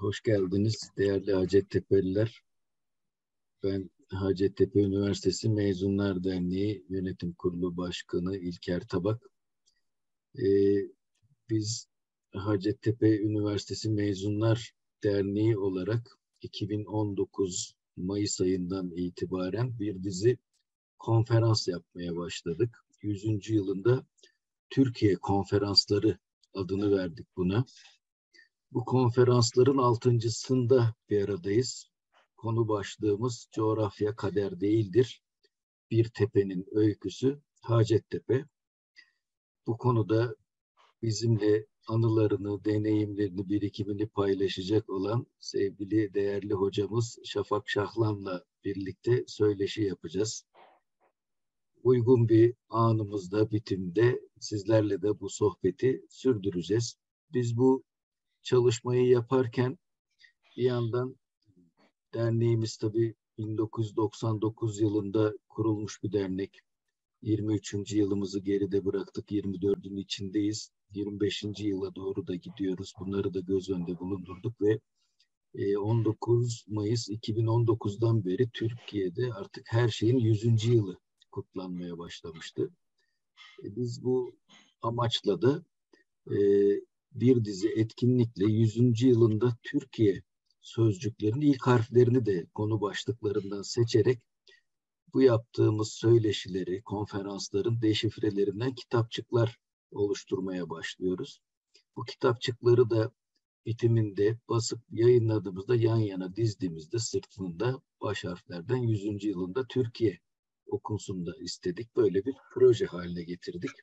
Hoş geldiniz değerli Hacettepe'liler. Ben Hacettepe Üniversitesi Mezunlar Derneği Yönetim Kurulu Başkanı İlker Tabak. Ee, Biz Hacettepe Üniversitesi Mezunlar Derneği olarak 2019 Mayıs ayından itibaren bir dizi konferans yapmaya başladık. 100. yılında Türkiye Konferansları adını verdik buna. Bu konferansların altıncısında bir aradayız. Konu başlığımız coğrafya kader değildir. Bir tepenin öyküsü Hacettepe. Bu konuda bizimle anılarını, deneyimlerini, birikimini paylaşacak olan sevgili değerli hocamız Şafak Şahlan'la birlikte söyleşi yapacağız. Uygun bir anımızda, bitimde sizlerle de bu sohbeti sürdüreceğiz. Biz bu çalışmayı yaparken bir yandan derneğimiz tabii 1999 yılında kurulmuş bir dernek. 23. yılımızı geride bıraktık. 24'ün içindeyiz. 25. yıla doğru da gidiyoruz. Bunları da göz önünde bulundurduk ve 19 Mayıs 2019'dan beri Türkiye'de artık her şeyin 100. yılı kutlanmaya başlamıştı. Biz bu amaçla da e, bir dizi etkinlikle 100. yılında Türkiye sözcüklerin ilk harflerini de konu başlıklarından seçerek bu yaptığımız söyleşileri, konferansların deşifrelerinden kitapçıklar oluşturmaya başlıyoruz. Bu kitapçıkları da bitiminde basıp yayınladığımızda yan yana dizdiğimizde sırtında baş harflerden 100. yılında Türkiye okunsun da istedik. Böyle bir proje haline getirdik.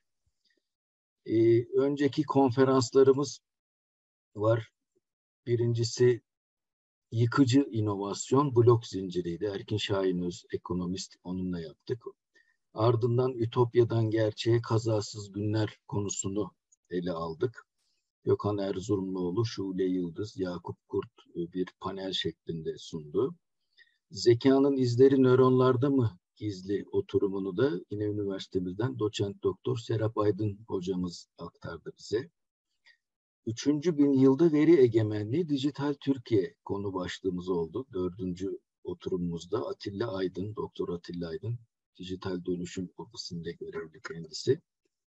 Önceki konferanslarımız var. Birincisi yıkıcı inovasyon blok zinciriydi. Erkin Şahinöz ekonomist, onunla yaptık. Ardından Ütopya'dan Gerçeğe Kazasız Günler konusunu ele aldık. Gökhan Erzurumluoğlu, Şule Yıldız, Yakup Kurt bir panel şeklinde sundu. Zekanın izleri nöronlarda mı gizli oturumunu da yine üniversitemizden doçent doktor Serap Aydın hocamız aktardı bize. 3. 1000 yılda veri egemenliği dijital Türkiye konu başlığımız oldu. 4. oturumumuzda Atilla Aydın, Doktor Atilla Aydın, dijital dönüşüm ofisinde görevli kendisi.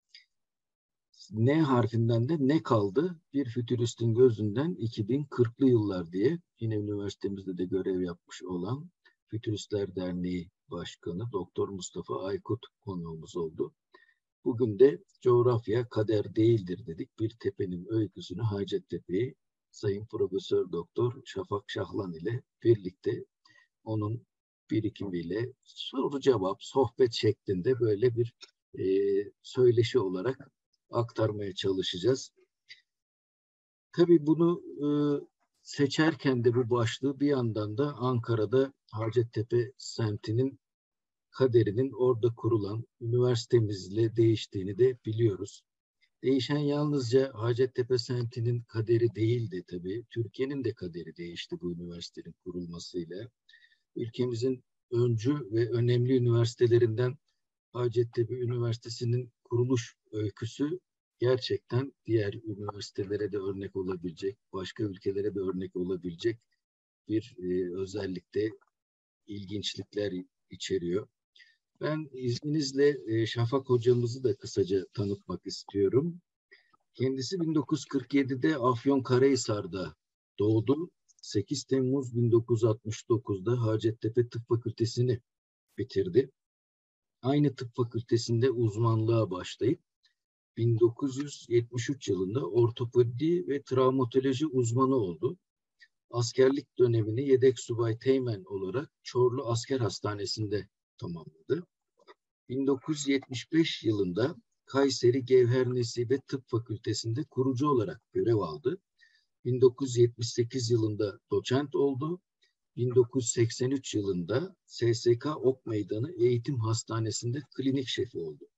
N harfinden de ne kaldı? Bir fütüristin gözünden 2040'lı yıllar diye yine üniversitemizde de görev yapmış olan Fütüristler Derneği Başkanı Doktor Mustafa Aykut konuğumuz oldu. Bugün de coğrafya kader değildir dedik. Bir tepenin öyküsünü Hacettepe'yi Sayın Profesör Doktor Şafak Şahlan ile birlikte onun birikimiyle soru cevap, sohbet şeklinde böyle bir söyleşi olarak aktarmaya çalışacağız. Tabii bunu seçerken de bu başlığı bir yandan da Ankara'da Hacettepe semtinin kaderinin orada kurulan üniversitemizle değiştiğini de biliyoruz. Değişen yalnızca Hacettepe semtinin kaderi değildi tabii. Türkiye'nin de kaderi değişti bu üniversitenin kurulmasıyla. Ülkemizin öncü ve önemli üniversitelerinden Hacettepe Üniversitesi'nin kuruluş öyküsü gerçekten diğer üniversitelere de örnek olabilecek, başka ülkelere de örnek olabilecek bir özellikle ilginçlikler içeriyor. Ben izninizle Şafak hocamızı da kısaca tanıtmak istiyorum. Kendisi 1947'de Afyonkarahisar'da doğdu. 8 Temmuz 1969'da Hacettepe Tıp Fakültesini bitirdi. Aynı tıp fakültesinde uzmanlığa başlayıp 1973 yılında ortopedi ve travmatoloji uzmanı oldu. Askerlik dönemini yedek subay teğmen olarak Çorlu Asker Hastanesi'nde tamamladı. 1975 yılında Kayseri Gevher Nesibe Tıp Fakültesi'nde kurucu olarak görev aldı. 1978 yılında doçent oldu. 1983 yılında SSK Ok Meydanı Eğitim Hastanesi'nde klinik şefi oldu.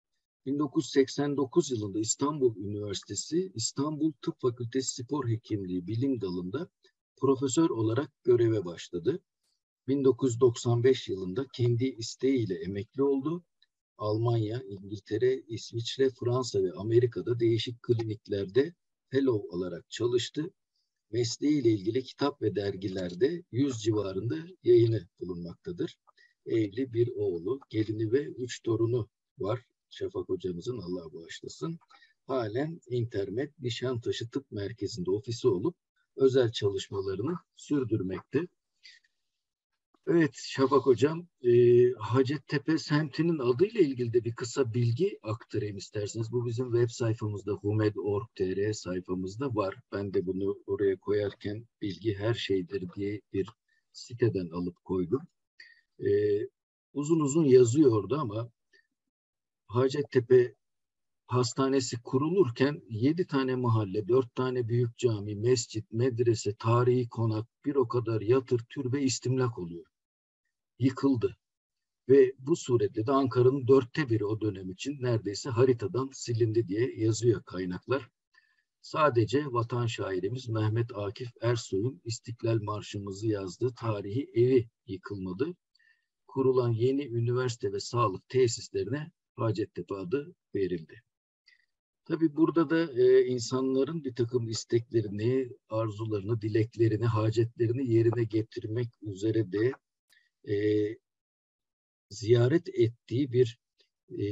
1989 yılında İstanbul Üniversitesi İstanbul Tıp Fakültesi Spor Hekimliği Bilim Dalı'nda profesör olarak göreve başladı. 1995 yılında kendi isteğiyle emekli oldu. Almanya, İngiltere, İsviçre, Fransa ve Amerika'da değişik kliniklerde fellow olarak çalıştı mesleğiyle ilgili kitap ve dergilerde 100 civarında yayını bulunmaktadır. Evli, bir oğlu, gelini ve 3 torunu var. Şafak hocamızın, Allah bağışlasın. Halen İntermet Nişantaşı Tıp Merkezi'nde ofisi olup özel çalışmalarını sürdürmekte. Evet Şafak hocam, Hacettepe semtinin adıyla ilgili de bir kısa bilgi aktarayım isterseniz. Bu bizim web sayfamızda, humed.org.tr sayfamızda var. Ben de bunu oraya koyarken bilgi her şeydir diye bir siteden alıp koydum. E, Uzun uzun yazıyordu ama Hacettepe Hastanesi kurulurken 7 tane mahalle, 4 tane büyük cami, mescit, medrese, tarihi konak, bir o kadar yatır, türbe, istimlak oluyor. Yıkıldı. Ve bu suretle de Ankara'nın 1/4 o dönem için neredeyse haritadan silindi diye yazıyor kaynaklar. Sadece vatan şairimiz Mehmet Akif Ersoy'un İstiklal Marşımızı yazdığı tarihi evi yıkılmadı. Kurulan yeni üniversite ve sağlık tesislerine Hacettepe adı verildi. Tabii burada da insanların bir takım isteklerini, arzularını, dileklerini, hacetlerini yerine getirmek üzere de e, ziyaret ettiği bir e,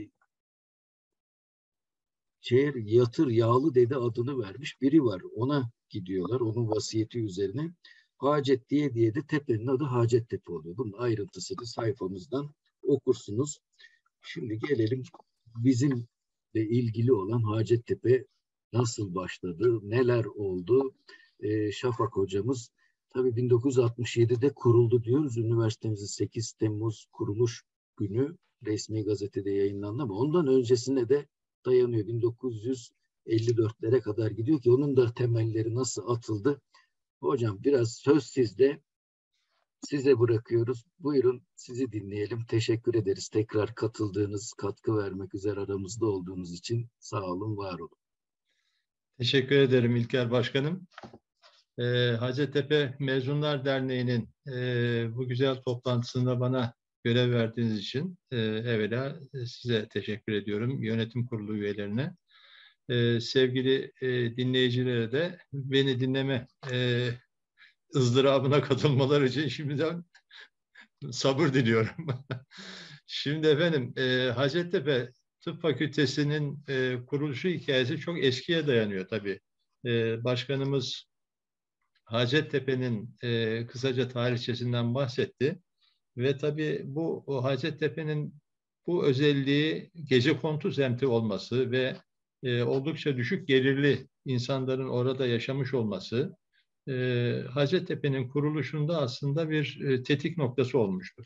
Yatır Yağlı Dede adını vermiş biri var. Ona gidiyorlar. Onun vasiyeti üzerine. Hacet diye de tepenin adı Hacettepe oluyor. Bunun ayrıntısını sayfamızdan okursunuz. Şimdi gelelim bizimle ilgili olan Hacettepe nasıl başladı, neler oldu? Şafak hocamız tabii 1967'de kuruldu diyoruz. Üniversitemizin 8 Temmuz kuruluş günü resmi gazetede yayınlandı ama ondan öncesine de dayanıyor. 1954'lere kadar gidiyor ki onun da temelleri nasıl atıldı? Hocam biraz söz sizde. Size bırakıyoruz. Buyurun sizi dinleyelim. Teşekkür ederiz. Tekrar katıldığınız, katkı vermek üzere aramızda olduğunuz için sağ olun, var olun. Teşekkür ederim İlker Başkanım. Hacettepe Mezunlar Derneği'nin bu güzel toplantısında bana görev verdiğiniz için evvela size teşekkür ediyorum. Yönetim kurulu üyelerine. Sevgili dinleyicilere de beni dinleme ızdırabına katılmaları için şimdiden sabır diliyorum. Şimdi efendim Hacettepe Tıp Fakültesi'nin kuruluşu hikayesi çok eskiye dayanıyor tabii. Başkanımız Hacettepe'nin kısaca tarihçesinden bahsetti ve tabii bu Hacettepe'nin bu özelliği gecekondu semti olması ve oldukça düşük gelirli insanların orada yaşamış olması Hacettepe'nin kuruluşunda aslında bir tetik noktası olmuştur.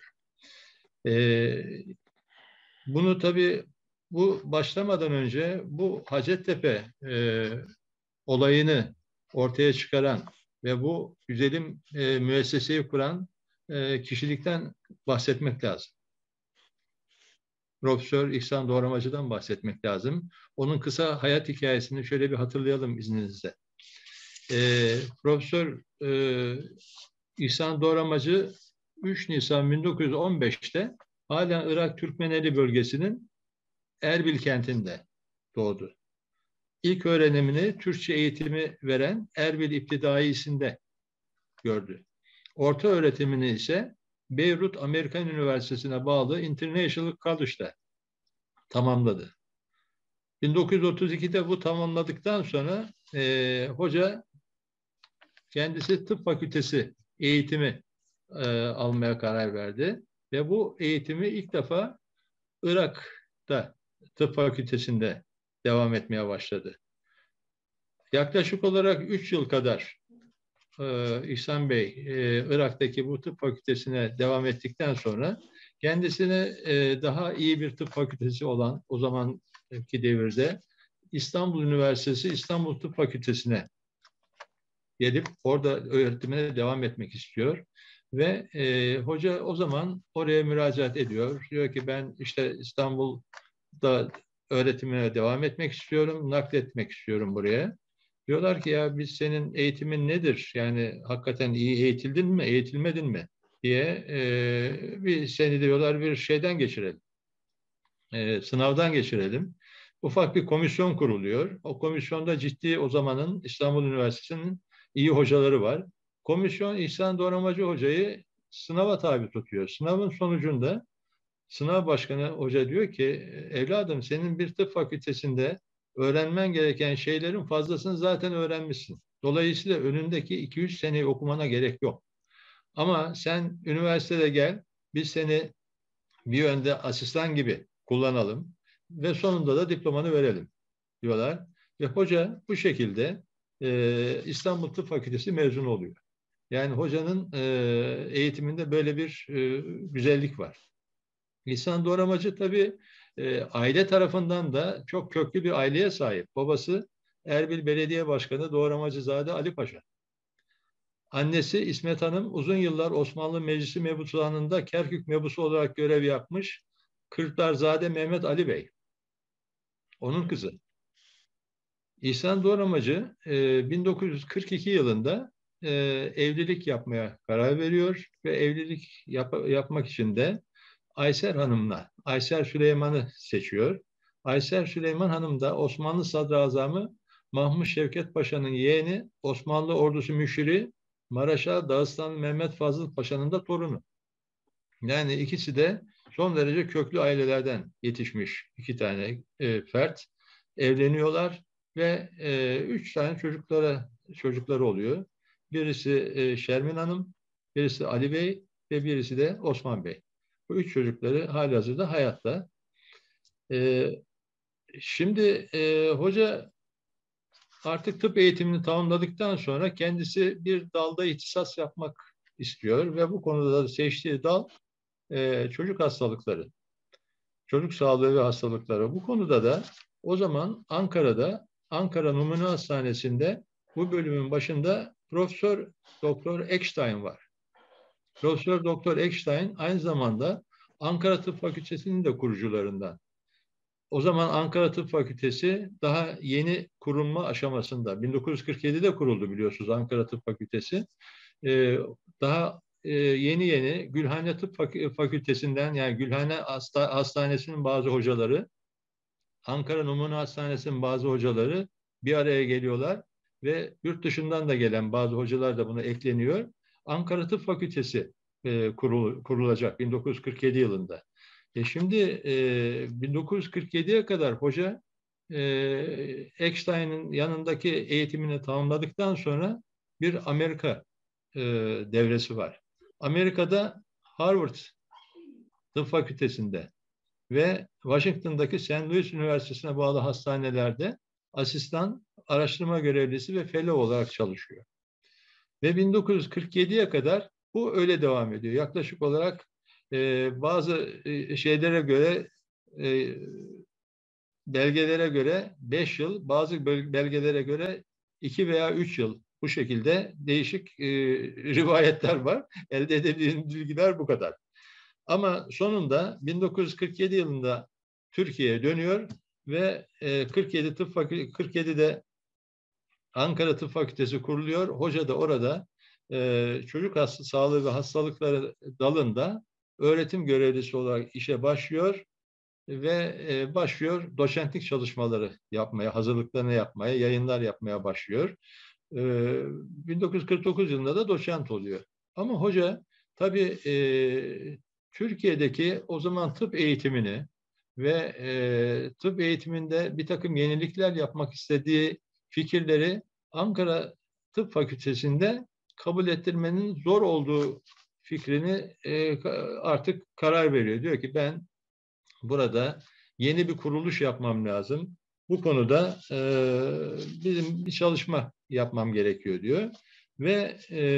Bunu tabii bu başlamadan önce bu Hacettepe olayını ortaya çıkaran ve bu güzelim müesseseyi kuran kişilikten bahsetmek lazım. Profesör İhsan Doğramacı'dan bahsetmek lazım. Onun kısa hayat hikayesini şöyle bir hatırlayalım izninizle. Profesör İhsan Doğramacı 3 Nisan 1915'te halen Irak Türkmeneli bölgesinin Erbil kentinde doğdu. İlk öğrenimini Türkçe eğitimi veren Erbil İptidaisi'nde gördü. Orta öğretimini ise Beyrut Amerikan Üniversitesi'ne bağlı International College'da tamamladı. 1932'de bu tamamladıktan sonra hoca kendisi tıp fakültesi eğitimi almaya karar verdi ve bu eğitimi ilk defa Irak'ta tıp fakültesinde devam etmeye başladı. Yaklaşık olarak 3 yıl kadar İhsan Bey Irak'taki bu tıp fakültesine devam ettikten sonra kendisine daha iyi bir tıp fakültesi olan o zamanki devirde İstanbul Üniversitesi İstanbul Tıp Fakültesine gelip orada öğretimine devam etmek istiyor. Ve hoca o zaman oraya müracaat ediyor. Diyor ki ben işte İstanbul'da öğretimine devam etmek istiyorum, nakletmek istiyorum buraya. Diyorlar ki ya biz senin eğitimin nedir? Yani hakikaten iyi eğitildin mi, eğitilmedin mi diye bir seni diyorlar bir şeyden geçirelim. Sınavdan geçirelim. Ufak bir komisyon kuruluyor. O komisyonda ciddi o zamanın İstanbul Üniversitesi'nin iyi hocaları var. Komisyon İhsan Doğramacı hocayı sınava tabi tutuyor. Sınavın sonucunda sınav başkanı hoca diyor ki evladım senin bir tıp fakültesinde öğrenmen gereken şeylerin fazlasını zaten öğrenmişsin. Dolayısıyla önündeki 2-3 seneyi okumana gerek yok. Ama sen üniversitede gel, biz seni bir yönde asistan gibi kullanalım ve sonunda da diplomanı verelim diyorlar. Ve hoca bu şekilde İstanbul Tıp Fakültesi mezunu oluyor. Yani hocanın eğitiminde böyle bir güzellik var. İhsan Doğramacı tabii aile tarafından da çok köklü bir aileye sahip. Babası Erbil Belediye Başkanı Doğramacızade Ali Paşa. Annesi İsmet Hanım uzun yıllar Osmanlı Meclisi Mebusanı'nda Kerkük Mebusu olarak görev yapmış. Kırktarzade Mehmet Ali Bey. Onun kızı. İhsan Doğramacı 1942 yılında evlilik yapmaya karar veriyor ve evlilik yapmak için de Ayser Hanım'la, Ayser Süleyman'ı seçiyor. Ayser Süleyman Hanım da Osmanlı Sadrazamı Mahmut Şevket Paşa'nın yeğeni, Osmanlı ordusu müşiri Maraşal Dağıstan Mehmet Fazıl Paşa'nın da torunu. Yani ikisi de son derece köklü ailelerden yetişmiş iki tane fert. Evleniyorlar ve 3 tane çocukları oluyor. Birisi Şermin Hanım, birisi Ali Bey ve birisi de Osman Bey. Bu 3 çocukları halihazırda hayatta. E, Şimdi hoca artık tıp eğitimini tamamladıktan sonra kendisi bir dalda ihtisas yapmak istiyor ve bu konuda da seçtiği dal çocuk hastalıkları, çocuk sağlığı ve hastalıkları. Bu konuda da o zaman Ankara'da, Ankara Numune Hastanesi'nde bu bölümün başında Profesör Doktor Eckstein var. Profesör Doktor Eckstein aynı zamanda Ankara Tıp Fakültesi'nin de kurucularından. O zaman Ankara Tıp Fakültesi daha yeni kurulma aşamasında. 1947'de kuruldu biliyorsunuz Ankara Tıp Fakültesi. Daha yeni Gülhane Tıp Fakültesinden yani Gülhane Hastanesi'nin bazı hocaları, Ankara Numune Hastanesi'nin bazı hocaları bir araya geliyorlar ve yurt dışından da gelen bazı hocalar da buna ekleniyor. Ankara Tıp Fakültesi kurulacak 1947 yılında. Şimdi 1947'ye kadar hoca Eckstein'in yanındaki eğitimini tamamladıktan sonra bir Amerika devresi var. Amerika'da Harvard Tıp Fakültesi'nde ve Washington'daki St. Louis Üniversitesi'ne bağlı hastanelerde asistan, araştırma görevlisi ve fellow olarak çalışıyor. Ve 1947'ye kadar bu öyle devam ediyor. Yaklaşık olarak bazı şeylere göre belgelere göre 5 yıl, bazı belgelere göre 2 veya 3 yıl bu şekilde değişik rivayetler var. Elde edebildiğim bilgiler bu kadar. Ama sonunda 1947 yılında Türkiye'ye dönüyor ve 47'de Ankara Tıp Fakültesi kuruluyor. Hoca da orada çocuk sağlığı ve hastalıkları dalında öğretim görevlisi olarak işe başlıyor ve başlıyor doçentlik çalışmaları yapmaya, hazırlıklarını yapmaya, yayınlar yapmaya başlıyor. 1949 yılında da doçent oluyor. Ama hoca tabii Türkiye'deki o zaman tıp eğitimini ve tıp eğitiminde bir takım yenilikler yapmak istediği fikirleri Ankara Tıp Fakültesi'nde kabul ettirmenin zor olduğu fikrini artık karar veriyor. Diyor ki ben burada yeni bir kuruluş yapmam lazım. Bu konuda bizim bir çalışma yapmam gerekiyor diyor. Ve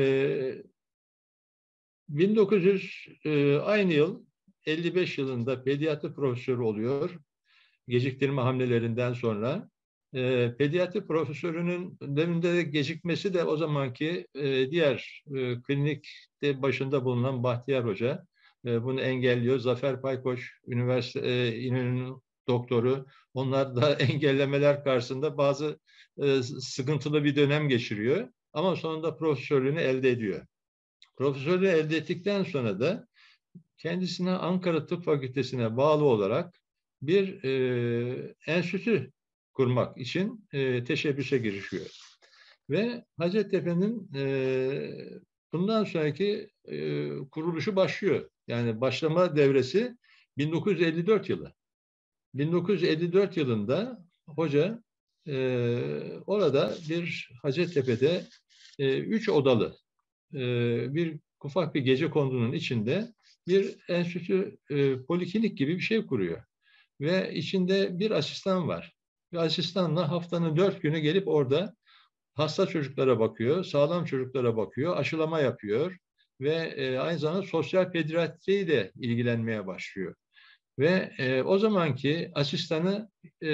1900 aynı yıl 55 yılında pediatri profesörü oluyor. Geciktirme hamlelerinden sonra. Pediatri profesörünün önünde gecikmesi de o zamanki diğer klinikte başında bulunan Bahtiyar Hoca bunu engelliyor. Zafer Paykoç, İnönü'nün doktoru. Onlar da engellemeler karşısında bazı sıkıntılı bir dönem geçiriyor. Ama sonunda profesörlüğünü elde ediyor. Profesörlüğü elde ettikten sonra da kendisine Ankara Tıp Fakültesi'ne bağlı olarak bir enstitü kurmak için teşebbüse girişiyor. Ve Hacettepe'nin bundan sonraki kuruluşu başlıyor. Yani başlama devresi 1954 yılı. 1954 yılında hoca orada bir Hacettepe'de 3 odalı bir ufak bir gecekondunun içinde bir enstitü, poliklinik gibi bir şey kuruyor. Ve içinde bir asistan var. Ve asistanla haftanın 4 günü gelip orada hasta çocuklara bakıyor, sağlam çocuklara bakıyor, aşılama yapıyor ve aynı zamanda sosyal pediatriyle de ilgilenmeye başlıyor. Ve o zamanki asistanı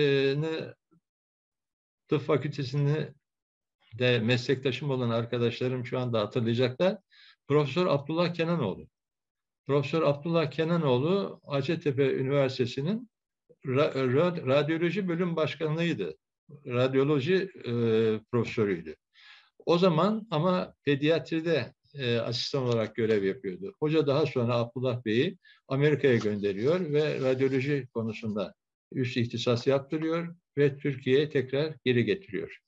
tıp fakültesinde de meslektaşım olan arkadaşlarım şu anda hatırlayacaklar. Profesör Abdullah Kenanoğlu. Profesör Abdullah Kenanoğlu Hacettepe Üniversitesi'nin radyoloji bölüm başkanıydı. Radyoloji profesörüydü. O zaman ama pediatride asistan olarak görev yapıyordu. Hoca daha sonra Abdullah Bey'i Amerika'ya gönderiyor ve radyoloji konusunda üst ihtisas yaptırıyor ve Türkiye'ye tekrar geri getiriyor.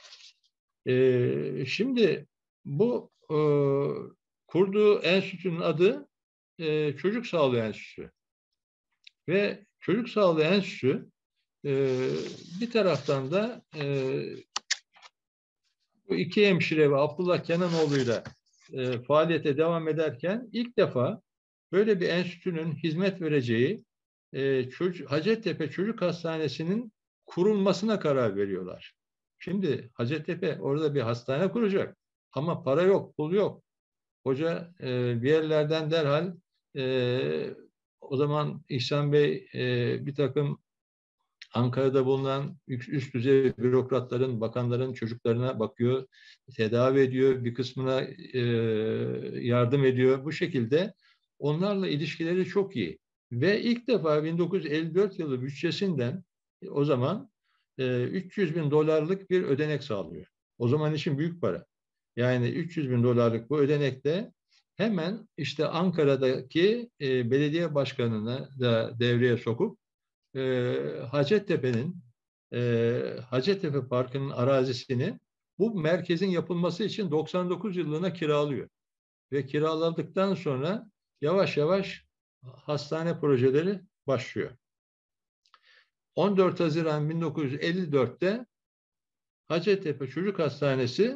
Şimdi bu kurduğu enstitünün adı Çocuk Sağlığı Enstitüsü. Ve Çocuk Sağlığı Enstitüsü bir taraftan da bu iki hemşire ve Abdullah Kenanoğlu'yla faaliyete devam ederken ilk defa böyle bir enstitünün hizmet vereceği Hacettepe Çocuk Hastanesi'nin kurulmasına karar veriyorlar. Şimdi Hacettepe orada bir hastane kuracak ama para yok, pul yok. Hoca bir yerlerden derhal o zaman İhsan Bey bir takım Ankara'da bulunan üst düzey bürokratların, bakanların çocuklarına bakıyor, tedavi ediyor, bir kısmına yardım ediyor. Bu şekilde onlarla ilişkileri çok iyi. Ve ilk defa 1954 yılı bütçesinden o zaman 300 bin dolarlık bir ödenek sağlıyor. O zaman için büyük para. Yani 300 bin dolarlık bu ödenekle hemen işte Ankara'daki belediye başkanını da devreye sokup Hacettepe'nin Hacettepe Parkı'nın arazisini bu merkezin yapılması için 99 yıllığına kiralıyor. Ve kiraladıktan sonra yavaş yavaş hastane projeleri başlıyor. 14 Haziran 1954'te Hacettepe Çocuk Hastanesi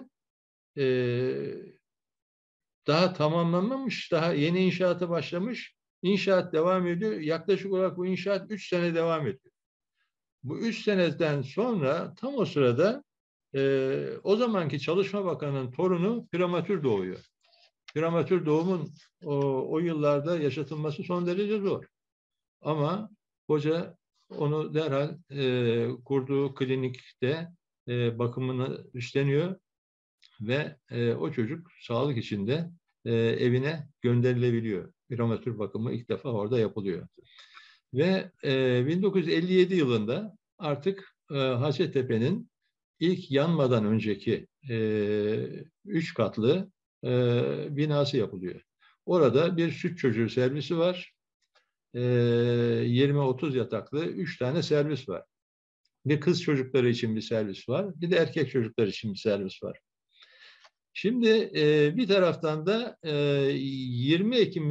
daha tamamlanmamış, daha yeni inşaata başlamış. İnşaat devam ediyor. Yaklaşık olarak bu inşaat 3 sene devam ediyor. Bu 3 seneden sonra tam o sırada o zamanki Çalışma Bakanı'nın torunu prematür doğuyor. Prematür doğumun o yıllarda yaşatılması son derece zor. Ama hoca onu derhal kurduğu klinikte bakımını üstleniyor ve o çocuk sağlık içinde evine gönderilebiliyor. Prematür bakımı ilk defa orada yapılıyor. Ve 1957 yılında artık Hacettepe'nin ilk yanmadan önceki 3 katlı binası yapılıyor. Orada bir süt çocuğu servisi var. 20-30 yataklı 3 tane servis var. Bir kız çocukları için bir servis var. Bir de erkek çocuklar için bir servis var. Şimdi bir taraftan da 20 Ekim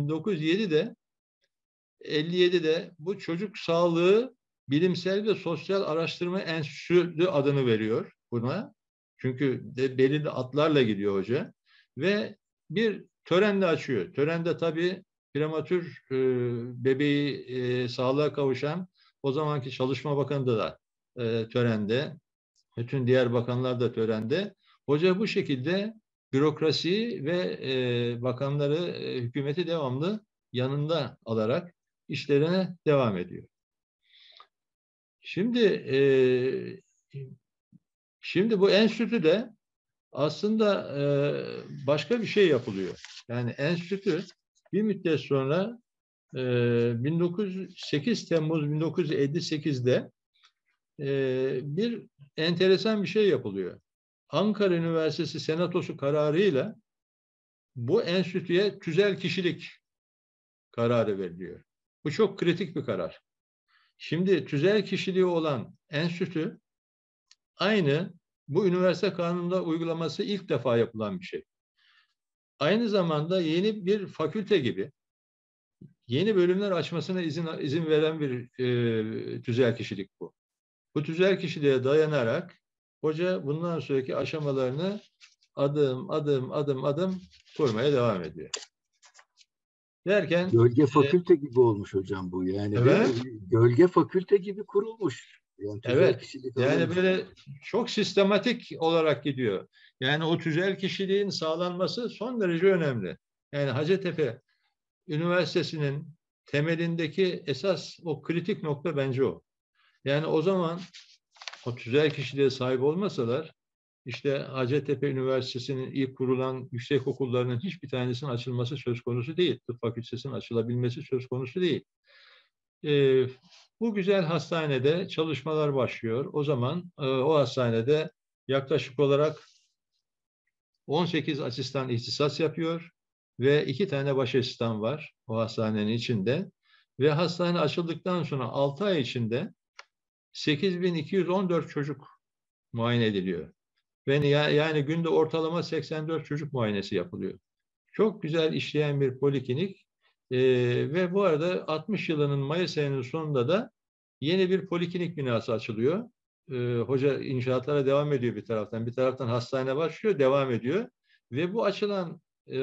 1957'de bu çocuk sağlığı bilimsel ve sosyal araştırma enstitüsü adını veriyor buna. Çünkü belirli adlarla gidiyor hoca. Ve bir törenle açıyor. Törende tabii prematür bebeği sağlığa kavuşan o zamanki Çalışma Bakanı da törende. Bütün diğer bakanlar da törende. Hoca bu şekilde bürokrasi ve bakanları, hükümeti devamlı yanında alarak işlerine devam ediyor. Şimdi bu enstitüde aslında başka bir şey yapılıyor. Yani enstitü bir müddet sonra 8 Temmuz 1958'de bir enteresan bir şey yapılıyor. Ankara Üniversitesi Senatosu kararıyla bu enstitüye tüzel kişilik kararı veriliyor. Bu çok kritik bir karar. Şimdi tüzel kişiliği olan enstitü aynı bu üniversite kanununda uygulaması ilk defa yapılan bir şey. Aynı zamanda yeni bir fakülte gibi yeni bölümler açmasına izin veren bir tüzel kişilik bu. Bu tüzel kişiliğe dayanarak hoca bundan sonraki aşamalarını adım kurmaya devam ediyor. Derken Gölge fakülte gibi olmuş hocam bu yani ve evet, gölge fakülte gibi kurulmuş. Yani tüzel evet. kişilik Yani alınmış. böyle çok sistematik olarak gidiyor. Yani o tüzel kişiliğin sağlanması son derece önemli. Yani Hacettepe Üniversitesi'nin temelindeki esas o kritik nokta bence o. Yani o zaman o tüzel kişiliğe sahip olmasalar işte Hacettepe Üniversitesi'nin ilk kurulan yüksek okullarının hiçbir tanesinin açılması söz konusu değil. Tıp fakültesinin açılabilmesi söz konusu değil. Ee, Bu güzel hastanede çalışmalar başlıyor. O zaman o hastanede yaklaşık olarak 18 asistan ihtisas yapıyor ve 2 tane baş asistan var o hastanenin içinde. Ve hastane açıldıktan sonra 6 ay içinde 8.214 çocuk muayene ediliyor. Yani günde ortalama 84 çocuk muayenesi yapılıyor. Çok güzel işleyen bir poliklinik. Ve bu arada 60 yılının Mayıs ayının sonunda da yeni bir poliklinik binası açılıyor. Hoca inşaatlara devam ediyor bir taraftan. Bir taraftan hastane başlıyor, devam ediyor. Ve bu açılan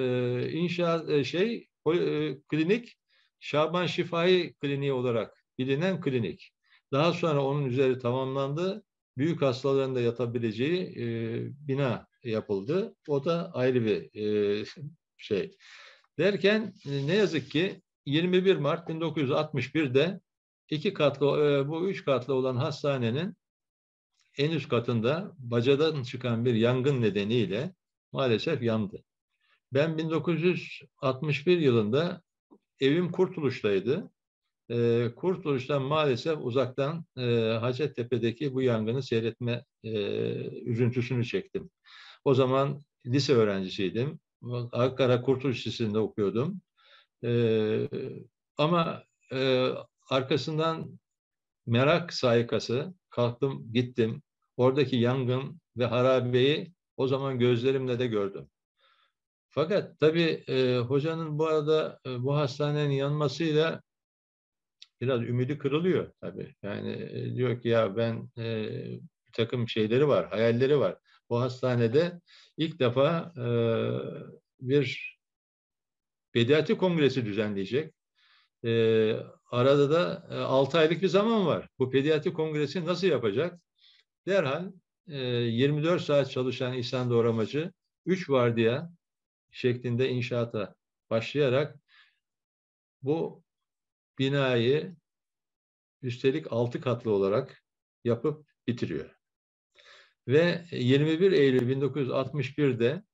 klinik Şaban Şifai Kliniği olarak bilinen klinik. Daha sonra onun üzeri tamamlandı. Büyük hastaların da yatabileceği bina yapıldı. O da ayrı bir şey. Derken ne yazık ki 21 Mart 1961'de bu 3 katlı olan hastanenin en üst katında bacadan çıkan bir yangın nedeniyle maalesef yandı. Ben 1961 yılında evim Kurtuluş'taydı. Kurtuluş'tan maalesef uzaktan Hacettepe'deki bu yangını seyretme üzüntüsünü çektim. O zaman lise öğrencisiydim. Ankara Kurtuluş Lisesi'nde okuyordum. Ee, ama arkasından merak saikası kalktım gittim. Oradaki yangın ve harabeyi o zaman gözlerimle de gördüm. Fakat tabii hocanın bu arada bu hastanenin yanmasıyla biraz ümidi kırılıyor tabii. Yani diyor ki ya ben bir takım şeyleri var, hayalleri var. Bu hastanede ilk defa bir pediatri kongresi düzenleyecek. Arada da 6 aylık bir zaman var. Bu pediatri kongresi nasıl yapacak? Derhal 24 saat çalışan İhsan Doğramacı 3 vardiya şeklinde inşaata başlayarak bu binayı üstelik 6 katlı olarak yapıp bitiriyor. Ve 21 Eylül 1961'de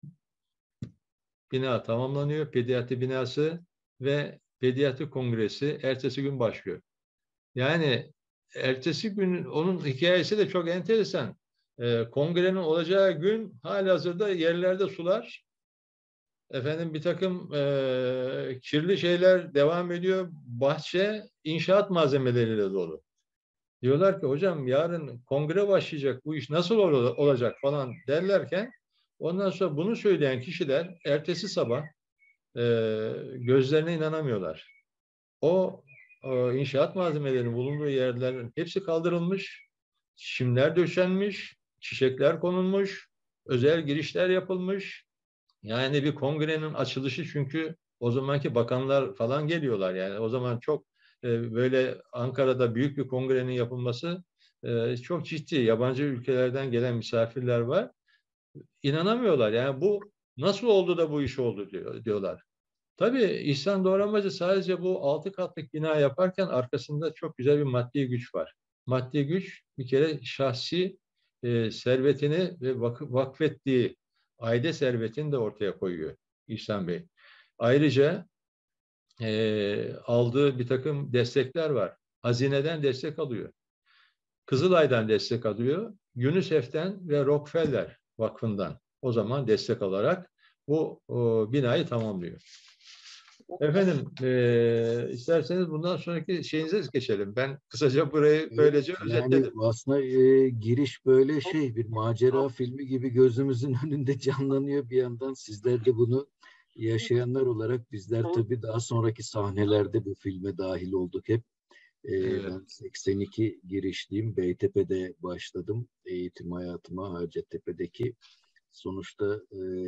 bina tamamlanıyor, pediatri binası ve pediatri kongresi ertesi gün başlıyor. Yani ertesi gün onun hikayesi de çok enteresan. Kongrenin olacağı gün halihazırda yerlerde sular, efendim bir takım kirli şeyler devam ediyor. Bahçe inşaat malzemeleriyle dolu. Diyorlar ki hocam yarın kongre başlayacak, bu iş nasıl olacak falan derlerken ondan sonra bunu söyleyen kişiler ertesi sabah e, gözlerine inanamıyorlar. O inşaat malzemelerinin bulunduğu yerlerin hepsi kaldırılmış, çimler döşenmiş, çiçekler konulmuş, özel girişler yapılmış. Yani bir kongrenin açılışı çünkü o zamanki bakanlar falan geliyorlar. Yani o zaman çok böyle Ankara'da büyük bir kongrenin yapılması çok ciddi. Yabancı ülkelerden gelen misafirler var. İnanamıyorlar. Yani bu nasıl oldu da bu iş oldu diyorlar. Tabii İhsan Doğramacı sadece bu 6 katlık bina yaparken arkasında çok güzel bir maddi güç var. Maddi güç bir kere şahsi servetini ve vakfettiği aile servetini de ortaya koyuyor İhsan Bey. Ayrıca aldığı bir takım destekler var. Hazineden destek alıyor. Kızılay'dan destek alıyor. UNICEF'ten ve Rockefeller Vakfı'ndan o zaman destek alarak bu binayı tamamlıyor. Efendim, isterseniz bundan sonraki şeyinize geçelim. Ben kısaca burayı Evet, böylece yani özetledim. aslında giriş böyle bir macera filmi gibi gözümüzün önünde canlanıyor bir yandan. Sizler de bunu yaşayanlar olarak bizler tabii daha sonraki sahnelerde bu filme dahil olduk hep. Evet, Ben 82 girişliyim. Beytepe'de başladım eğitim hayatıma, Hacettepe'deki. Sonuçta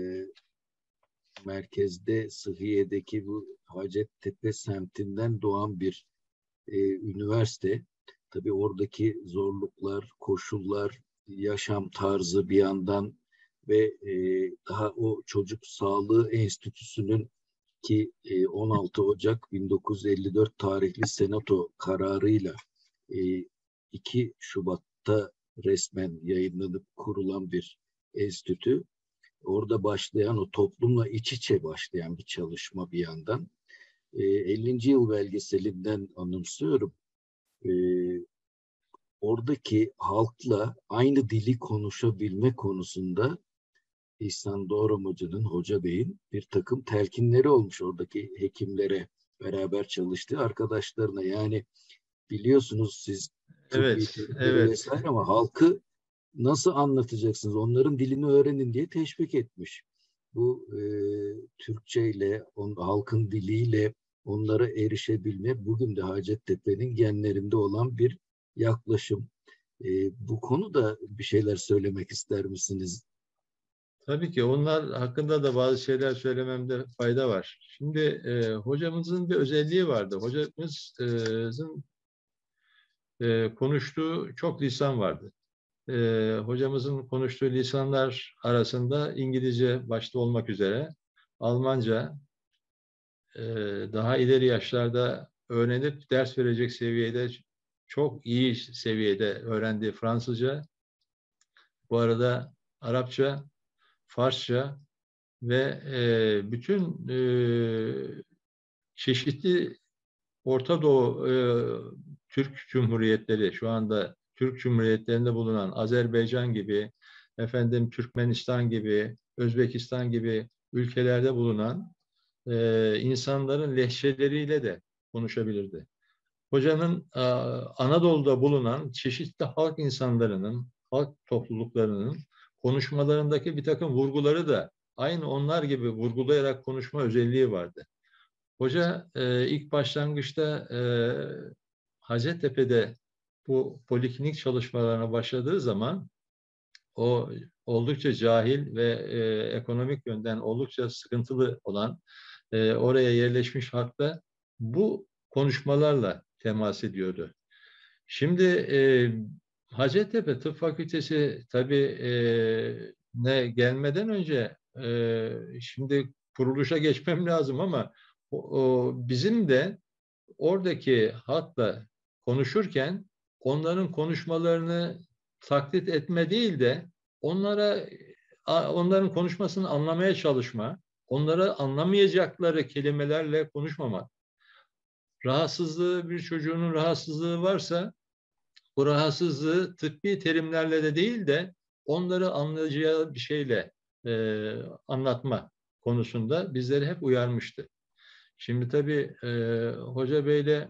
merkezde, Sıhhiye'deki bu Hacettepe semtinden doğan bir üniversite. Tabii oradaki zorluklar, koşullar, yaşam tarzı bir yandan ve daha o çocuk sağlığı enstitüsünün ki 16 Ocak 1954 tarihli senato kararıyla e, 2 Şubat'ta resmen yayınlanıp kurulan bir enstitü. Orada başlayan o toplumla iç içe başlayan bir çalışma bir yandan. 50. yıl belgeselinden anımsıyorum. E, Oradaki halkla aynı dili konuşabilme konusunda İhsan Doğram Hoca'nın, Hoca Bey'in bir takım telkinleri olmuş oradaki hekimlere, beraber çalıştığı arkadaşlarına. Yani biliyorsunuz siz tıbbi evet, terimleri evet. vesaire ama halkı nasıl anlatacaksınız? Onların dilini öğrenin diye teşvik etmiş. Bu Türkçe ile, halkın diliyle onlara erişebilme bugün de Hacettepe'nin genlerinde olan bir yaklaşım. Bu konuda bir şeyler söylemek ister misiniz? Tabii ki onlar hakkında da bazı şeyler söylememde fayda var. Şimdi hocamızın bir özelliği vardı. Hocamızın konuştuğu çok lisan vardı. Hocamızın konuştuğu lisanlar arasında İngilizce başta olmak üzere Almanca, e, daha ileri yaşlarda öğrenip ders verecek seviyede, çok iyi seviyede öğrendiği Fransızca, bu arada Arapça, Farsça ve bütün çeşitli Orta Doğu Türk Cumhuriyetleri, şu anda Türk Cumhuriyetlerinde bulunan Azerbaycan gibi, efendim Türkmenistan gibi, Özbekistan gibi ülkelerde bulunan insanların lehçeleriyle de konuşabilirdi. Hocanın Anadolu'da bulunan çeşitli halk insanlarının, halk topluluklarının konuşmalarındaki bir takım vurguları da aynı onlar gibi vurgulayarak konuşma özelliği vardı. Hoca ilk başlangıçta Hacettepe'de bu poliklinik çalışmalarına başladığı zaman o oldukça cahil ve ekonomik yönden oldukça sıkıntılı olan oraya yerleşmiş halkla bu konuşmalarla temas ediyordu. Şimdi Hacettepe Tıp Fakültesi tabii ne gelmeden önce şimdi kuruluşa geçmem lazım ama bizim de oradaki halkla konuşurken onların konuşmalarını taklit etme değil de onların konuşmasını anlamaya çalışma, onlara anlamayacakları kelimelerle konuşmamak. Bir çocuğunun rahatsızlığı varsa bu rahatsızlığı tıbbi terimlerle de değil de onları anlayacağı bir şeyle anlatma konusunda bizleri hep uyarmıştı. Şimdi tabii Hoca Bey'le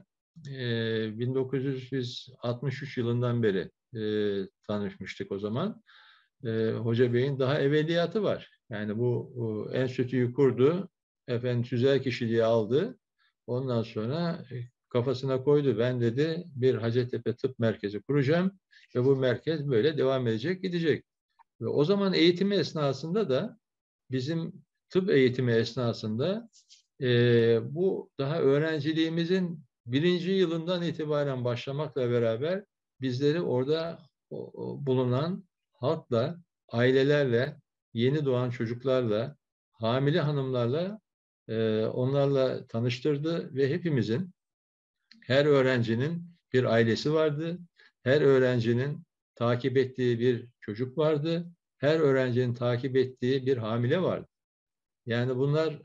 1963 yılından beri tanışmıştık o zaman. Hoca Bey'in daha evveliyatı var. Yani bu enstitüyü kurdu, efendim tüzel kişiliği aldı. Ondan sonra kafasına koydu. Ben dedi bir Hacettepe Tıp Merkezi kuracağım ve bu merkez böyle devam edecek, gidecek. Ve o zaman eğitimi esnasında da bizim tıp eğitimi esnasında bu daha öğrenciliğimizin birinci yılından itibaren başlamakla beraber bizleri orada bulunan halkla, ailelerle, yeni doğan çocuklarla, hamile hanımlarla onlarla tanıştırdı ve hepimizin, her öğrencinin bir ailesi vardı, her öğrencinin takip ettiği bir çocuk vardı, her öğrencinin takip ettiği bir hamile vardı. Yani bunlar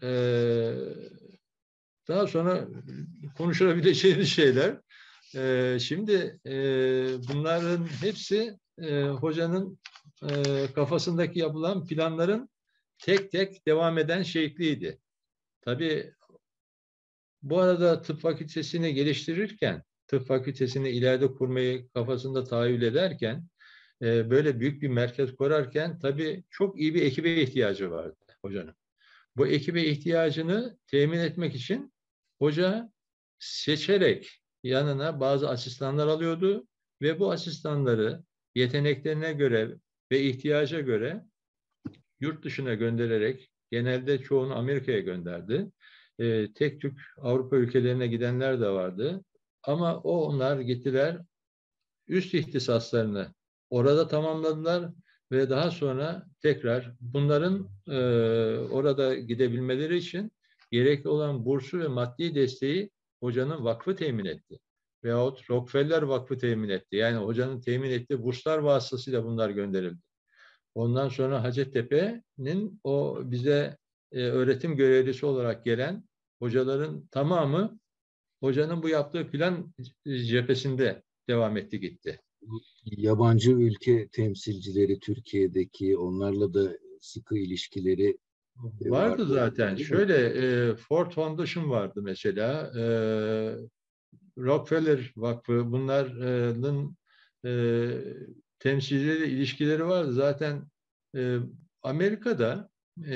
daha sonra konuşulabileceğiniz şeyler. Şimdi bunların hepsi hocanın kafasındaki yapılan planların tek tek devam eden şekliydi. Tabii Bu arada tıp fakültesini geliştirirken, tıp fakültesini ileride kurmayı kafasında tahayyül ederken, böyle büyük bir merkez kurarken tabii çok iyi bir ekibe ihtiyacı vardı hocanın. Bu ekibe ihtiyacını temin etmek için hoca seçerek yanına bazı asistanlar alıyordu ve bu asistanları yeteneklerine göre ve ihtiyaca göre yurt dışına göndererek, genelde çoğunu Amerika'ya gönderdi. Tek tük Avrupa ülkelerine gidenler de vardı. Ama onlar gittiler, üst ihtisaslarını orada tamamladılar ve daha sonra tekrar bunların orada gidebilmeleri için gerekli olan bursu ve maddi desteği hocanın vakfı temin etti. Veyahut Rockefeller Vakfı temin etti. Yani hocanın temin ettiği burslar vasıtasıyla bunlar gönderildi. Ondan sonra Hacettepe'nin o bize öğretim görevlisi olarak gelen hocaların tamamı hocanın bu yaptığı plan cephesinde devam etti gitti. Yabancı ülke temsilcileri Türkiye'deki onlarla da sıkı ilişkileri Vardı vardı, zaten. değil mi? Şöyle Ford Foundation vardı mesela. Rockefeller Vakfı bunların temsilcileri ilişkileri vardı. Zaten e, Amerika'da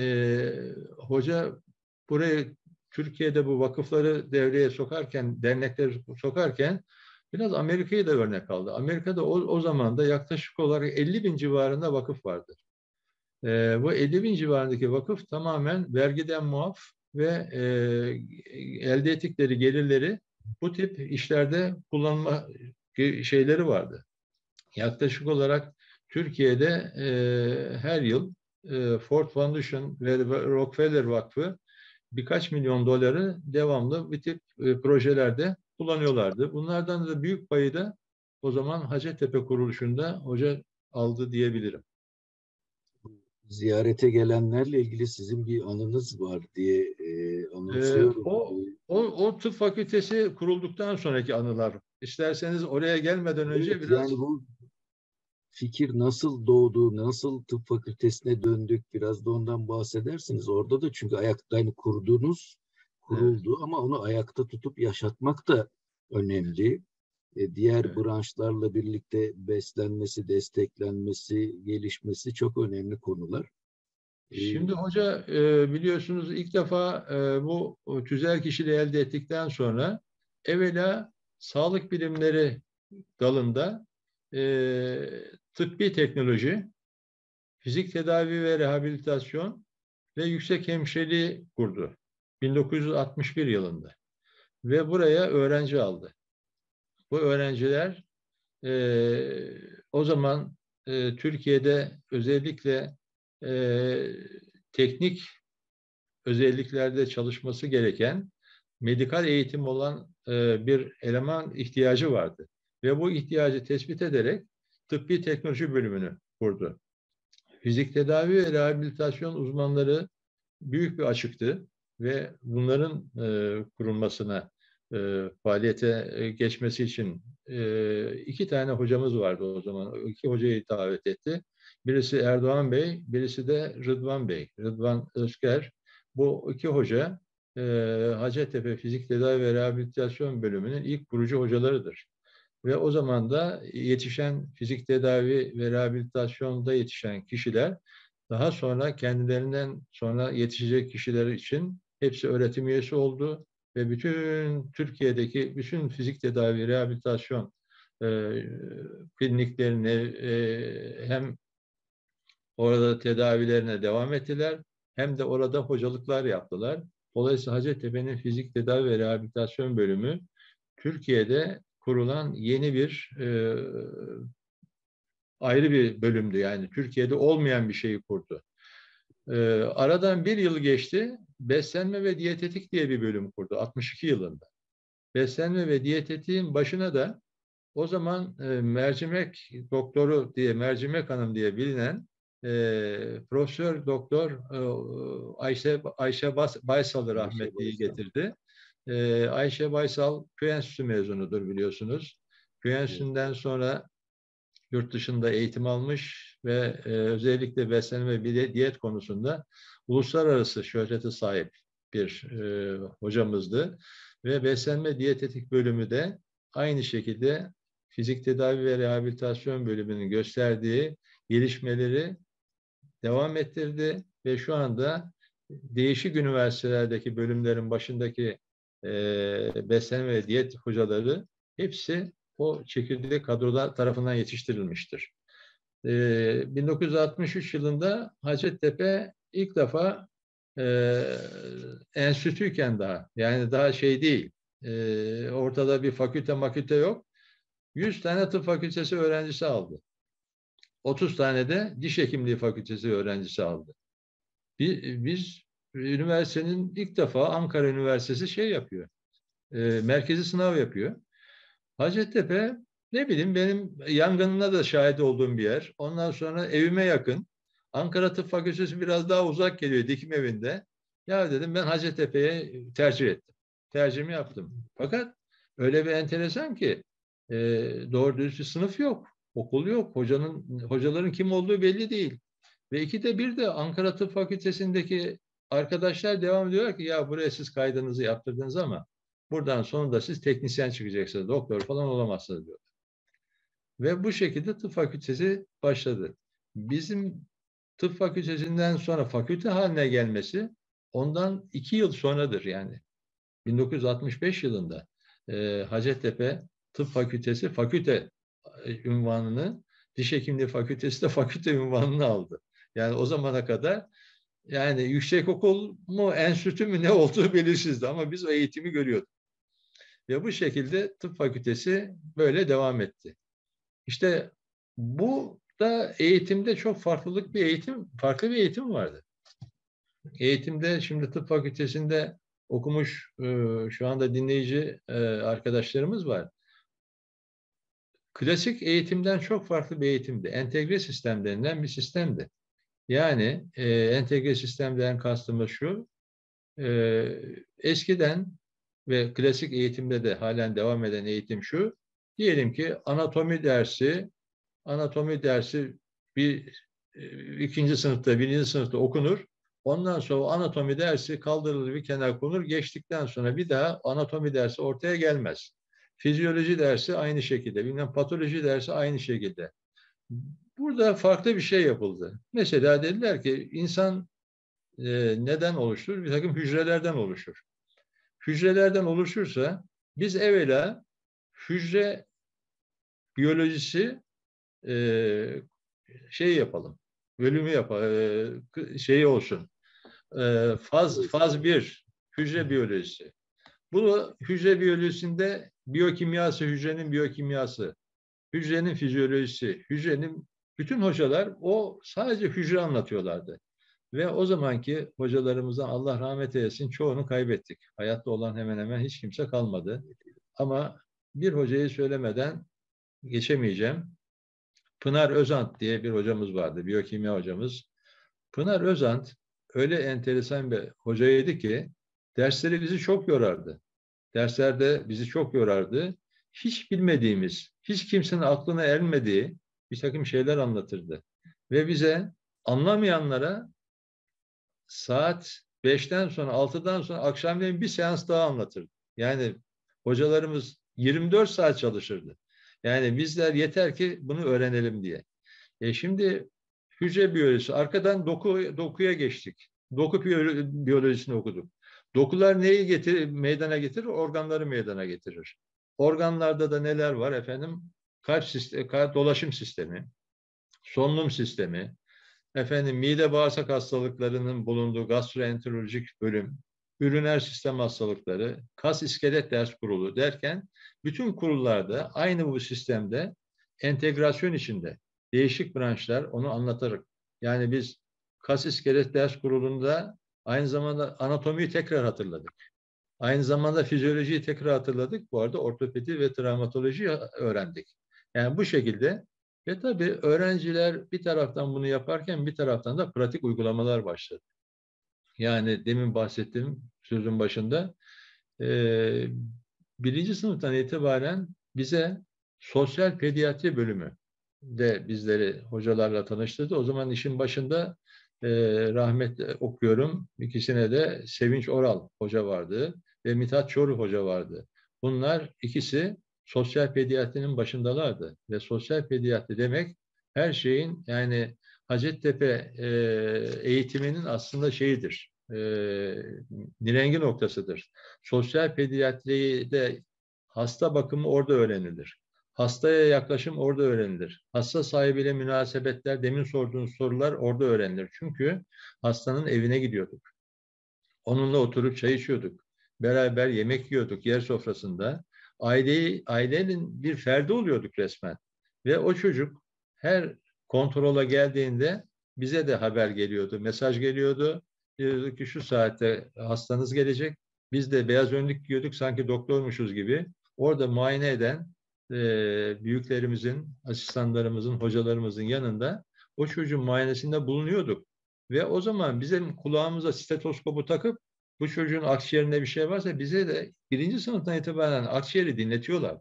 hoca buraya Türkiye'de bu vakıfları devreye sokarken, dernekleri sokarken biraz Amerika'yı da örnek aldı. Amerika'da o zaman da yaklaşık olarak 50 bin civarında vakıf vardı. Bu 50 bin civarındaki vakıf tamamen vergiden muaf ve elde ettikleri gelirleri bu tip işlerde kullanma şeyleri vardı. Yaklaşık olarak Türkiye'de her yıl Ford Foundation ve Rockefeller Vakfı birkaç milyon doları devamlı bir tip projelerde kullanıyorlardı. Bunlardan da büyük payı da o zaman Hacettepe kuruluşunda hoca aldı diyebilirim. Ziyarete gelenlerle ilgili sizin bir anınız var diye anımsıyorum. O tıp fakültesi kurulduktan sonraki anılar. İsterseniz oraya gelmeden önce Evet, yani biraz bu fikir nasıl doğdu, nasıl tıp fakültesine döndük, biraz da ondan bahsedersiniz. Orada da çünkü ayakta hani evet, kuruldu ama onu ayakta tutup yaşatmak da önemli. Diğer evet. branşlarla birlikte beslenmesi, desteklenmesi, gelişmesi çok önemli konular. E, Şimdi hoca biliyorsunuz ilk defa bu tüzel kişiliği elde ettikten sonra evvela sağlık bilimleri dalında tıbbi teknoloji, fizik tedavi ve rehabilitasyon ve yüksek hemşireliği kurdu 1961 yılında ve buraya öğrenci aldı. Bu öğrenciler o zaman Türkiye'de özellikle e, teknik özelliklerde çalışması gereken medikal eğitim olan bir eleman ihtiyacı vardı. Ve bu ihtiyacı tespit ederek tıbbi teknoloji bölümünü kurdu. Fizik tedavi ve rehabilitasyon uzmanları büyük bir açıktı ve bunların kurulmasına, faaliyete geçmesi için iki tane hocamız vardı o zaman. İki hocayı davet etti. Birisi Erdoğan Bey, birisi de Rıdvan Bey. Rıdvan Özker. Bu iki hoca e, Hacettepe Fizik Tedavi ve Rehabilitasyon Bölümünün ilk kurucu hocalarıdır. Ve o zaman da yetişen fizik tedavi ve rehabilitasyonda yetişen kişiler daha sonra kendilerinden sonra yetişecek kişiler için hepsi öğretim üyesi oldu ve bütün Türkiye'deki bütün fizik tedavi, rehabilitasyon kliniklerine hem orada tedavilerine devam ettiler hem de orada hocalıklar yaptılar. Dolayısıyla Hacettepe'nin fizik tedavi ve rehabilitasyon bölümü Türkiye'de kurulan yeni bir ayrı bir bölümdü. Yani Türkiye'de olmayan bir şeyi kurdu. Aradan bir yıl geçti. Beslenme ve diyetetik diye bir bölüm kurdu 62 yılında. Beslenme ve diyetetiğin başına da o zaman mercimek doktoru diye, mercimek hanım diye bilinen Profesör Doktor Ayşe Baysal'ı Ayşe rahmetliyi Baysal. getirdi. Ayşe Baysal köy enstitüsü mezunudur biliyorsunuz. Köy Evet. enstitüsünden sonra yurt dışında eğitim almış ve özellikle beslenme ve diyet konusunda uluslararası şöhrete sahip bir hocamızdı. ve beslenme diyetetik bölümü de aynı şekilde fizik tedavi ve rehabilitasyon bölümünün gösterdiği gelişmeleri devam ettirdi ve şu anda değişik üniversitelerdeki bölümlerin başındaki beslenme ve diyet hocaları hepsi o çekirdek kadrolar tarafından yetiştirilmiştir. 1963 yılında Hacettepe ilk defa enstitüyken daha, yani daha şey değil, ortada bir fakülte yok. 100 tane tıp fakültesi öğrencisi aldı. 30 tane de diş hekimliği fakültesi öğrencisi aldı. Biz üniversitenin ilk defa Ankara Üniversitesi şey yapıyor, merkezi sınav yapıyor. Hacettepe, ne bileyim, benim yangınına da şahit olduğum bir yer. Ondan sonra evime yakın. Ankara Tıp Fakültesi biraz daha uzak geliyor, dikim evinde. Ya dedim, ben Hacettepe'ye tercih ettim. Tercihimi yaptım. Fakat öyle bir enteresan ki doğru dürüst bir sınıf yok. Okul yok. Hocaların kim olduğu belli değil. Ve ikide bir de Ankara Tıp Fakültesindeki arkadaşlar devam ediyorlar ki, ya buraya siz kaydınızı yaptırdınız ama buradan sonunda siz teknisyen çıkacaksınız, doktor falan olamazsınız diyor. Ve bu şekilde tıp fakültesi başladı. Bizim tıp fakültesinden sonra fakülte haline gelmesi ondan 2 yıl sonradır yani. 1965 yılında Hacettepe Tıp Fakültesi fakülte ünvanını, Diş Hekimliği Fakültesi de fakülte ünvanını aldı. Yani o zamana kadar yani yüksekokul mu, enstitü mü ne olduğu belirsizdi ama biz o eğitimi görüyorduk. Ve bu şekilde tıp fakültesi böyle devam etti. İşte bu da eğitimde çok farklı bir eğitim vardı. Eğitimde şimdi tıp fakültesinde okumuş şu anda dinleyici arkadaşlarımız var. Klasik eğitimden çok farklı bir eğitimdi. Entegre sistem denilen bir sistemdi. Yani entegre sistemden kastımız şu, eskiden ve klasik eğitimde de halen devam eden eğitim şu, diyelim ki anatomi dersi ikinci sınıfta, birinci sınıfta okunur. Ondan sonra anatomi dersi kaldırılır, bir kenara konur. Geçtikten sonra bir daha anatomi dersi ortaya gelmez. Fizyoloji dersi aynı şekilde, bilmem patoloji dersi aynı şekilde. Burada farklı bir şey yapıldı. Mesela dediler ki insan neden oluşur? Bir takım hücrelerden oluşur. Hücrelerden oluşursa biz evvela hücre biyolojisi şey yapalım. Bölümü şey olsun. Faz 1 hücre biyolojisi. Bunu hücre biyolojisinde hücrenin biyokimyası, hücrenin fizyolojisi, bütün hocalar o sadece hücre anlatıyorlardı. Ve o zamanki hocalarımızdan Allah rahmet eylesin çoğunu kaybettik. Hayatta olan hemen hemen hiç kimse kalmadı. Ama bir hocayı söylemeden geçemeyeceğim. Pınar Özant diye bir hocamız vardı, biyokimya hocamız. Pınar Özant öyle enteresan bir hocaydı ki dersleri bizi çok yorardı. Derslerde bizi çok yorardı. Hiç bilmediğimiz, hiç kimsenin aklına ermediği bir takım şeyler anlatırdı. Ve bize, anlamayanlara, saat 5'ten sonra, 6'dan sonra akşamleyin bir seans daha anlatırdı. Yani hocalarımız 24 saat çalışırdı. Yani bizler yeter ki bunu öğrenelim diye. Şimdi hücre biyolojisi, arkadan dokuya geçtik. Doku biyolojisini okuduk. Dokular neyi meydana getirir? Organları meydana getirir. Organlarda da neler var efendim? Kalp dolaşım sistemi, solunum sistemi, efendim mide bağırsak hastalıklarının bulunduğu gastroenterolojik bölüm, üriner sistem hastalıkları, kas iskelet ders kurulu derken bütün kurullarda aynı bu sistemde entegrasyon içinde değişik branşlar onu anlatarak, yani biz kas iskelet ders kurulunda aynı zamanda anatomiyi tekrar hatırladık. Aynı zamanda fizyolojiyi tekrar hatırladık. Bu arada ortopedi ve travmatoloji öğrendik. Yani bu şekilde. Ve tabii öğrenciler bir taraftan bunu yaparken bir taraftan da pratik uygulamalar başladı. Yani demin bahsettiğim sözün başında birinci sınıftan itibaren bize sosyal pediatri bölümü de bizleri hocalarla tanıştırdı. O zaman işin başında rahmetle okuyorum. İkisine de Sevinç Oral hoca vardı. ve Mithat Çoruh Hoca vardı. Bunlar ikisi sosyal pediatrinin başındalardı. Ve sosyal pediatri demek her şeyin, yani Hacettepe eğitiminin aslında şeyidir, nirengi noktasıdır. Sosyal pediatride hasta bakımı orada öğrenilir. Hastaya yaklaşım orada öğrenilir. Hasta sahibiyle münasebetler, demin sorduğunuz sorular orada öğrenilir. Çünkü hastanın evine gidiyorduk. Onunla oturup çay içiyorduk. Beraber yemek yiyorduk yer sofrasında. Ailenin bir ferdi oluyorduk resmen. Ve o çocuk her kontrola geldiğinde bize de haber geliyordu, mesaj geliyordu. Diyordu ki şu saatte hastanız gelecek. Biz de beyaz önlük giyiyorduk, sanki doktormuşuz gibi. Orada muayene eden büyüklerimizin, asistanlarımızın, hocalarımızın yanında o çocuğun muayenesinde bulunuyorduk. Ve o zaman bizim kulağımıza stetoskopu takıp bu çocuğun akciğerinde bir şey varsa bize de birinci sınıftan itibaren akciğeri dinletiyorlar.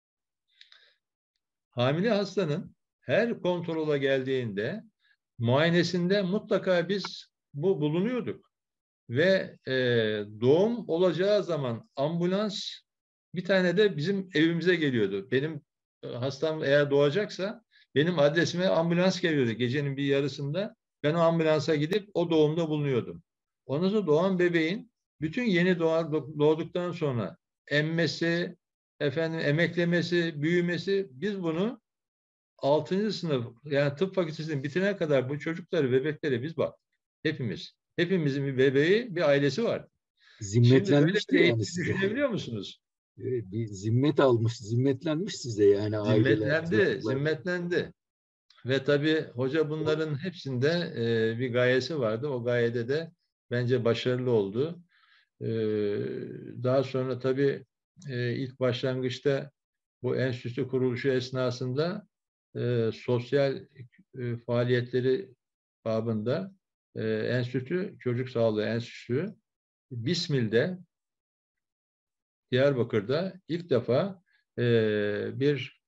Hamile hastanın her kontrola geldiğinde muayenesinde mutlaka biz bu bulunuyorduk. Ve doğum olacağı zaman ambulans bir tane de bizim evimize geliyordu. Benim hastam eğer doğacaksa benim adresime ambulans geliyordu gecenin bir yarısında. Ben o ambulansa gidip o doğumda bulunuyordum. Ondan sonra doğan bebeğin bütün yeni doğduktan sonra emmesi, emeklemesi, büyümesi, biz bunu 6. sınıf, yani tıp fakültesini bitirene kadar bu çocukları, bebekleri biz baktık. Hepimiz. Hepimizin bir bebeği, bir ailesi var. Şimdi böyle Zimmetlenmişti bir yani eğitim size. düşünebiliyor musunuz? Evet, bir zimmet almış, zimmetlenmiş size yani aileler, Zimmetlendi, çocuklar. zimmetlendi. Ve tabii hoca bunların hepsinde bir gayesi vardı. O gayede de bence başarılı oldu. E, Daha sonra tabii ilk başlangıçta bu enstitü kuruluşu esnasında sosyal faaliyetleri babında enstitü, çocuk sağlığı enstitüsü Bismil'de, Diyarbakır'da ilk defa bir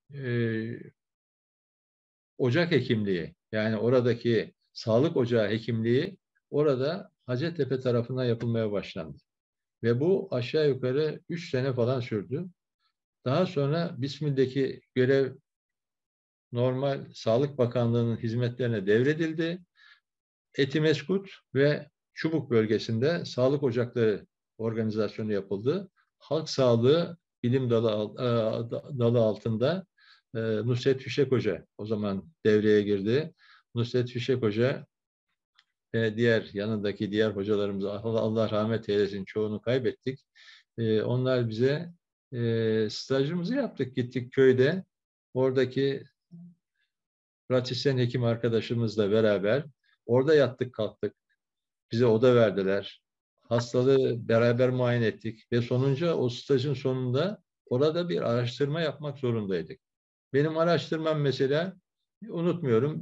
ocak hekimliği, yani oradaki sağlık ocağı hekimliği orada Hacettepe tarafından yapılmaya başlandı. Ve bu aşağı yukarı 3 sene falan sürdü. Daha sonra Bismil'deki görev normal Sağlık Bakanlığı'nın hizmetlerine devredildi. Etimeskut ve Çubuk bölgesinde sağlık ocakları organizasyonu yapıldı. Halk sağlığı bilim dalı altında Nusret Fişek Hoca o zaman devreye girdi. Nusret Fişek Hoca ve yanındaki diğer hocalarımız, Allah rahmet eylesin, çoğunu kaybettik. Onlar bize stajımızı yaptık, gittik köyde. Oradaki pratisyen hekim arkadaşımızla beraber orada yattık kalktık. Bize oda verdiler. Hastalığı beraber muayene ettik ve sonunca o stajın sonunda orada bir araştırma yapmak zorundaydık. Benim araştırmam mesela, unutmuyorum,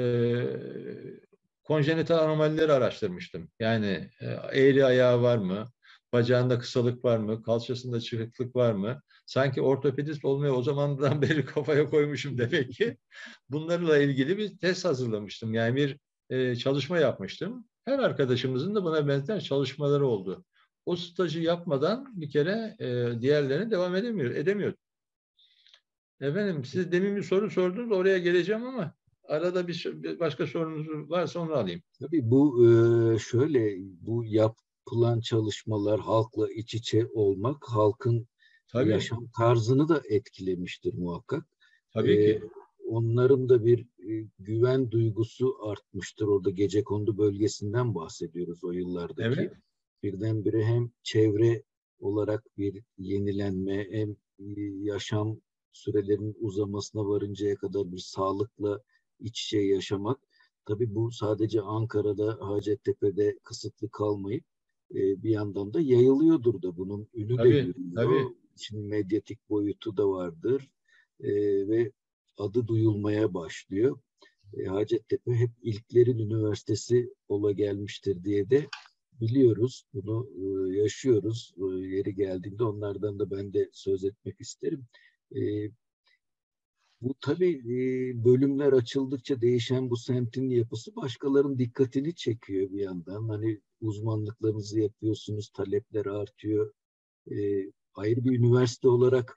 konjenital anomalileri araştırmıştım. Yani eğri ayağı var mı? Bacağında kısalık var mı? Kalçasında çıkıklık var mı? Sanki ortopedist olmaya o zamandan beri kafaya koymuşum demek ki. Bunlarla ilgili bir test hazırlamıştım. Yani bir çalışma yapmıştım. Her arkadaşımızın da buna benzer çalışmaları oldu. O stajı yapmadan bir kere diğerlerine devam edemiyor. Efendim, siz demin bir soru sordunuz, oraya geleceğim ama arada bir başka sorunuz varsa onu alayım. Tabii bu şöyle, bu yapılan çalışmalar halkla iç içe olmak, halkın Tabii, yaşam tarzını da etkilemiştir muhakkak. tabii E, ki. Onların da bir güven duygusu artmıştır. Orada Gecekondu bölgesinden bahsediyoruz o yıllardaki. Evet, Birdenbire hem çevre olarak bir yenilenme, hem yaşam sürelerinin uzamasına varıncaya kadar bir sağlıkla iç içe yaşamak. Tabii bu sadece Ankara'da, Hacettepe'de kısıtlı kalmayıp bir yandan da yayılıyordur da, bunun ünü de tabii, yürüyor. tabii. Şimdi medyatik boyutu da vardır. Ve adı duyulmaya başlıyor. Hacettepe hep ilklerin üniversitesi ola gelmiştir diye de biliyoruz. Bunu yaşıyoruz. Yeri geldiğinde onlardan da ben de söz etmek isterim. E, Bu tabii bölümler açıldıkça değişen bu semtin yapısı başkalarının dikkatini çekiyor bir yandan. Hani uzmanlıklarınızı yapıyorsunuz, talepler artıyor. ayrı bir üniversite olarak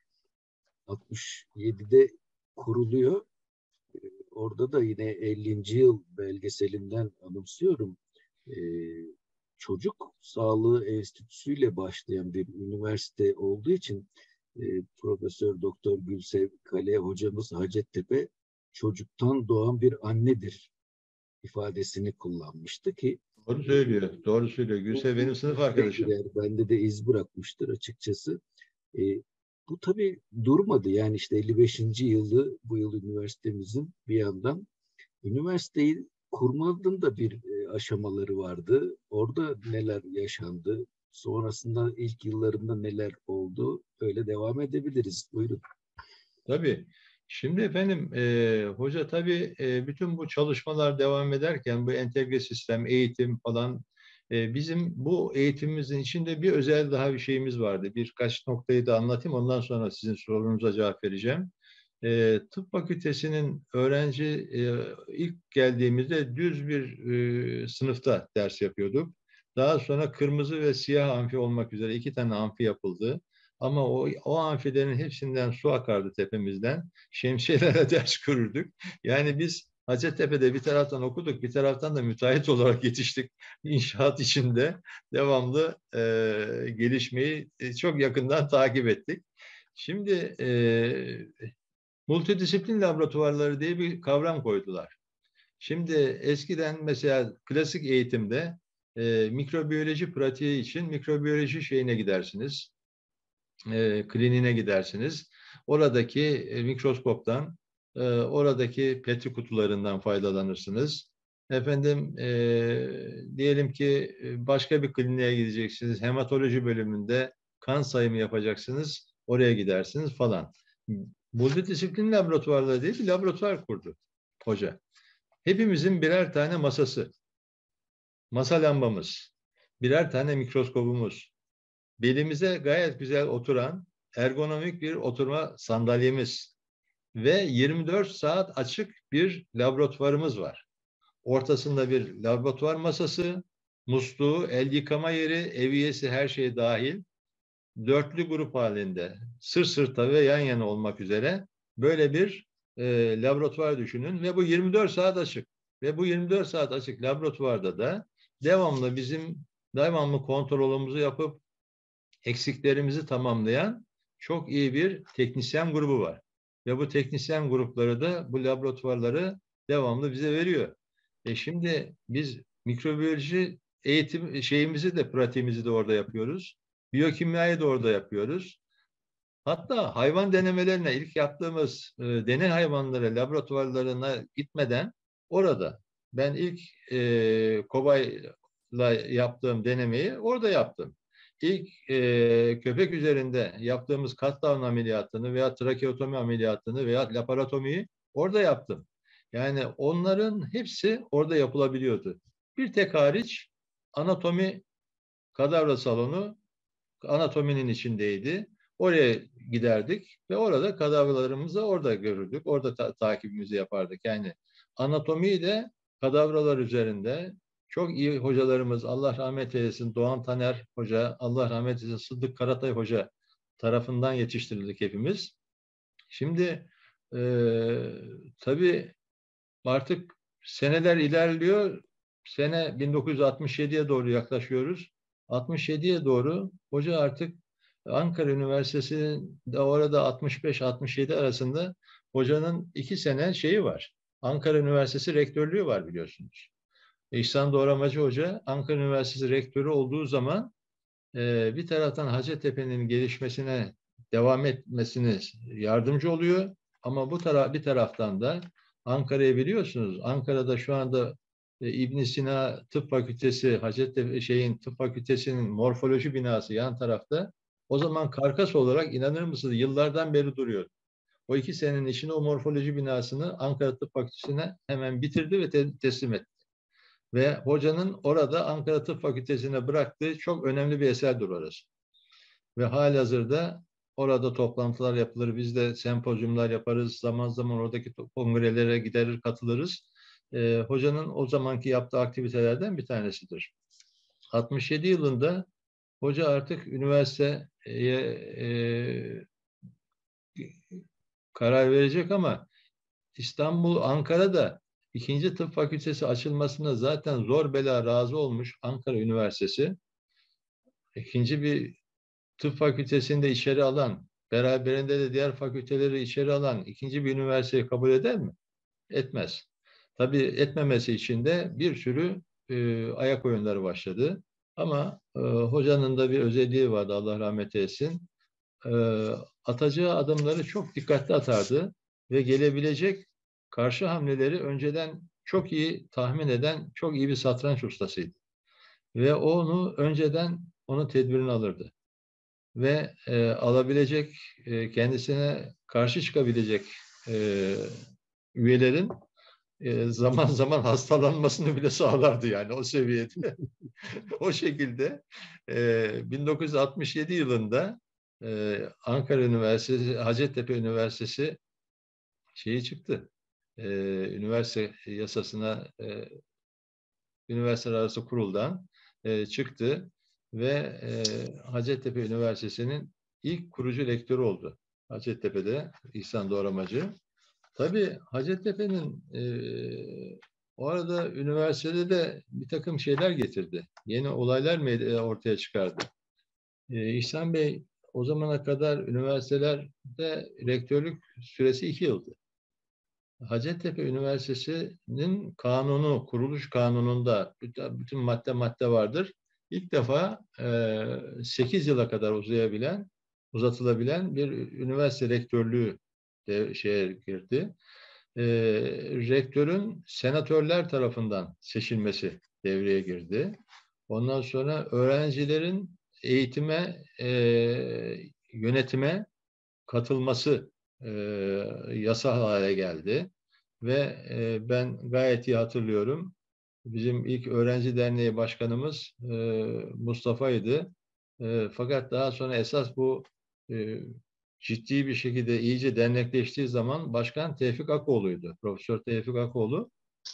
67'de kuruluyor. Orada da yine 50. yıl belgeselinden anımsıyorum. E, Çocuk Sağlığı Enstitüsü'yle başlayan bir üniversite olduğu için Profesör Doktor Gülsev Kale hocamız Hacettepe çocuktan doğan bir annedir ifadesini kullanmıştı ki Doğru söylüyor. Doğru söylüyor. Gülse benim sınıf arkadaşım. bende de iz bırakmıştır açıkçası. E, Bu tabii durmadı. Yani işte 55. yılı bu yıl üniversitemizin bir yandan. Üniversiteyi kurmanın da bir aşamaları vardı. Orada neler yaşandı? Sonrasında ilk yıllarında neler oldu? Öyle devam edebiliriz. Buyurun. Tabii. Şimdi efendim hoca tabii bütün bu çalışmalar devam ederken bu entegre sistem, eğitim falan bizim bu eğitimimizin içinde bir özel daha bir şeyimiz vardı. Birkaç noktayı da anlatayım. Ondan sonra sizin sorunuza cevap vereceğim. Tıp fakültesinin öğrenci ilk geldiğimizde düz bir sınıfta ders yapıyorduk. Daha sonra kırmızı ve siyah amfi olmak üzere 2 tane amfi yapıldı. Ama o amfilerin hepsinden su akardı tepemizden. Şemsiyelerle ders görürdük. Yani biz Hacettepe'de bir taraftan okuduk, bir taraftan da müteahhit olarak yetiştik. İnşaat içinde devamlı gelişmeyi çok yakından takip ettik. Şimdi multidisiplin laboratuvarları diye bir kavram koydular. Şimdi eskiden mesela klasik eğitimde mikrobiyoloji pratiği için mikrobiyoloji şeyine gidersiniz, kliniğine gidersiniz. Oradaki mikroskoptan, oradaki petri kutularından faydalanırsınız. Efendim, diyelim ki başka bir kliniğe gideceksiniz. Hematoloji bölümünde kan sayımı yapacaksınız. Oraya gidersiniz falan. Multidisiplin laboratuvarları diye bir laboratuvar kurdu hoca. Hepimizin birer tane masası, masa lambamız, birer tane mikroskobumuz, belimize gayet güzel oturan ergonomik bir oturma sandalyemiz ve 24 saat açık bir laboratuvarımız var. Ortasında bir laboratuvar masası, musluğu, el yıkama yeri, eviyesi her şey dahil, dörtlü grup halinde sırt sırta ve yan yana olmak üzere böyle bir laboratuvar düşünün ve bu 24 saat açık. Ve bu 24 saat açık laboratuvarda da devamlı kontrolümüzü yapıp eksiklerimizi tamamlayan çok iyi bir teknisyen grubu var. Ve bu teknisyen grupları da bu laboratuvarları devamlı bize veriyor. Şimdi biz mikrobiyoloji eğitim şeyimizi de pratiğimizi de orada yapıyoruz. Biyokimyayı da orada yapıyoruz. Hatta hayvan denemelerine ilk yaptığımız deney hayvanları laboratuvarlarına gitmeden orada ben ilk kobayla yaptığım denemeyi orada yaptım. İlk köpek üzerinde yaptığımız cut-down ameliyatını veya trakeotomi ameliyatını veya laparotomiyi orada yaptım. Yani onların hepsi orada yapılabiliyordu. Bir tek hariç anatomi kadavra salonu anatominin içindeydi. Oraya giderdik ve orada kadavralarımızı orada görürdük. Orada takibimizi yapardık. Yani anatomiyi de kadavralar üzerinde çok iyi hocalarımız, Allah rahmet eylesin, Doğan Taner Hoca, Allah rahmet eylesin, Sıddık Karatay Hoca tarafından yetiştirildik hepimiz. Şimdi tabii artık seneler ilerliyor. Sene 1967'ye doğru yaklaşıyoruz. 67'ye doğru hoca artık Ankara Üniversitesi'nde orada 65-67 arasında hocanın 2 sene şeyi var. Ankara Üniversitesi rektörlüğü var biliyorsunuz. İhsan Doğramacı Hoca Ankara Üniversitesi rektörü olduğu zaman bir taraftan Hacettepe'nin gelişmesine devam etmesine yardımcı oluyor. Ama bir taraftan da Ankara'yı biliyorsunuz. Ankara'da şu anda İbn Sina Tıp Fakültesi, Hacettepe Tıp Fakültesi'nin morfoloji binası yan tarafta. O zaman karkas olarak inanır mısınız yıllardan beri duruyor. O 2 senenin içinde o morfoloji binasını Ankara Tıp Fakültesi'ne hemen bitirdi ve teslim etti. Ve hocanın orada Ankara Tıp Fakültesi'ne bıraktığı çok önemli bir eserdir orası. Ve halihazırda orada toplantılar yapılır. Biz de sempozyumlar yaparız. Zaman zaman oradaki kongrelere gider, katılırız. Hocanın o zamanki yaptığı aktivitelerden bir tanesidir. 67 yılında hoca artık üniversite karar verecek ama İstanbul, Ankara'da ikinci tıp fakültesi açılmasına zaten zor bela razı olmuş Ankara Üniversitesi. İkinci bir tıp fakültesini de içeri alan, beraberinde de diğer fakülteleri içeri alan ikinci bir üniversiteyi kabul eder mi? Etmez. Tabii etmemesi için de bir sürü ayak oyunları başladı. Ama hocanın da bir özelliği vardı, Allah rahmet eylesin. E, Atacağı adımları çok dikkatli atardı ve gelebilecek karşı hamleleri önceden çok iyi tahmin eden çok iyi bir satranç ustasıydı. Ve onu önceden onun tedbirini alırdı. Ve alabilecek, kendisine karşı çıkabilecek üyelerin zaman zaman hastalanmasını bile sağlardı yani o seviyede. O şekilde 1967 yılında Ankara Üniversitesi, Hacettepe Üniversitesi şeyi çıktı. Üniversite yasasına, üniversiteler arası kuruldan çıktı ve Hacettepe Üniversitesi'nin ilk kurucu rektörü oldu. Hacettepe'de İhsan Doğramacı. Tabii Hacettepe'nin o arada üniversitede de bir takım şeyler getirdi. Yeni olaylar ortaya çıkardı. İhsan Bey o zamana kadar üniversitelerde rektörlük süresi 2 yıldı. Hacettepe Üniversitesi'nin kanunu, kuruluş kanununda bütün madde vardır. İlk defa 8 yıla kadar uzatılabilen bir üniversite rektörlüğü de şeye girdi. Rektörün senatörler tarafından seçilmesi devreye girdi. Ondan sonra öğrencilerin eğitime, yönetime katılması yasal hale geldi. Ve ben gayet iyi hatırlıyorum. Bizim ilk öğrenci derneği başkanımız Mustafa'ydı. Fakat daha sonra esas bu ciddi bir şekilde iyice dernekleştiği zaman başkan Tevfik Akoğlu'ydu. Profesör Tevfik Akoğlu.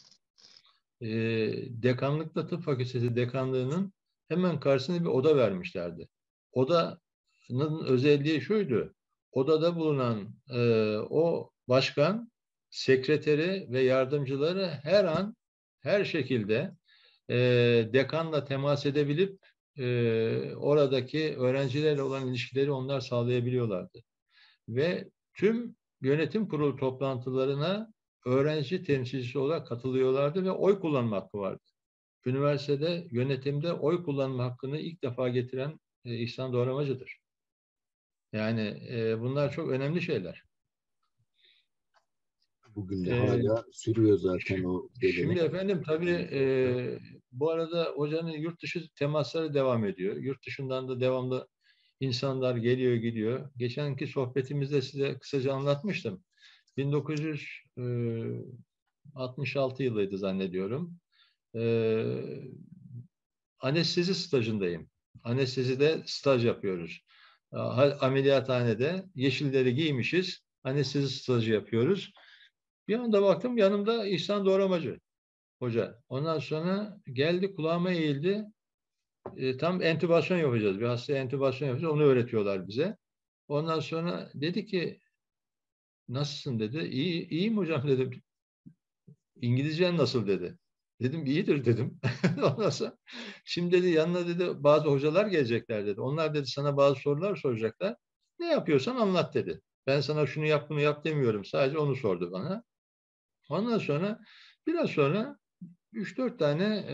Dekanlıkta Tıp Fakültesi dekanlığının hemen karşısına bir oda vermişlerdi. Odanın özelliği şuydu. Odada bulunan o başkan, sekreteri ve yardımcıları her an, her şekilde dekanla temas edebilip oradaki öğrencilerle olan ilişkileri onlar sağlayabiliyorlardı. Ve tüm yönetim kurulu toplantılarına öğrenci temsilcisi olarak katılıyorlardı ve oy kullanma hakkı vardı. Üniversitede yönetimde oy kullanma hakkını ilk defa getiren İhsan Doğramacı'dır. Yani bunlar çok önemli şeyler. Bugün de hala sürüyor zaten o gelenek. Şimdi efendim tabii bu arada hocanın yurt dışı temasları devam ediyor. Yurt dışından da devamlı insanlar geliyor gidiyor. Geçenki sohbetimizde size kısaca anlatmıştım. 1966 yılıydı zannediyorum. Anestezi stajındayım. Anestezide staj yapıyoruz. Ameliyathanede yeşilleri giymişiz. Anestezi stajı yapıyoruz. Bir anda baktım yanımda İhsan Doğramacı hoca. Ondan sonra geldi kulağıma eğildi. Tam entübasyon yapacağız. Bir hastaya entübasyon yapacağız. Onu öğretiyorlar bize. Ondan sonra dedi ki nasılsın dedi. İyiyim hocam dedim. İngilizcen nasıl dedi. Dedim iyidir dedim. Ondan sonra şimdi dedi yanına dedi bazı hocalar gelecekler dedi. Onlar dedi sana bazı sorular soracaklar. Ne yapıyorsan anlat dedi. Ben sana şunu yap bunu yap demiyorum. Sadece onu sordu bana. Ondan sonra biraz sonra 3-4 tane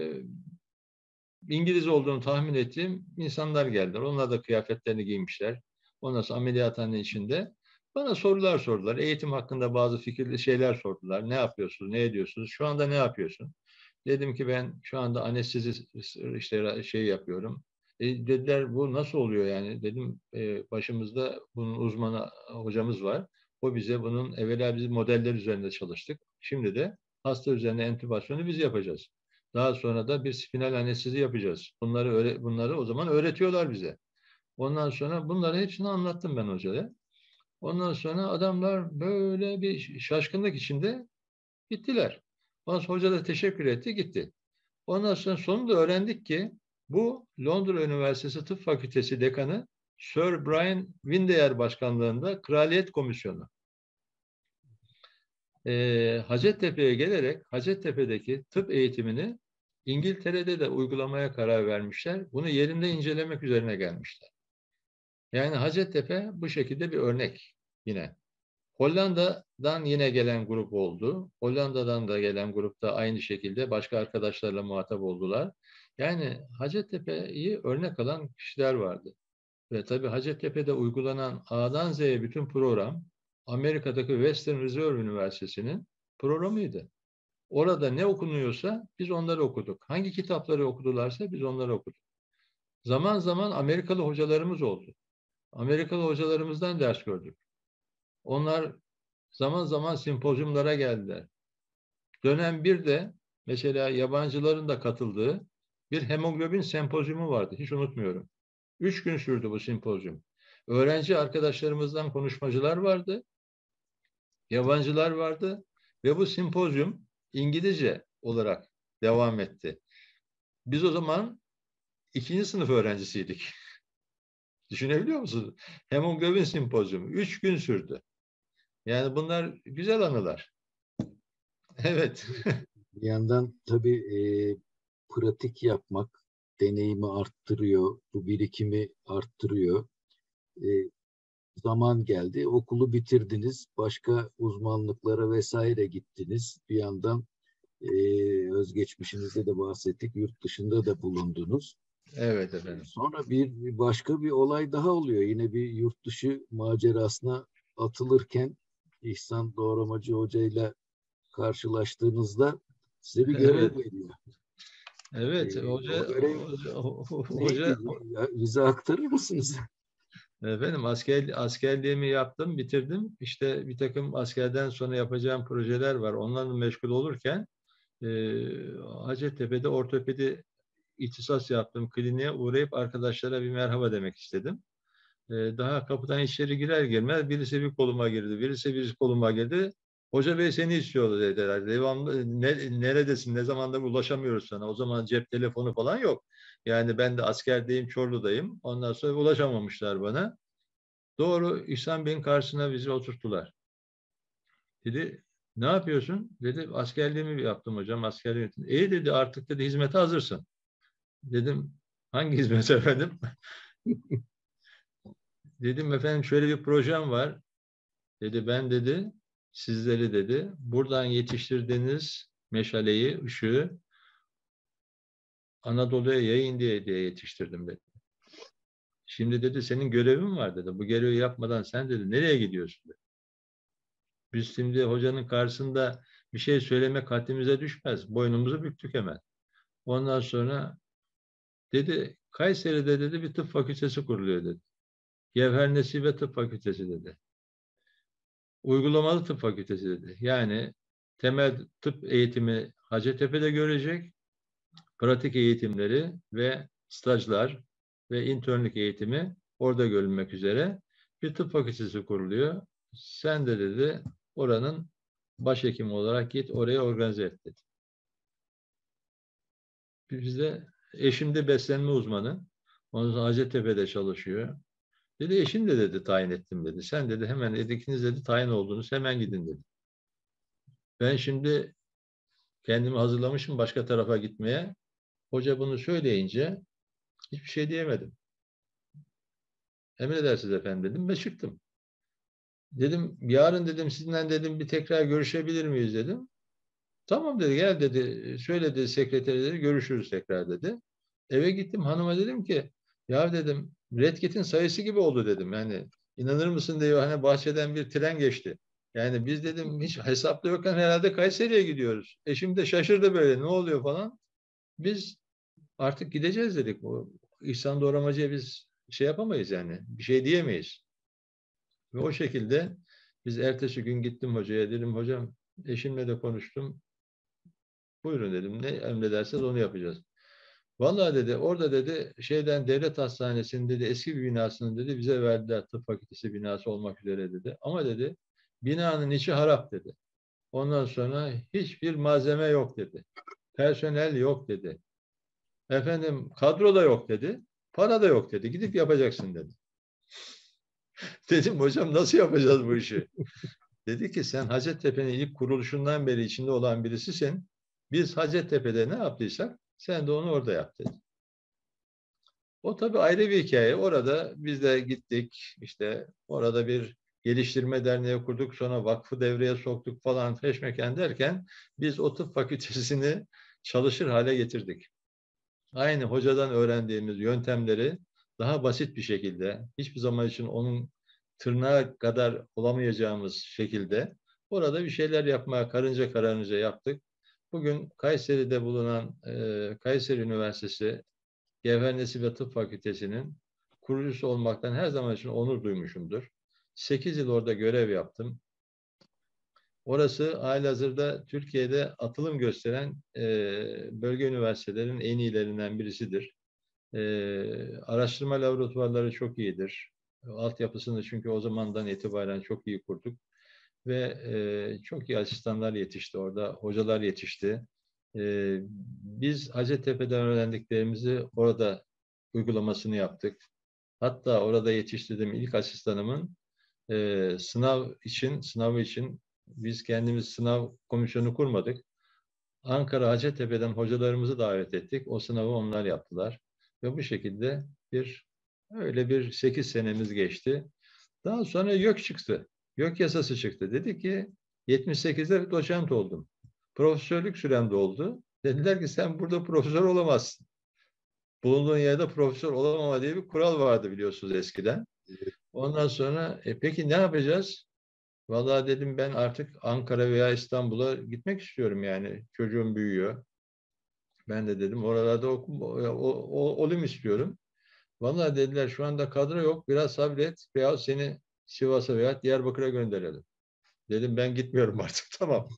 İngiliz olduğunu tahmin ettiğim insanlar geldiler. Onlar da kıyafetlerini giymişler. Ondan sonra ameliyathane içinde bana sorular sordular. Eğitim hakkında bazı fikirli şeyler sordular. Ne yapıyorsunuz, ne ediyorsunuz? Şu anda ne yapıyorsun? Dedim ki ben şu anda anestezi işte şey yapıyorum. Dediler bu nasıl oluyor yani? Dedim başımızda bunun uzmanı hocamız var. O bize bunun evvela biz modeller üzerinde çalıştık. Şimdi de hasta üzerine entübasyonu biz yapacağız. Daha sonra da bir spinal anestezi yapacağız. Bunları o zaman öğretiyorlar bize. Ondan sonra bunları hepsini anlattım ben hocaya. Ondan sonra adamlar böyle bir şaşkınlık içinde gittiler. Ondan sonra hoca da teşekkür etti, gitti. Ondan sonra sonunda öğrendik ki bu Londra Üniversitesi Tıp Fakültesi dekanı Sir Brian Windeyer başkanlığında Kraliyet Komisyonu. Hacettepe'ye gelerek Hacettepe'deki tıp eğitimini İngiltere'de de uygulamaya karar vermişler. Bunu yerinde incelemek üzerine gelmişler. Yani Hacettepe bu şekilde bir örnek yine. Hollanda'dan yine gelen grup oldu. Hollanda'dan da gelen grupta aynı şekilde başka arkadaşlarla muhatap oldular. Yani Hacettepe'yi örnek alan kişiler vardı. Ve tabii Hacettepe'de uygulanan A'dan Z'ye bütün program Amerika'daki Western Reserve Üniversitesi'nin programıydı. Orada ne okunuyorsa biz onları okuduk. Hangi kitapları okudularsa biz onları okuduk. Zaman zaman Amerikalı hocalarımız oldu. Amerikalı hocalarımızdan ders gördük. Onlar zaman zaman sempozyumlara geldiler. Dönem 1'de mesela yabancıların da katıldığı bir hemoglobin sempozyumu vardı. Hiç unutmuyorum. 3 gün sürdü bu sempozyum. Öğrenci arkadaşlarımızdan konuşmacılar vardı, yabancılar vardı ve bu sempozyum İngilizce olarak devam etti. Biz o zaman 2. sınıf öğrencisiydik. Düşünebiliyor musunuz? Hemoglobin sempozyumu 3 gün sürdü. Yani bunlar güzel anılar. Evet. Bir yandan tabii pratik yapmak deneyimi arttırıyor, bu birikimi arttırıyor. E, Zaman geldi, okulu bitirdiniz, başka uzmanlıklara vesaire gittiniz. Bir yandan özgeçmişinizde de bahsettik, yurt dışında da bulundunuz. Evet efendim. Sonra bir başka bir olay daha oluyor. Yine bir yurt dışı macerasına atılırken İhsan Doğramacı Hoca ile karşılaştığınızda size bir görev Evet. veriyor. Evet. O Hoca, görev hoca neydi? Bize aktarır mısınız? efendim askerliğimi yaptım, bitirdim. İşte bir takım askerden sonra yapacağım projeler var. Onlarla meşgul olurken Hacettepe'de ortopedi ihtisas yaptım. Kliniğe uğrayıp arkadaşlara bir merhaba demek istedim. Daha kapıdan içeri girer girmez birisi bir koluma girdi, birisi koluma girdi. Hoca Bey seni istiyordu dediler. Devamlı neredesin, ne zamanda ulaşamıyoruz sana. O zaman cep telefonu falan yok. Yani ben de askerdeyim, Çorlu'dayım. Ondan sonra ulaşamamışlar bana. Doğru İhsan Bey'in karşısına bizi oturttular. Dedi ne yapıyorsun? Dedi askerliğimi yaptım hocam. Askerliğimi. İyi dedi artık dedi hizmete hazırsın. Dedim hangi hizmet efendim? Dedim efendim şöyle bir projem var. Dedi ben dedi sizleri dedi buradan yetiştirdiğiniz meşaleyi, ışığı Anadolu'ya yayın diye yetiştirdim dedi. Şimdi dedi senin görevin var dedi. Bu görevi yapmadan sen dedi nereye gidiyorsun dedi. Biz şimdi hocanın karşısında bir şey söylemek haddimize düşmez. Boynumuzu büktük hemen. Ondan sonra dedi Kayseri'de dedi bir tıp fakültesi kuruluyor dedi. Gevher Nesibe Tıp Fakültesi dedi. Uygulamalı tıp fakültesi dedi. Yani temel tıp eğitimi Hacettepe'de görecek, pratik eğitimleri ve stajlar ve internlik eğitimi orada görülmek üzere bir tıp fakültesi kuruluyor. Sen de dedi oranın başhekimi olarak git oraya organize et dedi. Bizde eşim de beslenme uzmanı. Ondan sonra Hacettepe'de çalışıyor. Dedi eşim de dedi tayin ettim dedi. Sen dedi hemen dedi ikiniz dedi tayin oldunuz hemen gidin dedi. Ben şimdi kendimi hazırlamışım başka tarafa gitmeye. Hoca bunu söyleyince hiçbir şey diyemedim. Emredersiniz efendim dedim ve çıktım. Dedim yarın dedim sizinle dedim bir tekrar görüşebilir miyiz dedim. Tamam dedi gel dedi. Şöyle dedi sekreteri dedi görüşürüz tekrar dedi. Eve gittim hanıma dedim ki ya dedim Red Cat'in sayısı gibi oldu dedim. Yani inanır mısın diyor hani bahçeden bir tren geçti. Yani biz dedim hiç hesapta yokken herhalde Kayseri'ye gidiyoruz. Eşim de şaşırdı böyle ne oluyor falan. Biz artık gideceğiz dedik. O İhsan Doğramacı'ya biz şey yapamayız yani. Bir şey diyemeyiz. Ve o şekilde biz ertesi gün gittim hocaya dedim hocam eşimle de konuştum. Buyurun dedim ne emrederseniz onu yapacağız. Vallahi dedi orada dedi şeyden devlet hastanesinin dedi eski bir binasını dedi bize verdiler tıp fakültesi binası olmak üzere dedi. Ama dedi binanın içi harap dedi. Ondan sonra hiçbir malzeme yok dedi. Personel yok dedi. Efendim kadro da yok dedi. Para da yok dedi. Gidip yapacaksın dedi. Dedim hocam nasıl yapacağız bu işi? Dedi ki sen Hacettepe'nin ilk kuruluşundan beri içinde olan birisisin. Biz Hacettepe'de ne yaptıysak sen de onu orada yap dedi. O tabii ayrı bir hikaye. Orada biz de gittik. İşte orada bir geliştirme derneği kurduk. Sonra vakfı devreye soktuk falan feşmeken derken biz o tıp fakültesini çalışır hale getirdik. Aynı hocadan öğrendiğimiz yöntemleri daha basit bir şekilde, hiçbir zaman için onun tırnağı kadar olamayacağımız şekilde orada bir şeyler yapmaya karınca kararınca yaptık. Bugün Kayseri'de bulunan Kayseri Üniversitesi Gevher ve Tıp Fakültesi'nin kurucusu olmaktan her zaman için onur duymuşumdur. 8 yıl orada görev yaptım. Orası halihazırda Türkiye'de atılım gösteren bölge üniversitelerinin en iyilerinden birisidir. Araştırma laboratuvarları çok iyidir. Altyapısını çünkü o zamandan itibaren çok iyi kurduk. Ve çok iyi asistanlar yetişti orada, hocalar yetişti. Biz Hacettepe'den öğrendiklerimizi orada uygulamasını yaptık. Hatta orada yetiştirdiğim ilk asistanımın sınavı için biz kendimiz sınav komisyonu kurmadık. Ankara Hacettepe'den hocalarımızı davet ettik. O sınavı onlar yaptılar. Ve bu şekilde öyle bir 8 senemiz geçti. Daha sonra YÖK çıktı. YÖK yasası çıktı. Dedi ki 78'de doçent oldum. Profesörlük sürem doldu. Dediler ki sen burada profesör olamazsın. Bulunduğun yerde profesör olamama diye bir kural vardı biliyorsunuz eskiden. Ondan sonra peki ne yapacağız? Vallahi dedim ben artık Ankara veya İstanbul'a gitmek istiyorum yani. Çocuğum büyüyor. Ben de dedim oralarda olayım istiyorum. Vallahi dediler şu anda kadro yok. Biraz sabret veya seni Sivas'a veya Diyarbakır'a gönderelim. Dedim ben gitmiyorum artık tamam.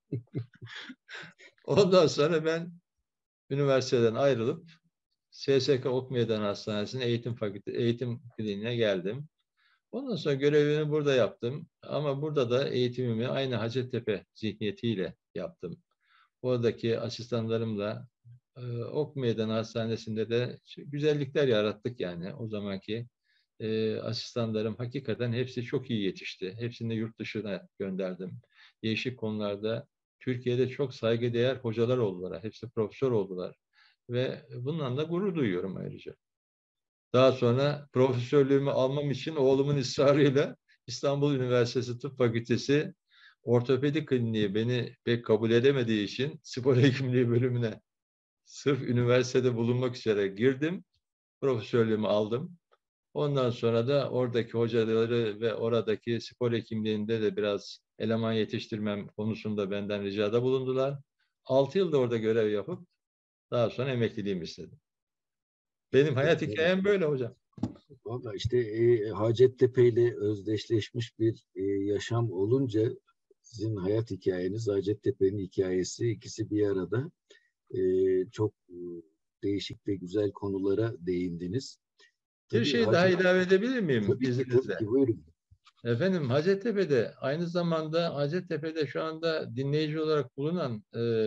Ondan sonra ben üniversiteden ayrılıp SSK Ok Meydan Hastanesi'nin eğitim kliniğine geldim. Ondan sonra görevimi burada yaptım. Ama burada da eğitimimi aynı Hacettepe zihniyetiyle yaptım. Oradaki asistanlarımla Ok Meydan Hastanesi'nde de güzellikler yarattık yani. O zamanki asistanlarım hakikaten hepsi çok iyi yetişti. Hepsini de yurt dışına gönderdim. Değişik konularda Türkiye'de çok saygıdeğer hocalar oldular. Hepsi profesör oldular. Ve bundan da gurur duyuyorum ayrıca. Daha sonra profesörlüğümü almam için oğlumun ısrarıyla İstanbul Üniversitesi Tıp Fakültesi Ortopedi Kliniği beni pek kabul edemediği için spor hekimliği bölümüne sırf üniversitede bulunmak üzere girdim. Profesörlüğümü aldım. Ondan sonra da oradaki hocaları ve oradaki spor hekimliğinde de biraz eleman yetiştirmem konusunda benden ricada bulundular. 6 yılda orada görev yapıp daha sonra emekliliğimi istedim. Benim hayat hikayem böyle hocam. Valla işte Hacettepe ile özdeşleşmiş bir yaşam olunca sizin hayat hikayeniz, Hacettepe'nin hikayesi ikisi bir arada çok değişik ve güzel konulara değindiniz. Bir Tabii şey daha ilave edebilir miyim tabii izninizle? ki buyurun. Efendim Hacettepe'de aynı zamanda Hacettepe'de şu anda dinleyici olarak bulunan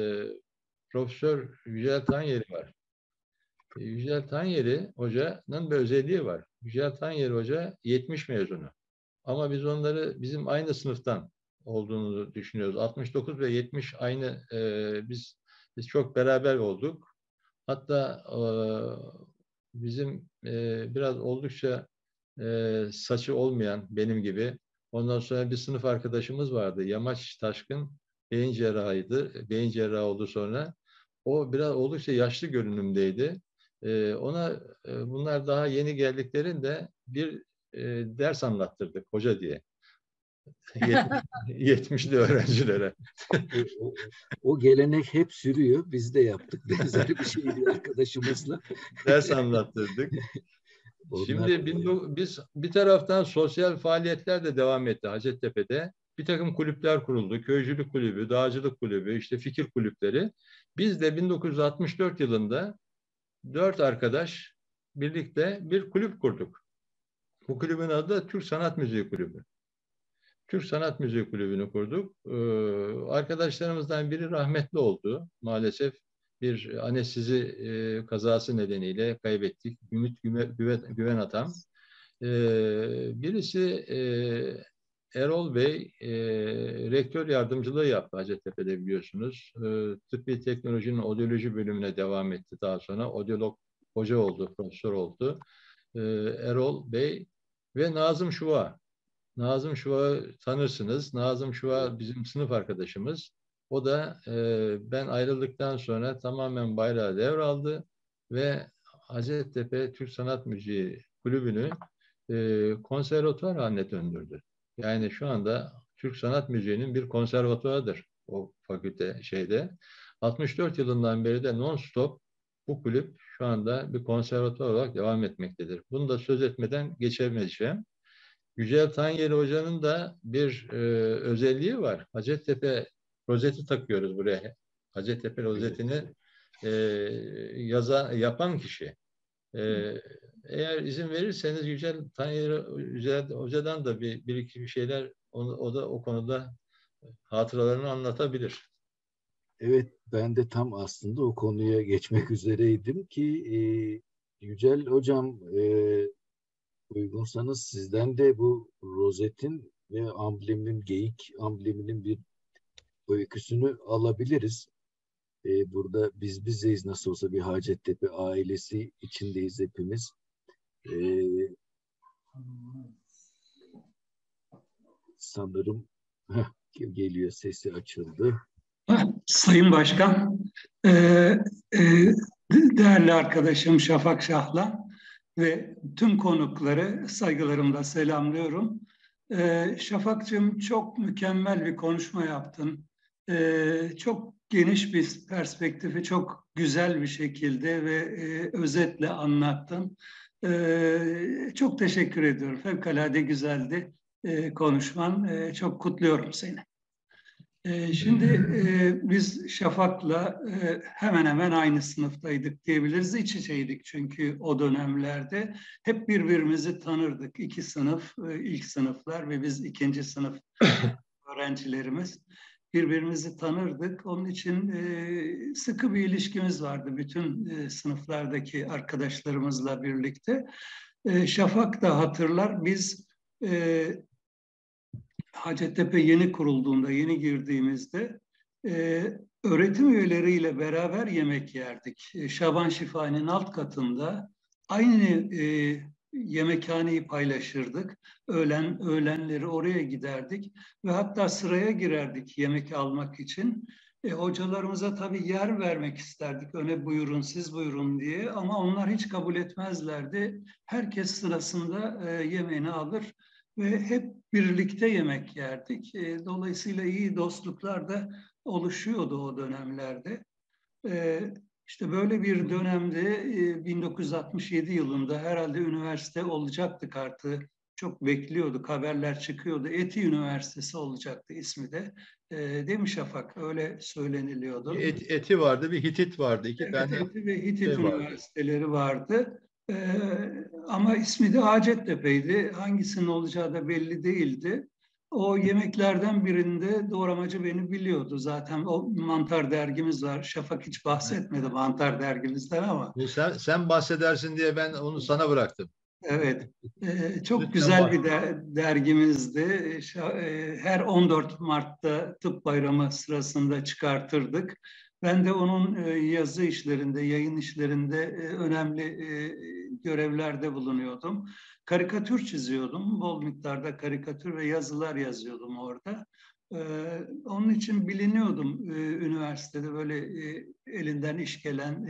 Profesör Yücel Tanyeri var. Yücel Tanyeri Hoca'nın bir özelliği var. Yücel Tanyeri Hoca 70 mezunu. Ama biz onları bizim aynı sınıftan olduğunu düşünüyoruz. 69 ve 70 aynı biz çok beraber olduk. Hatta bizim biraz oldukça saçı olmayan benim gibi. Ondan sonra bir sınıf arkadaşımız vardı. Yamaç Taşkın beyin cerrahıydı. Beyin cerrahı oldu sonra. O biraz oldukça yaşlı görünümdeydi. Ona bunlar daha yeni geldiklerinde bir ders anlattırdık hoca diye. 70'li öğrencilere. O gelenek hep sürüyor. Biz de yaptık benzer bir şeyi bir arkadaşımızla. Ders anlattırdık. Onlar Şimdi biz bir taraftan sosyal faaliyetler de devam etti Hacettepe'de. Bir takım kulüpler kuruldu. Köycülük kulübü, dağcılık kulübü, işte fikir kulüpleri. Biz de 1964 yılında 4 arkadaş birlikte bir kulüp kurduk. Bu kulübün adı da Türk Sanat Müziği Kulübü. Türk Sanat Müziği Kulübü'nü kurduk. Arkadaşlarımızdan biri rahmetli oldu. Maalesef bir anestezi kazası nedeniyle kaybettik. Ümit Güven Atam. Birisi Erol Bey rektör yardımcılığı yaptı Hacettepe'de biliyorsunuz. Tıbbi teknolojinin odyoloji bölümüne devam etti daha sonra. Odyolog hoca oldu, profesör oldu. Erol Bey ve Nazım Şuva. Nazım Şuva tanırsınız. Nazım Şuva bizim sınıf arkadaşımız. O da ben ayrıldıktan sonra tamamen bayrağı devraldı ve Hacettepe Türk Sanat Müziği Kulübü'nü konservatuvar haline döndürdü. Yani şu anda Türk Sanat Müziği'nin bir konservatuvarıdır o fakülte şeyde. 64 yılından beri de non-stop bu kulüp şu anda bir konservatuvar olarak devam etmektedir. Bunu da söz etmeden geçemeyeceğim. Yücel Tanyeli Hoca'nın da bir özelliği var. Hacettepe rozeti takıyoruz buraya. Hacettepe rozetini yapan kişi. Eğer izin verirseniz Yücel Hoca'dan da bir iki şeyler o da o konuda hatıralarını anlatabilir. Evet, ben de tam aslında o konuya geçmek üzereydim ki Yücel Hocam, uygunsanız sizden de bu rozetin ve amblemin, geyik ambleminin bir öyküsünü alabiliriz. Burada biz bizeyiz, nasıl olsa bir Hacettepe ailesi içindeyiz hepimiz. E, Sanırım geliyor, sesi açıldı. Sayın Başkan, e, e, değerli arkadaşım Şafak Şah'la ve tüm konukları saygılarımla selamlıyorum. Şafak'cığım, çok mükemmel bir konuşma yaptın. Çok geniş bir perspektifi çok güzel bir şekilde ve özetle anlattın. Çok teşekkür ediyorum. Fevkalade güzeldi konuşman. Çok kutluyorum seni. Şimdi biz Şafak'la hemen hemen aynı sınıftaydık diyebiliriz. İç içeydik çünkü o dönemlerde. Hep birbirimizi tanırdık. İki sınıf, ilk sınıflar ve biz ikinci sınıf öğrencilerimiz. Birbirimizi tanırdık. Onun için sıkı bir ilişkimiz vardı bütün sınıflardaki arkadaşlarımızla birlikte. Şafak da hatırlar, biz Hacettepe yeni kurulduğunda, yeni girdiğimizde öğretim üyeleriyle beraber yemek yerdik. Şaban Şifani'nin alt katında aynı yemekhaneyi paylaşırdık. Öğlenleri oraya giderdik ve hatta sıraya girerdik yemek almak için. Hocalarımıza tabii yer vermek isterdik. Öne buyurun, siz buyurun diye, ama onlar hiç kabul etmezlerdi. Herkes sırasında yemeğini alır ve hep birlikte yemek yerdik. Dolayısıyla iyi dostluklar da oluşuyordu o dönemlerde. İşte böyle bir dönemde 1967 yılında herhalde üniversite olacaktık artık. Çok bekliyorduk, haberler çıkıyordu. ETİ Üniversitesi olacaktı ismi de. Değil mi Şafak? Öyle söyleniliyordu. Eti vardı, bir Hitit vardı. İki tane ETİ ve Hitit vardı. üniversiteleri vardı. Ama ismi de Hacettepe'ydi. Hangisinin olacağı da belli değildi. O yemeklerden birinde doğramacı beni biliyordu. Zaten o mantar dergimiz var. Şafak hiç bahsetmedi mantar dergimizden ama. Sen bahsedersin diye ben onu sana bıraktım. Evet, çok güzel bir dergimizdi. Her 14 Mart'ta Tıp Bayramı sırasında çıkartırdık. Ben de onun yazı işlerinde, yayın işlerinde önemli görevlerde bulunuyordum. Karikatür çiziyordum, bol miktarda karikatür ve yazılar yazıyordum orada. Onun için biliniyordum üniversitede, böyle elinden iş gelen,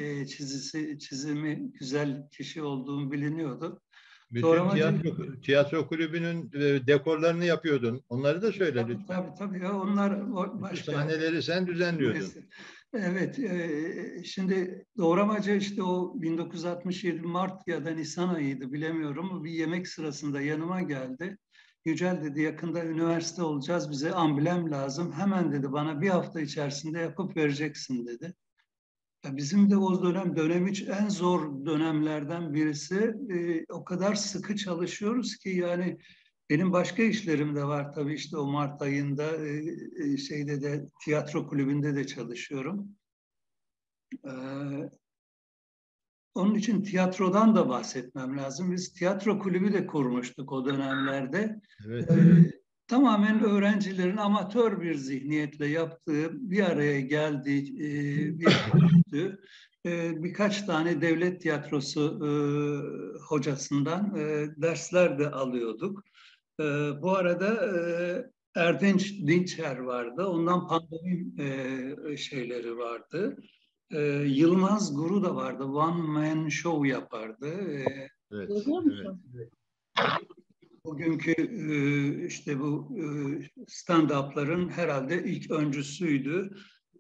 çizimi güzel kişi olduğum biliniyordu. Bütün tiyatro kulübünün dekorlarını yapıyordun. Onları da söyle lütfen. Tabii ya, onlar Bütün başka. sahneleri sen düzenliyordun. Neyse. Evet, şimdi doğramacı işte o 1967 Mart ya da Nisan ayıydı bilemiyorum. Bir yemek sırasında yanıma geldi. Yücel dedi, yakında üniversite olacağız, bize amblem lazım. Hemen dedi, bana bir hafta içerisinde yapıp vereceksin dedi. Bizim de o dönem en zor dönemlerden birisi. O kadar sıkı çalışıyoruz ki, yani benim başka işlerim de var tabii, işte o Mart ayında şeyde de, tiyatro kulübünde de çalışıyorum. Onun için tiyatrodan da bahsetmem lazım. Biz tiyatro kulübü de kurmuştuk o dönemlerde. Evet. Tamamen öğrencilerin amatör bir zihniyetle yaptığı, bir araya geldiği bir kulüptü. Birkaç tane devlet tiyatrosu hocasından dersler de alıyorduk. Bu arada Erdinç Dinçer vardı. Ondan pandomim şeyleri vardı. Yılmaz Guru da vardı. One Man Show yapardı. Evet. Evet. Bugünkü işte bu stand-up'ların herhalde ilk öncüsüydü.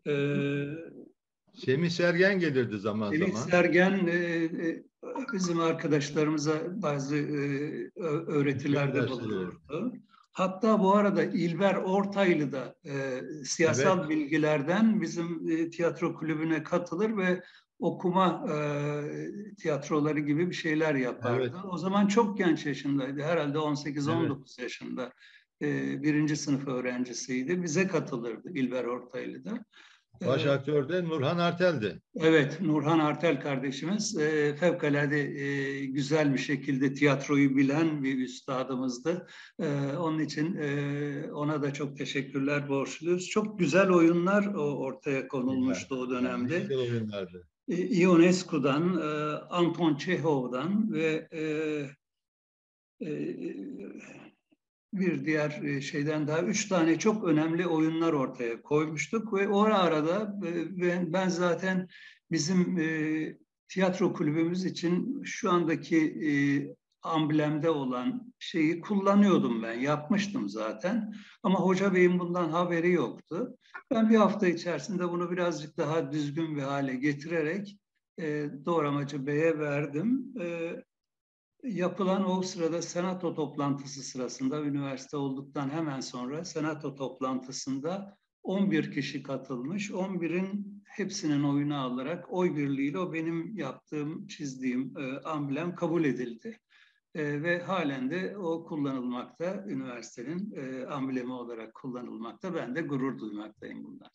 Semih Sergen gelirdi zaman Semih zaman. Sergen bizim arkadaşlarımıza bazı öğretilerde bulunurdu. Hatta bu arada İlber Ortaylı da siyasal bilgilerden bizim tiyatro kulübüne katılır ve okuma tiyatroları gibi bir şeyler yapardı. Evet. O zaman çok genç yaşındaydı. Herhalde 18-19 yaşında birinci sınıf öğrencisiydi. Bize katılırdı İlber Ortaylı da. Baş aktör de Nurhan Artel'di. Evet, Nurhan Artel kardeşimiz fevkalade güzel bir şekilde tiyatroyu bilen bir üstadımızdı. Onun için ona da çok teşekkürler borçluyuz. Çok güzel oyunlar ortaya konulmuştu o dönemde. Güzel oyunlardı. Ionescu'dan, Anton Çehov'dan ve bir diğer şeyden daha 3 tane çok önemli oyunlar ortaya koymuştuk ve o arada ben zaten bizim tiyatro kulübümüz için şu andaki amblemde olan şeyi kullanıyordum ben, yapmıştım zaten. Ama Hoca Bey'in bundan haberi yoktu. Ben bir hafta içerisinde bunu birazcık daha düzgün bir hale getirerek Doğramacı Bey'e verdim. Yapılan o sırada senato toplantısı sırasında, üniversite olduktan hemen sonra senato toplantısında 11 kişi katılmış. 11'in hepsinin oyunu alarak oy birliğiyle o benim yaptığım, çizdiğim amblem kabul edildi. Ve halen de o kullanılmakta, üniversitenin amblemi olarak kullanılmakta. Ben de gurur duymaktayım bundan.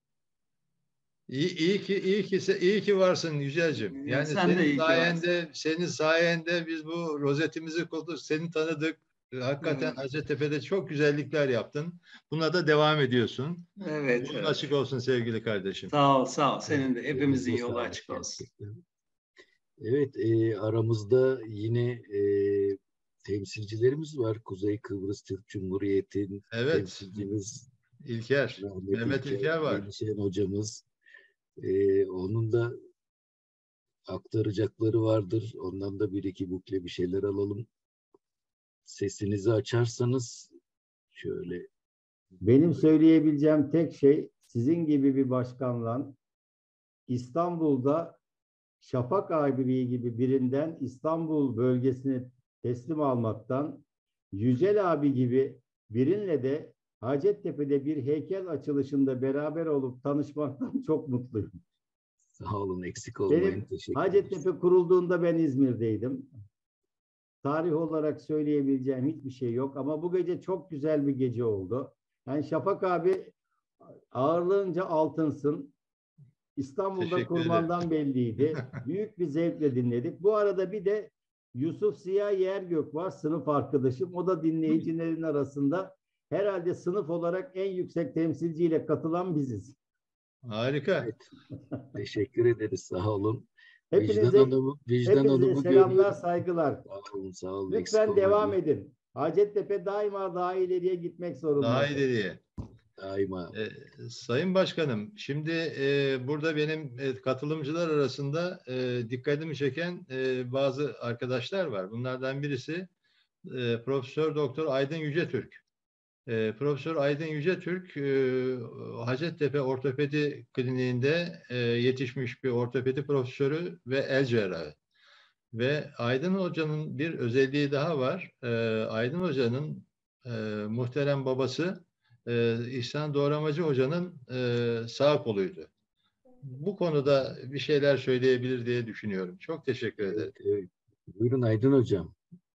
İyi ki varsın Yücel'cim. Yani Sen de iyi ki varsın. senin sayende biz bu rozetimizi kurduk, seni tanıdık. Hakikaten Evet. Hacettepe'de çok güzellikler yaptın. Buna da devam ediyorsun. Evet, Yolun evet. açık olsun sevgili kardeşim. Sağ ol, sağ ol. Senin de Evet, hepimizin elinize yolu sağlık açık olsun. gerçekten. Evet, aramızda yine temsilcilerimiz var. Kuzey Kıbrıs Türk Cumhuriyeti'nin Evet, temsilcimiz İlker, Mehmet İlker var. Yenişen hocamız. Onun da aktaracakları vardır. Ondan da bir iki bukle bir şeyler alalım. Sesinizi açarsanız şöyle. Benim söyleyebileceğim tek şey sizin gibi bir başkanla İstanbul'da Şafak abi gibi birinden İstanbul bölgesini teslim almaktan, Yücel abi gibi birinle de Hacettepe'de bir heykel açılışında beraber olup tanışmaktan çok mutluyum. Sağ olun, eksik olmayın. Benim Teşekkür ederiz. Hacettepe kurulduğunda ben İzmir'deydim. Tarih olarak söyleyebileceğim hiçbir şey yok ama bu gece çok güzel bir gece oldu. Yani Şafak abi ağırlığınca altınsın. İstanbul'da kurmandan belliydi. Büyük bir zevkle dinledik. Bu arada bir de Yusuf Ziya Yergök var, sınıf arkadaşım. O da dinleyicilerin arasında herhalde sınıf olarak en yüksek temsilciyle katılan biziz. Harika. Evet. Teşekkür ederiz. Sağ olun. Hepinize Vicdan Hanım'ı selamlar, görüyorum. saygılar. Sağ olun, sağ olun. Lütfen devam edin. Hacettepe daima daha ileriye gitmek zorunda. Daha ileriye. Daima. Sayın Başkanım, şimdi burada benim katılımcılar arasında dikkatimi çeken bazı arkadaşlar var. Bunlardan birisi Profesör Doktor Aydın Yücetürk. Profesör Aydın Yücetürk Hacettepe Ortopedi Kliniği'nde yetişmiş bir ortopedi profesörü ve el cerrahı. Ve Aydın Hoca'nın bir özelliği daha var. Aydın Hoca'nın muhterem babası İhsan Doğramacı Hoca'nın sağ koluydu. Bu konuda bir şeyler söyleyebilir diye düşünüyorum. Çok teşekkür ederim. Evet. Buyurun Aydın Hocam.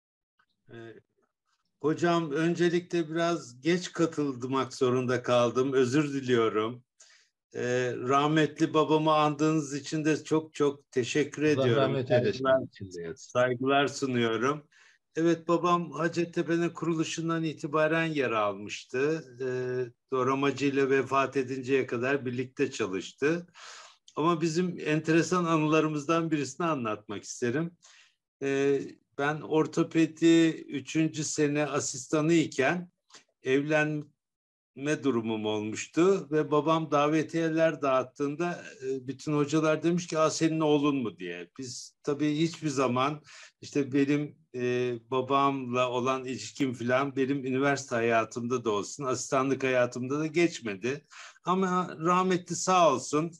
Hocam öncelikle biraz geç katılmak zorunda kaldım. Özür diliyorum. Rahmetli babamı andığınız için de çok çok teşekkür Allah ediyorum. rahmet eylesin. Saygılar sunuyorum. Evet, babam Hacettepe'nin kuruluşundan itibaren yer almıştı. Doğramacı ile vefat edinceye kadar birlikte çalıştı. Ama bizim enteresan anılarımızdan birisini anlatmak isterim. Ben ortopedi 3. sene asistanı iken evlenme durumum olmuştu ve babam davetiyeler dağıttığında bütün hocalar demiş ki senin oğlun mu diye. Biz tabii hiçbir zaman işte benim babamla olan ilişkim falan benim üniversite hayatımda da olsun, asistanlık hayatımda da geçmedi. Ama rahmetli sağ olsun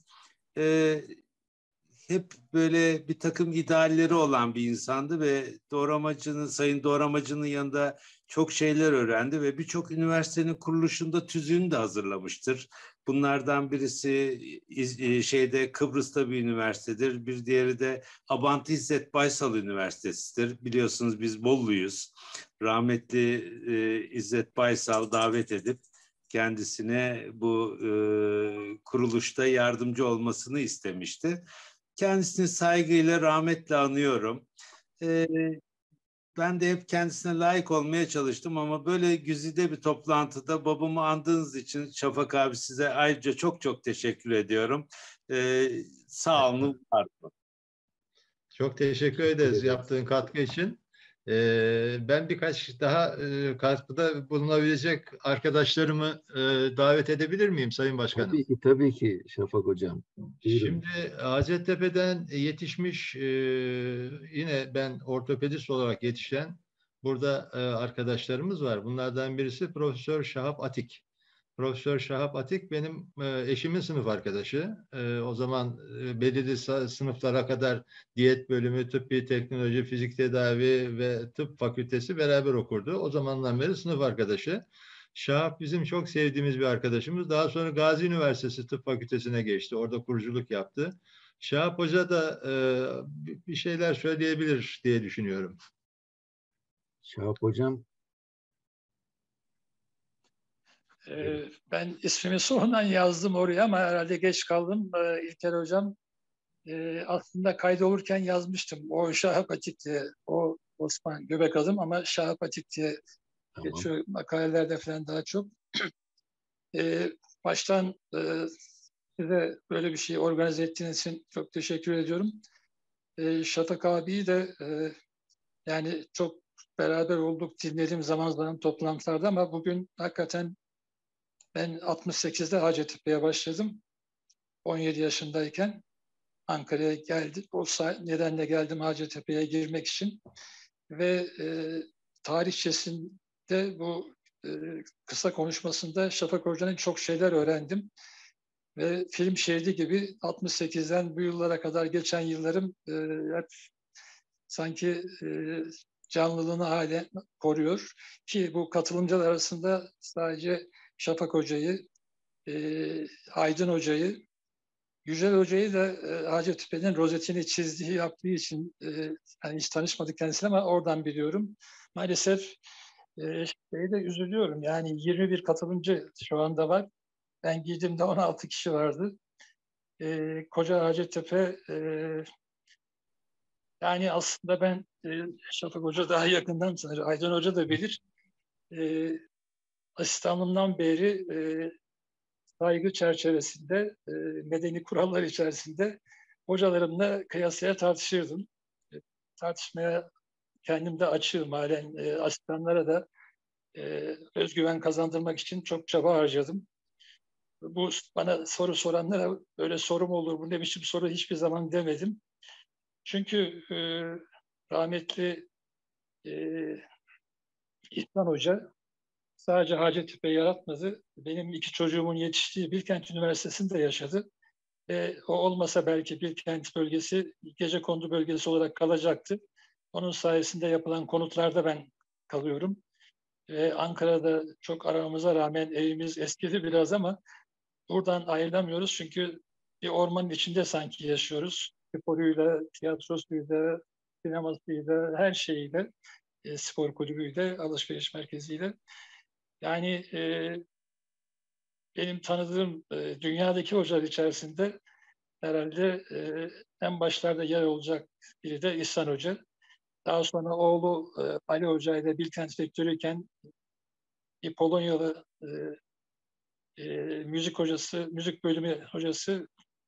hep böyle bir takım idealleri olan bir insandı ve Sayın Doğramacı'nın yanında çok şeyler öğrendi ve birçok üniversitenin kuruluşunda tüzüğünü de hazırlamıştır. Bunlardan birisi Kıbrıs'ta bir üniversitedir. Bir diğeri de Abant İzzet Baysal Üniversitesi'dir. Biliyorsunuz biz Bolluyuz. Rahmetli İzzet Baysal davet edip kendisine bu kuruluşta yardımcı olmasını istemişti. Kendisini saygıyla, rahmetle anıyorum. Ben de hep kendisine layık olmaya çalıştım ama böyle güzide bir toplantıda babamı andığınız için Şafak abi size ayrıca çok çok teşekkür ediyorum. Sağ olun, var olun. Çok teşekkür ederiz yaptığın katkı için. Ben birkaç daha katkıda bulunabilecek arkadaşlarımı davet edebilir miyim Sayın Başkanım? Tabii ki Şafak Hocam. Buyurun. Şimdi Hacettepe'den yetişmiş, yine ben ortopedist olarak yetişen burada arkadaşlarımız var. Bunlardan birisi Profesör Şahap Atik. Profesör Şahap Atik benim eşimin sınıf arkadaşı. O zaman belirli sınıflara kadar diyet bölümü, tıbbi teknoloji, fizik tedavi ve tıp fakültesi beraber okurdu. O zamandan beri sınıf arkadaşı. Şahap bizim çok sevdiğimiz bir arkadaşımız. Daha sonra Gazi Üniversitesi Tıp Fakültesine geçti. Orada kuruculuk yaptı. Şahap Hoca da bir şeyler söyleyebilir diye düşünüyorum. Şahap Hocam. Ben ismimi sonradan yazdım oraya ama herhalde geç kaldım. İlker Hocam aslında kaydolurken yazmıştım. O Şahap Atik diye, o Osman Göbekadın ama Şahap Atik diye geçiyor makalelerde falan daha çok. Baştan size böyle bir şey organize ettiğiniz için çok teşekkür ediyorum. Şafak abiyi de yani çok beraber olduk, dinledim zaman zaman toplantılarda ama bugün hakikaten ben 68'de Hacettepe'ye başladım. 17 yaşındayken Ankara'ya geldim. O nedenle geldim Hacettepe'ye girmek için. Ve tarihçesinde bu kısa konuşmasında Şafak Hoca'nın çok şeyler öğrendim. Ve film şeridi gibi 68'den bu yıllara kadar geçen yıllarım hep sanki canlılığını hale koruyor. Ki bu katılımcılar arasında sadece Şafak Hoca'yı, Aydın Hoca'yı, Yücel Hoca'yı da Hacettepe'nin rozetini çizdiği, yaptığı için yani hiç tanışmadık kendisiyle ama oradan biliyorum. Maalesef şeyde üzülüyorum. Yani 21 katılımcı şu anda var. Ben giydiğimde 16 kişi vardı. Koca Hacettepe yani aslında ben Şafak Hoca daha yakından tanır. Aydın Hoca da bilir. Asistanlığımdan beri saygı çerçevesinde, medeni kurallar içerisinde hocalarımla kıyasıya tartışırdım. Tartışmaya kendim de açığım halen. Asistanlara da özgüven kazandırmak için çok çaba harcadım. Bu bana soru soranlara böyle sorum olur, bu ne biçim soru hiçbir zaman demedim. Çünkü rahmetli İhsan Hoca sadece Hacettepe'yi yaratmadı. Benim 2 çocuğumun yetiştiği Bilkent Üniversitesi'nde yaşadı. O olmasa belki Bilkent bölgesi gecekondu bölgesi olarak kalacaktı. Onun sayesinde yapılan konutlarda ben kalıyorum. Ankara'da çok aramamıza rağmen evimiz eskidi biraz ama buradan ayrılamıyoruz çünkü bir ormanın içinde sanki yaşıyoruz. Sporuyla, tiyatrosuyla, sinemasıyla, her şeyiyle, spor kulübüyle, alışveriş merkeziyle. Yani benim tanıdığım dünyadaki hocalar içerisinde herhalde en başlarda yer olacak biri de İhsan Hoca. Daha sonra oğlu Ali Hoca ile Bilkent Rektörüyken bir Polonyalı müzik hocası, müzik bölümü hocası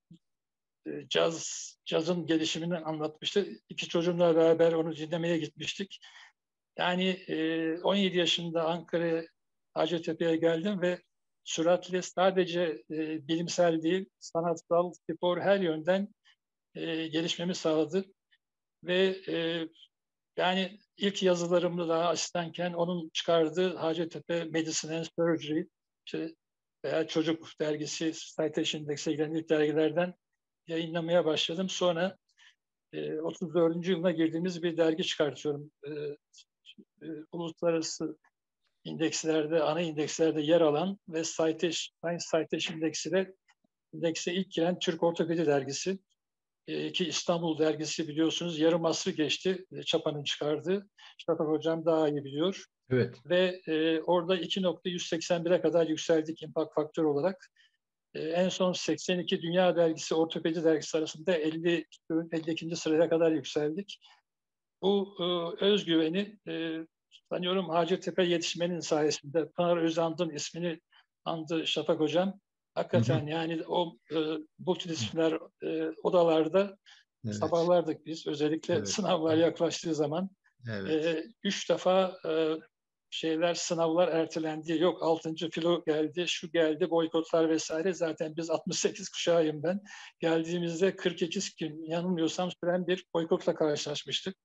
cazın gelişimini anlatmıştı. İki çocuğumla beraber onu dinlemeye gitmiştik. Yani 17 yaşında Ankara'ya, Hacettepe'ye geldim ve süratle sadece bilimsel değil, sanatsal, spor her yönden gelişmemi sağladı. Ve yani ilk yazılarımda daha asistanken onun çıkardığı Hacettepe Medicine and Surgery işte, veya Çocuk Dergisi, Citation Index'e giren ilk dergilerden yayınlamaya başladım. Sonra 34. yılına girdiğimiz bir dergi çıkartıyorum. Uluslararası indekslerde, ana indekslerde yer alan ve Science Citation indekse ilk giren Türk Ortopedi Dergisi. Ki İstanbul Dergisi biliyorsunuz yarım asrı geçti. Çapa'nın çıkardığı. Şafak Hocam daha iyi biliyor. Evet. Ve orada 2.181'e kadar yükseldik impact faktör olarak. En son 82 Dünya Dergisi, Ortopedi Dergisi arasında 52. sıraya kadar yükseldik. Bu özgüveni sanıyorum Hacettepe yetişmenin sayesinde Pınar Özand'ın ismini andı Şafak Hocam. Hakikaten yani o multidisipliner odalarda sabahlardık biz. Özellikle sınavlar yaklaştığı zaman. 3 defa sınavlar ertelendi. Yok 6. filo geldi, şu geldi, boykotlar vesaire. Zaten biz 68 kuşağıyım ben. Geldiğimizde 42 gün yanılmıyorsam süren bir boykotla karşılaşmıştık.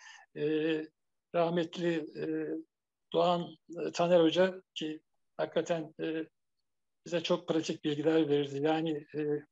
Rahmetli Doğan Taner Hoca ki hakikaten bize çok pratik bilgiler verirdi. Yani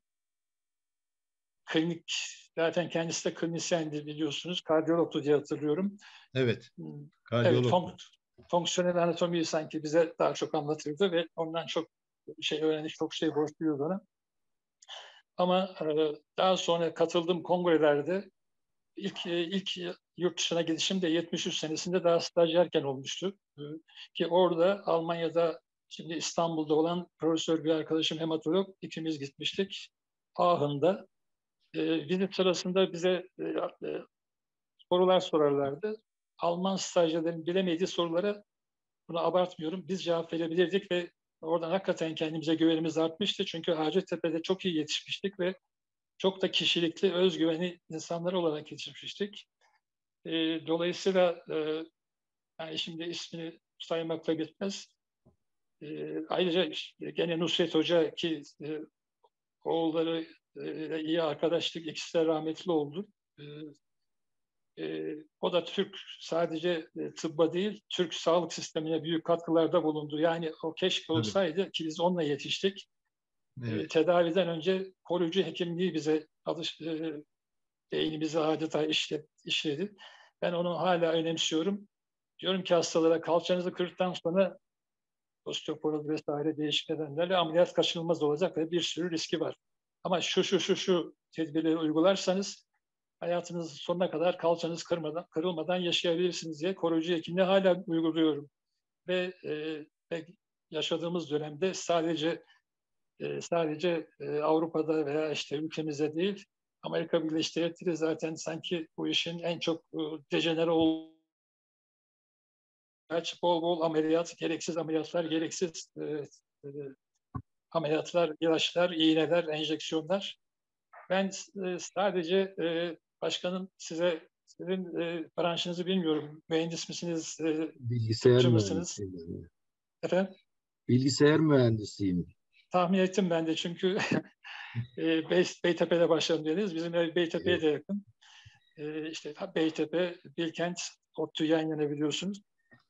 klinik, zaten kendisi de klinisyendi biliyorsunuz. Kardiyologtu diye hatırlıyorum. Evet. Kardiyolog. Evet, fonksiyonel anatomiyi sanki bize daha çok anlatırdı ve ondan çok şey öğrendik, çok şey borçluyuz ona. Ama daha sonra katıldığım kongrelerde ilk yurt dışına gidişim de 73 senesinde daha stajyerken olmuştu. Ki orada Almanya'da, şimdi İstanbul'da olan profesör bir arkadaşım hematolog, ikimiz gitmiştik. Aachen'da. Vizit sırasında bize sorular sorarlardı. Alman stajyerlerin bilemediği sorulara, bunu abartmıyorum, biz cevap verebilirdik ve oradan hakikaten kendimize güvenimiz artmıştı. Çünkü Hacettepe'de çok iyi yetişmiştik ve çok da kişilikli, özgüvenli insanlar olarak yetişmiştik. Dolayısıyla yani şimdi ismini saymakla bitmez. Ayrıca gene Nusret Hoca ki oğulları iyi arkadaşlık, ikisi de rahmetli oldu. O da Türk, sadece tıbba değil, Türk sağlık sistemine büyük katkılarda bulundu. Yani o keşke olsaydı ki biz onunla yetiştik. Evet. Tedaviden önce koruyucu hekimliği bize beynimizi adeta işledi. Ben onu hala önemsiyorum. Diyorum ki hastalara kalçanızı kırdıktan sonra osteoporoz vesaire değişik nedenlerle ameliyat kaçınılmaz olacak ve bir sürü riski var. Ama şu tedbirleri uygularsanız hayatınızın sonuna kadar kalçanız kırılmadan yaşayabilirsiniz diye koruyucu hekimliği hala uyguluyorum. Ve yaşadığımız dönemde sadece Avrupa'da veya işte ülkemizde değil, Amerika Birleşik Devletleri zaten sanki bu işin en çok dejenere olduğu, bol bol ameliyat, gereksiz ameliyatlar, gereksiz ameliyatlar, ilaçlar, iğneler, enjeksiyonlar. Ben sadece başkanım sizin branşınızı bilmiyorum. Mühendis misiniz? Bilgisayar mühendisiyim. Efendim? Bilgisayar mühendisiyim. Tahmin ettim ben de çünkü Beytepe'de başladım dediniz. Bizim ev Beytepe'ye de yakın. İşte Beytepe, Bilkent, ODTÜ yan yana biliyorsunuz.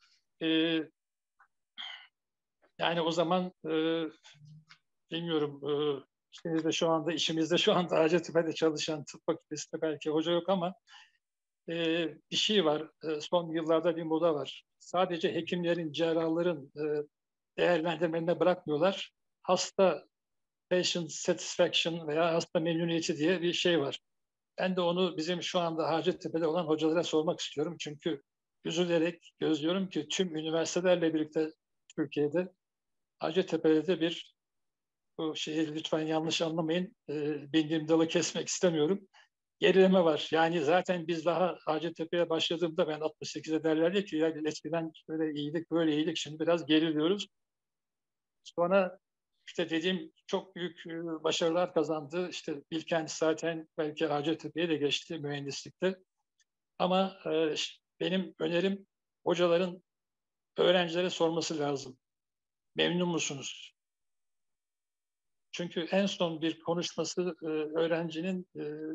Yani o zaman bilmiyorum de şu anda işimizde şu anda Hacettepe'de çalışan tıp fakültesinde belki hoca yok ama bir şey var. Son yıllarda bir moda var. Sadece hekimlerin, cerrahların değerlendirmelerine bırakmıyorlar. Hasta patient satisfaction veya hasta memnuniyeti diye bir şey var. Ben de onu bizim şu anda Hacettepe'de olan hocalara sormak istiyorum. Çünkü üzülerek gözlüyorum ki tüm üniversitelerle birlikte Türkiye'de Hacettepe'de de bir bu şeyi lütfen yanlış anlamayın. Bildiğim dalı kesmek istemiyorum. Gerileme var. Yani zaten biz daha Hacettepe'ye başladığımda ben 68'e derlerdi ki ya eskiden böyle iyiydik, böyle iyiydik. Şimdi biraz geriliyoruz. Sonra işte dediğim çok büyük başarılar kazandı. İşte Bilkent zaten belki Hacettepe'ye de geçti mühendislikte. Ama benim önerim hocaların öğrencilere sorması lazım. Memnun musunuz? Çünkü en son bir konuşması öğrencinin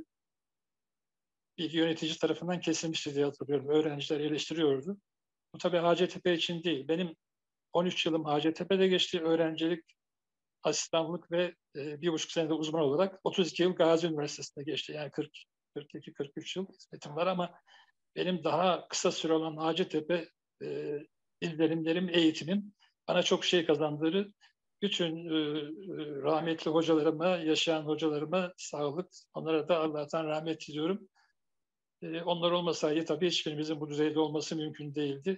bir yönetici tarafından kesilmişti diye hatırlıyorum. Öğrenciler eleştiriyordu. Bu tabii Hacettepe için değil. Benim 13 yılım Hacettepe'de geçti. Öğrencilik, asistanlık ve 1,5 senede uzman olarak 32 yıl Gazi Üniversitesi'nde geçti. Yani 42-43 yıl hizmetim var ama benim daha kısa süre olan Hacettepe izlenimlerim, eğitimim bana çok şey kazandırır. Bütün rahmetli hocalarıma, yaşayan hocalarıma sağlık, onlara da Allah'tan rahmet diliyorum. Onlar olmasaydı tabii hiçbirimizin bu düzeyde olması mümkün değildi.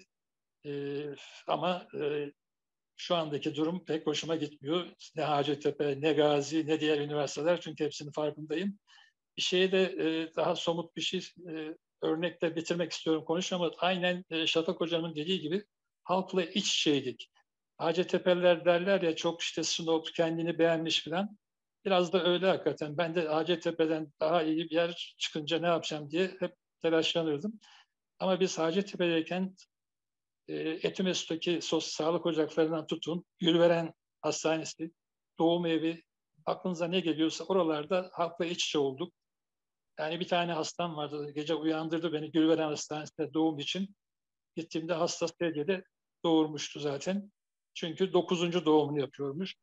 Ama şu andaki durum pek hoşuma gitmiyor. Ne Hacettepe, ne Gazi, ne diğer üniversiteler, çünkü hepsinin farkındayım. Bir şeye de daha somut bir şey örnekle bitirmek istiyorum konuşmamı. Aynen Şafak Hocam'ın dediği gibi halkla iç içeydik. Hacettepe'liler derler ya çok işte snob, kendini beğenmiş falan. Biraz da öyle hakikaten. Ben de Hacettepe'den daha iyi bir yer çıkınca ne yapacağım diye hep telaşlanırdım. Ama biz Hacettepe'deyken Etimesgut'taki sağlık ocaklarından tutun, Gülveren Hastanesi, doğum evi, aklınıza ne geliyorsa oralarda halkla iç içe olduk. Yani bir tane hastam vardı, gece uyandırdı beni Gülveren Hastanesi'nde doğum için. Gittiğimde hasta sedyede doğurmuştu zaten. Çünkü 9. doğumunu yapıyormuş.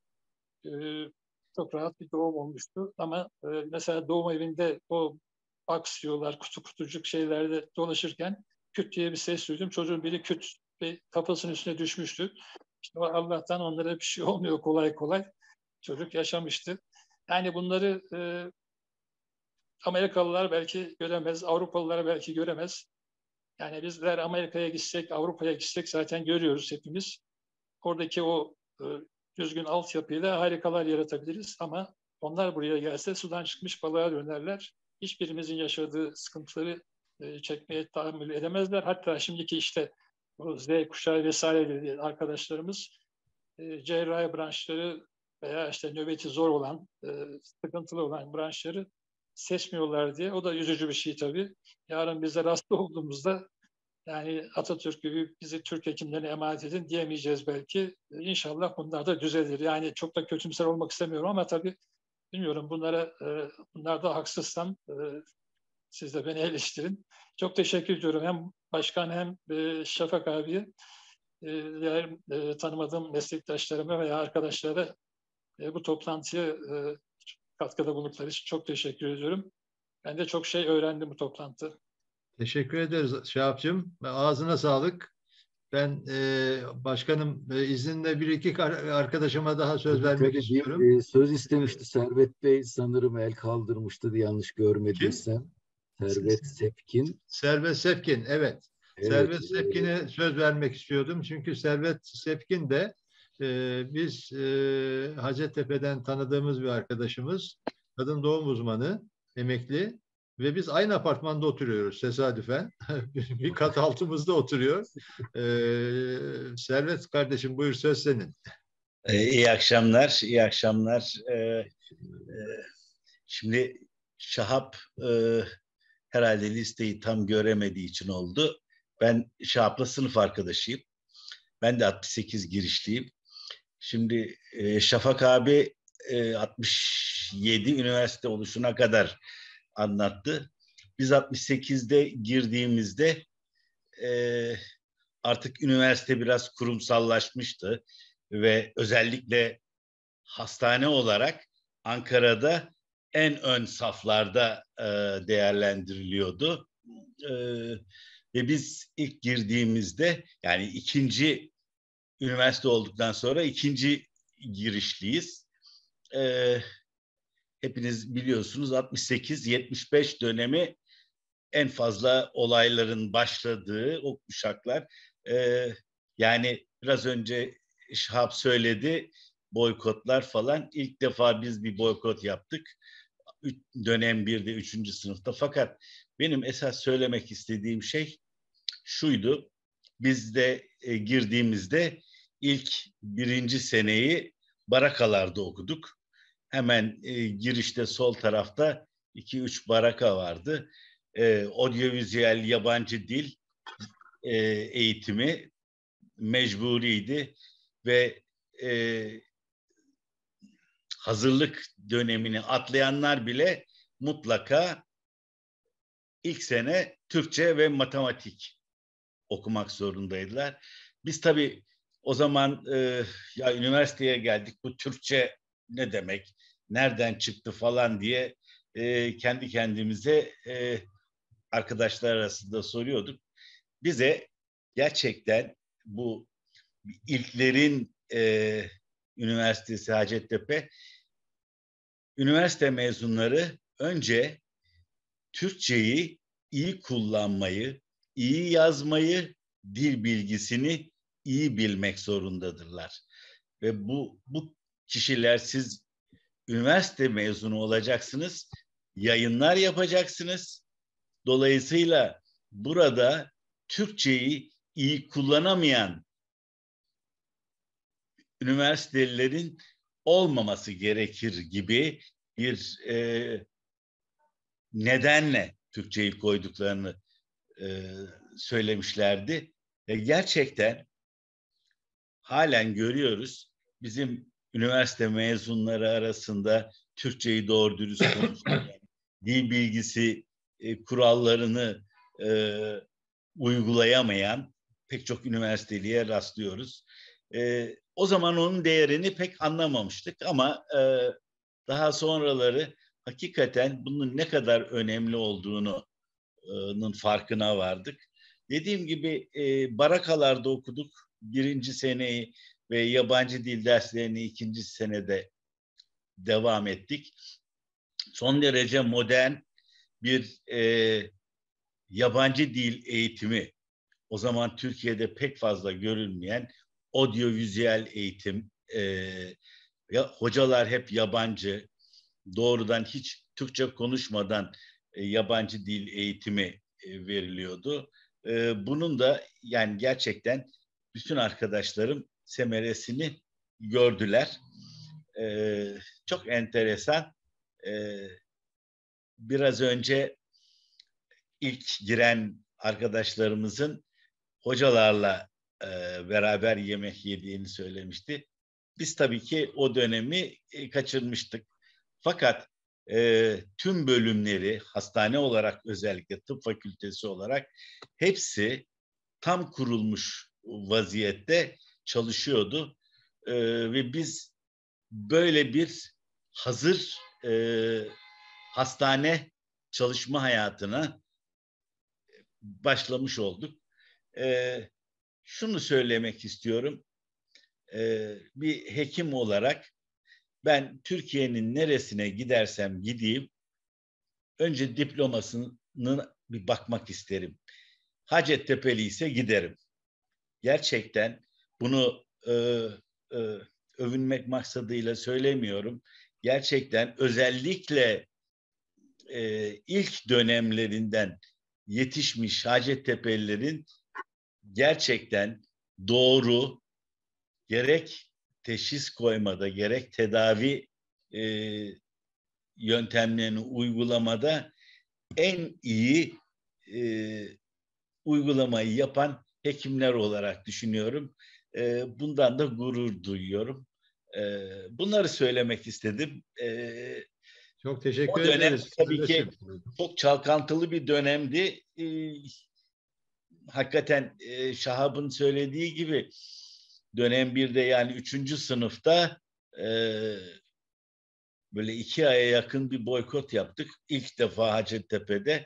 Çok rahat bir doğum olmuştu. Ama mesela doğum evinde o box diyorlar, kutu kutucuk şeylerde dolaşırken küt diye bir ses duydum. Çocuğun biri küt ve kafasının üstüne düşmüştü. İşte Allah'tan onlara bir şey olmuyor kolay kolay. Çocuk yaşamıştı. Yani bunları Amerikalılar belki göremez, Avrupalılar belki göremez. Yani bizler Amerika'ya gitsek, Avrupa'ya gitsek zaten görüyoruz hepimiz. Oradaki o düzgün altyapıyla harikalar yaratabiliriz ama onlar buraya gelse sudan çıkmış balığa dönerler. Hiçbirimizin yaşadığı sıkıntıları çekmeye tahammül edemezler. Hatta şimdiki işte bu Z kuşağı vesaire dediği arkadaşlarımız cerrahi branşları veya işte nöbeti zor olan, sıkıntılı olan branşları seçmiyorlar diye. O da üzücü bir şey tabii. Yarın bizler hasta olduğumuzda yani Atatürk gibi bizi Türk hekimlerine emanet edin diyemeyeceğiz belki. İnşallah bunlar da düzelir. Yani çok da kötümser olmak istemiyorum ama tabii bilmiyorum bunlarda haksızsam siz de beni eleştirin. Çok teşekkür ediyorum hem başkan hem Şafak abiye. Diğer tanımadığım meslektaşlarıma veya arkadaşlara bu toplantıya katkıda bulundukları için çok teşekkür ediyorum. Ben de çok şey öğrendim bu toplantı. Teşekkür ederiz Şahapcığım. Ağzına sağlık. Ben başkanım izninle bir iki arkadaşıma daha söz vermek Tabii istiyorum. bir söz istemişti Servet Bey, sanırım el kaldırmıştı yanlış görmediysem. Servet Sepkin. Servet Sepkin, evet. Evet. Servet Sepkin'e söz vermek istiyordum. Çünkü Servet Sepkin de biz Hacettepe'den tanıdığımız bir arkadaşımız. Kadın doğum uzmanı, emekli. Ve biz aynı apartmanda oturuyoruz tesadüfen. Bir kat altımızda oturuyor. Servet kardeşim buyur söz senin. İyi akşamlar, iyi akşamlar. Şimdi Şahap herhalde listeyi tam göremediği için oldu. Ben Şahap'la sınıf arkadaşıyım. Ben de 68 girişliyim. Şimdi Şafak abi 67 üniversite oluşuna kadar anlattı. Biz 68'de girdiğimizde artık üniversite biraz kurumsallaşmıştı ve özellikle hastane olarak Ankara'da en ön saflarda değerlendiriliyordu. Ve biz ilk girdiğimizde yani ikinci üniversite olduktan sonra ikinci girişliyiz. Hepiniz biliyorsunuz 68-75 dönemi en fazla olayların başladığı o kuşaklar. Yani biraz önce Şahap söyledi. boykotlar falan. İlk defa biz bir boykot yaptık. Dönem 1'de 3. sınıfta. Fakat benim esas söylemek istediğim şey şuydu. Biz de girdiğimizde ilk 1. seneyi barakalarda okuduk. Hemen girişte sol tarafta 2-3 baraka vardı. Audiovizüel yabancı dil eğitimi mecburiydi ve hazırlık dönemini atlayanlar bile mutlaka ilk sene Türkçe ve matematik okumak zorundaydılar. Biz tabii o zaman ya üniversiteye geldik, bu Türkçe ne demek, nereden çıktı falan diye kendi kendimize arkadaşlar arasında soruyorduk. Bize gerçekten bu ilklerin üniversitesi Hacettepe, üniversite mezunları önce Türkçeyi iyi kullanmayı, iyi yazmayı, dil bilgisini iyi bilmek zorundadırlar. Ve bu kişiler, siz üniversite mezunu olacaksınız, yayınlar yapacaksınız. Dolayısıyla burada Türkçeyi iyi kullanamayan üniversitelilerin olmaması gerekir gibi bir nedenle Türkçeyi koyduklarını söylemişlerdi. Gerçekten halen görüyoruz, bizim üniversite mezunları arasında Türkçeyi doğru dürüst konuşmayan, dil bilgisi kurallarını uygulayamayan pek çok üniversiteliye rastlıyoruz. O zaman onun değerini pek anlamamıştık ama daha sonraları hakikaten bunun ne kadar önemli olduğunun farkına vardık. Dediğim gibi barakalarda okuduk 1. seneyi ve yabancı dil derslerini 2. senede devam ettik. Son derece modern bir yabancı dil eğitimi, o zaman Türkiye'de pek fazla görülmeyen audiovizüel eğitim, hocalar hep yabancı, doğrudan hiç Türkçe konuşmadan yabancı dil eğitimi veriliyordu. Bunun da yani gerçekten bütün arkadaşlarım semeresini gördüler. Çok enteresan. Biraz önce ilk giren arkadaşlarımızın hocalarla beraber yemek yediğini söylemişti. Biz tabii ki o dönemi kaçırmıştık. Fakat tüm bölümleri hastane olarak, özellikle tıp fakültesi olarak hepsi tam kurulmuş vaziyette çalışıyordu. Ve biz böyle bir hazır hastane çalışma hayatına başlamış olduk. Şunu söylemek istiyorum. Bir hekim olarak ben Türkiye'nin neresine gidersem gideyim önce diplomasına bir bakmak isterim. Hacettepe'li ise giderim. Gerçekten bunu övünmek maksadıyla söylemiyorum. Gerçekten özellikle ilk dönemlerinden yetişmiş Hacettepe'lilerin gerçekten doğru, gerek teşhis koymada, gerek tedavi yöntemlerini uygulamada en iyi uygulamayı yapan hekimler olarak düşünüyorum. Bundan da gurur duyuyorum. Bunları söylemek istedim. Çok teşekkür o dönem ederiz. tabii ki çok çalkantılı bir dönemdi. Hakikaten Şahab'ın söylediği gibi dönem 1'de yani 3. sınıfta böyle 2 aya yakın bir boykot yaptık. İlk defa Hacettepe'de.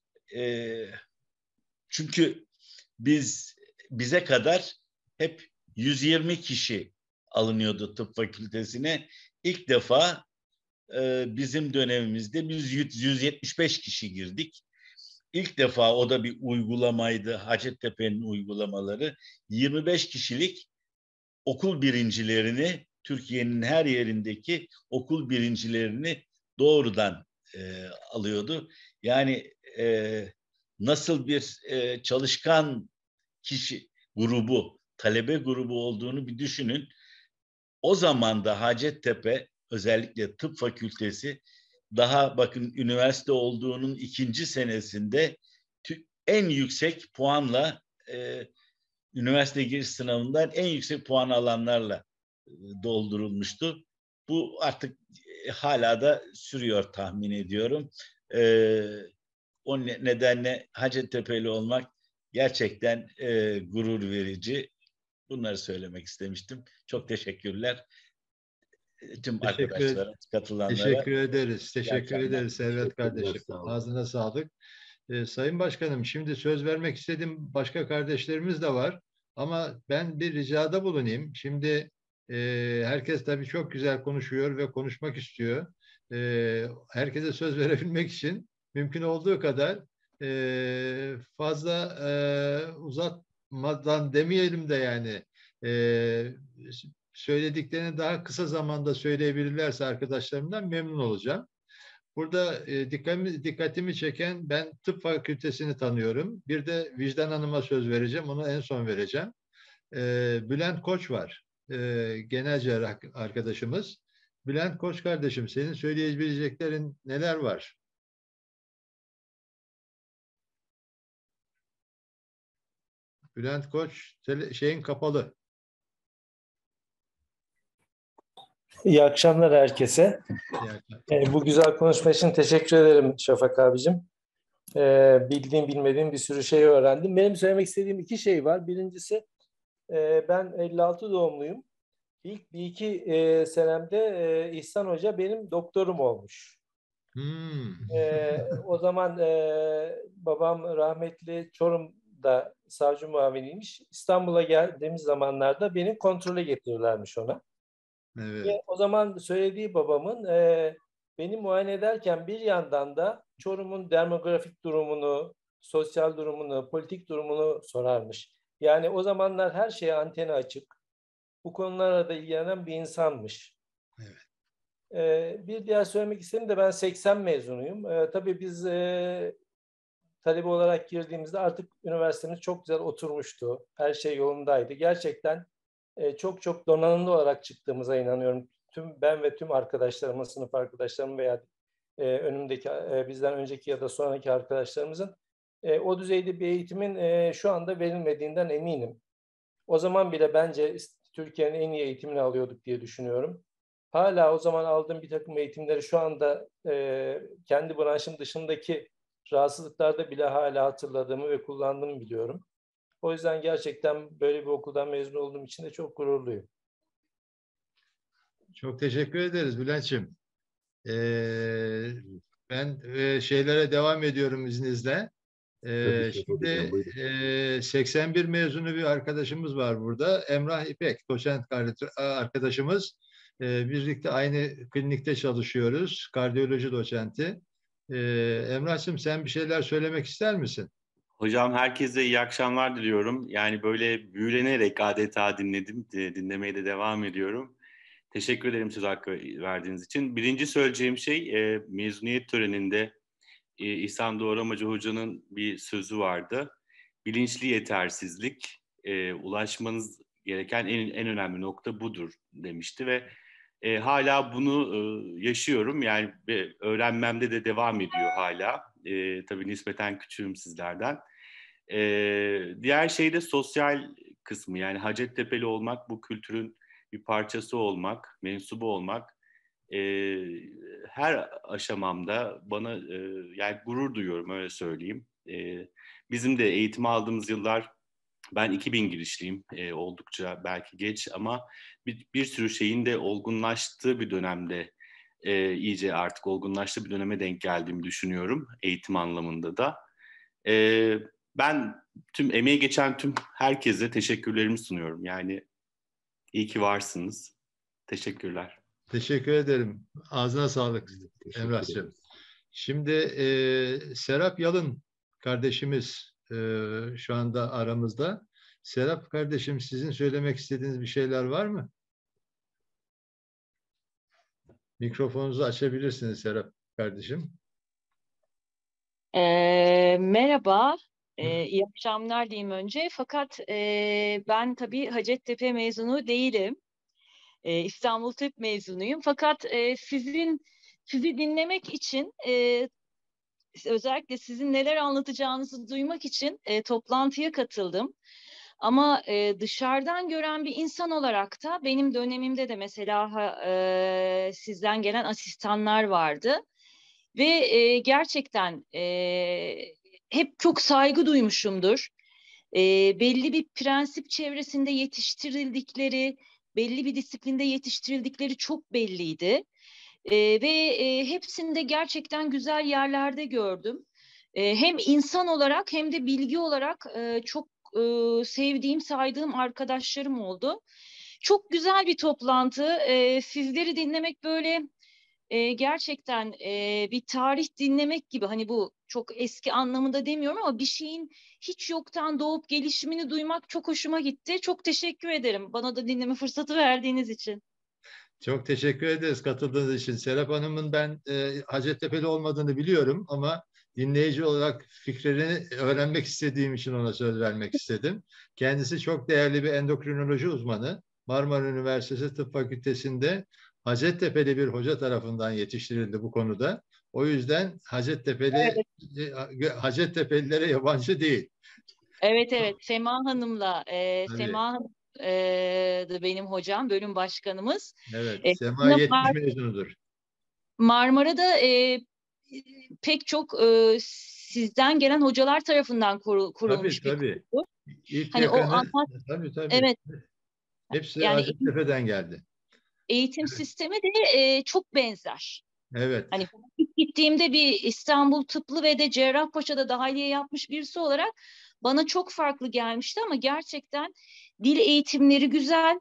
Çünkü bize kadar hep 120 kişi alınıyordu tıp fakültesine. İlk defa bizim dönemimizde biz 175 kişi girdik. İlk defa, o da bir uygulamaydı, Hacettepe'nin uygulamaları. 25 kişilik okul birincilerini Türkiye'nin her yerindeki okul birincilerini doğrudan alıyordu. Yani nasıl bir çalışkan kişi grubu, talebe grubu olduğunu bir düşünün. O zaman da Hacettepe, özellikle tıp fakültesi, daha bakın üniversite olduğunun 2. senesinde en yüksek puanla üniversite giriş sınavından en yüksek puan alanlarla doldurulmuştu. Bu artık hala da sürüyor tahmin ediyorum. O nedenle Hacettepe'li olmak gerçekten gurur verici. Bunları söylemek istemiştim. Çok teşekkürler tüm arkadaşlara, katılanlara. Teşekkür ederiz. Teşekkür akşamlar. ederiz Servet kardeşim. Sağ olun. Ağzına sağlık. Sayın Başkanım, şimdi söz vermek istediğim başka kardeşlerimiz de var. Ama ben bir ricada bulunayım. Şimdi herkes tabii çok güzel konuşuyor ve konuşmak istiyor. Herkese söz verebilmek için mümkün olduğu kadar fazla uzatmadan demeyelim de yani söylediklerini daha kısa zamanda söyleyebilirlerse arkadaşlarımdan memnun olacağım. Burada dikkatimi çeken, ben tıp fakültesini tanıyorum. Bir de Vicdan Hanım'a söz vereceğim. Onu en son vereceğim. Bülent Koç var. Genel cerrah arkadaşımız. Bülent Koç kardeşim, senin söyleyebileceklerin neler var? Bülent Koç, şeyin kapalı. İyi akşamlar herkese. Bu güzel konuşma için teşekkür ederim Şafak abicim. Bildiğim bilmediğim bir sürü şey öğrendim. Benim söylemek istediğim 2 şey var. Birincisi, ben 56 doğumluyum. İlk 1-2 senemde İhsan Hoca benim doktorum olmuş. O zaman babam rahmetli Çorum'da savcı muaviniymiş. İstanbul'a geldiğimiz zamanlarda beni kontrole getiriyorlarmış ona. Evet. Ve o zaman söylediği babamın beni muayene ederken bir yandan da Çorum'un demografik durumunu, sosyal durumunu, politik durumunu sorarmış. Yani o zamanlar her şeye anteni açık. Bu konulara da ilgilenen bir insanmış. Evet. Bir diğer söylemek istediğim de ben 80 mezunuyum. Tabii biz talebe olarak girdiğimizde artık üniversitemiz çok güzel oturmuştu. Her şey yolundaydı. Gerçekten çok çok donanımlı olarak çıktığımıza inanıyorum. Ben ve tüm arkadaşlarımın, sınıf arkadaşlarım veya önümdeki bizden önceki ya da sonraki arkadaşlarımızın o düzeyde bir eğitimin şu anda verilmediğinden eminim. O zaman bile bence Türkiye'nin en iyi eğitimini alıyorduk diye düşünüyorum. Hala o zaman aldığım bir takım eğitimleri şu anda kendi branşım dışındaki rahatsızlıklarda bile hala hatırladığımı ve kullandığımı biliyorum. O yüzden gerçekten böyle bir okuldan mezun olduğum için de çok gururluyum. Çok teşekkür ederiz Bülent'ciğim. Ben şeylere devam ediyorum izninizle. Şimdi 81 mezunu bir arkadaşımız var burada. Emrah İpek, doçent arkadaşımız. Birlikte aynı klinikte çalışıyoruz. Kardiyoloji doçenti. Emrah'cığım, sen bir şeyler söylemek ister misin? Hocam herkese iyi akşamlar diliyorum. Yani böyle büyülenerek adeta dinledim. Dinlemeye de devam ediyorum. Teşekkür ederim söz hakkı verdiğiniz için. Birinci söyleyeceğim şey mezuniyet töreninde İhsan Doğramacı Hoca'nın bir sözü vardı. Bilinçli yetersizlik, ulaşmanız gereken en önemli nokta budur demişti ve hala bunu yaşıyorum. Yani öğrenmemde de devam ediyor hala. Tabii nispeten küçüğüm sizlerden. Diğer şey de sosyal kısmı. Yani Hacettepe'li olmak, bu kültürün bir parçası olmak, mensubu olmak her aşamamda bana yani gurur duyuyorum, öyle söyleyeyim. Bizim de eğitim aldığımız yıllar, ben 2000 girişliyim, oldukça belki geç ama bir sürü şeyin de olgunlaştığı bir dönemde, iyice artık olgunlaştığı bir döneme denk geldiğimi düşünüyorum eğitim anlamında da. Ben emeği geçen tüm herkese teşekkürlerimi sunuyorum. Yani iyi ki varsınız. Teşekkürler. Teşekkür ederim. Ağzına sağlık Emrah'cığım. Şimdi Serap Yalın kardeşimiz şu anda aramızda. Serap kardeşim, sizin söylemek istediğiniz bir şeyler var mı? Mikrofonunuzu açabilirsiniz Serap kardeşim. Merhaba, iyi akşamlar diyeyim önce. Fakat ben tabii Hacettepe mezunu değilim. İstanbul Tıp mezunuyum. Fakat sizi dinlemek için, özellikle sizin neler anlatacağınızı duymak için toplantıya katıldım. Ama dışarıdan gören bir insan olarak da benim dönemimde de mesela sizden gelen asistanlar vardı. Ve gerçekten hep çok saygı duymuşumdur. Belli bir prensip çevresinde yetiştirildikleri, belli bir disiplinde yetiştirildikleri çok belliydi. Ve hepsini de gerçekten güzel yerlerde gördüm. Hem insan olarak hem de bilgi olarak çok sevdiğim, saydığım arkadaşlarım oldu. Çok güzel bir toplantı. Sizleri dinlemek böyle gerçekten bir tarih dinlemek gibi, hani bu çok eski anlamında demiyorum ama bir şeyin hiç yoktan doğup gelişimini duymak çok hoşuma gitti. Çok teşekkür ederim bana da dinleme fırsatı verdiğiniz için. Çok teşekkür ederiz katıldığınız için. Serap Hanım'ın ben Hacettepe'li olmadığını biliyorum ama dinleyici olarak fikrini öğrenmek istediğim için ona söz vermek istedim. Kendisi çok değerli bir endokrinoloji uzmanı. Marmara Üniversitesi Tıp Fakültesi'nde Hacettepe'li bir hoca tarafından yetiştirildi bu konuda. O yüzden Hacettepe'lilere yabancı değil. Evet, Sema Hanım'la Sema Hanım da benim hocam, bölüm başkanımız. Evet, Sema 70 mezunudur. Marmara'da pek çok sizden gelen hocalar tarafından kurulmuş tabii. Bir kurdu. İlk hani yakanı, tabii. Evet. Hepsi Yani Hacettepe'den geldi. Eğitim sistemi de çok benzer. Evet. Hani ilk gittiğimde bir İstanbul Tıplı ve de Cerrahpaşa'da dahiliye yapmış birisi olarak bana çok farklı gelmişti ama gerçekten dil eğitimleri güzel.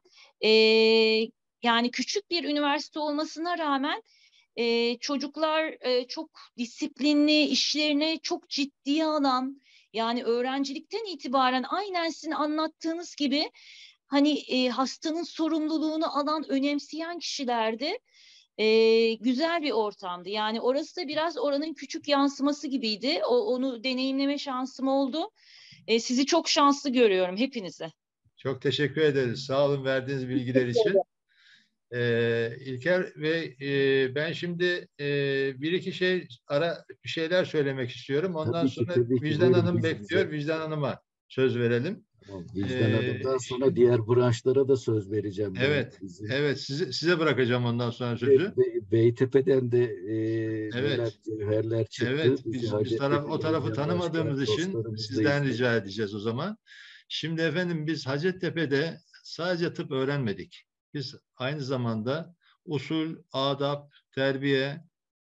Yani küçük bir üniversite olmasına rağmen çocuklar çok disiplinli, işlerini çok ciddiye alan, yani öğrencilikten itibaren aynen sizin anlattığınız gibi hani hastanın sorumluluğunu alan, önemseyen kişilerdi. Güzel bir ortamdı. Yani orası da biraz oranın küçük yansıması gibiydi. Onu deneyimleme şansım oldu. Sizi çok şanslı görüyorum hepinize. Çok teşekkür ederiz. Sağ olun verdiğiniz bilgiler için. İlker Bey, ben şimdi bir iki şeyler söylemek istiyorum. Ondan sonra Vicdan Hanım bekliyor. Vicdan Hanım'a söz verelim. Tamam, Vicdan Hanım'dan sonra diğer branşlara da söz vereceğim. Evet, size bırakacağım ondan sonra sözü. Beytepe'den de neler cevherler çıktı. Evet, biz o tarafı tanımadığımız için sizden rica edeceğiz o zaman. Şimdi efendim biz Hacettepe'de sadece tıp öğrenmedik. Biz aynı zamanda usul, adab, terbiye,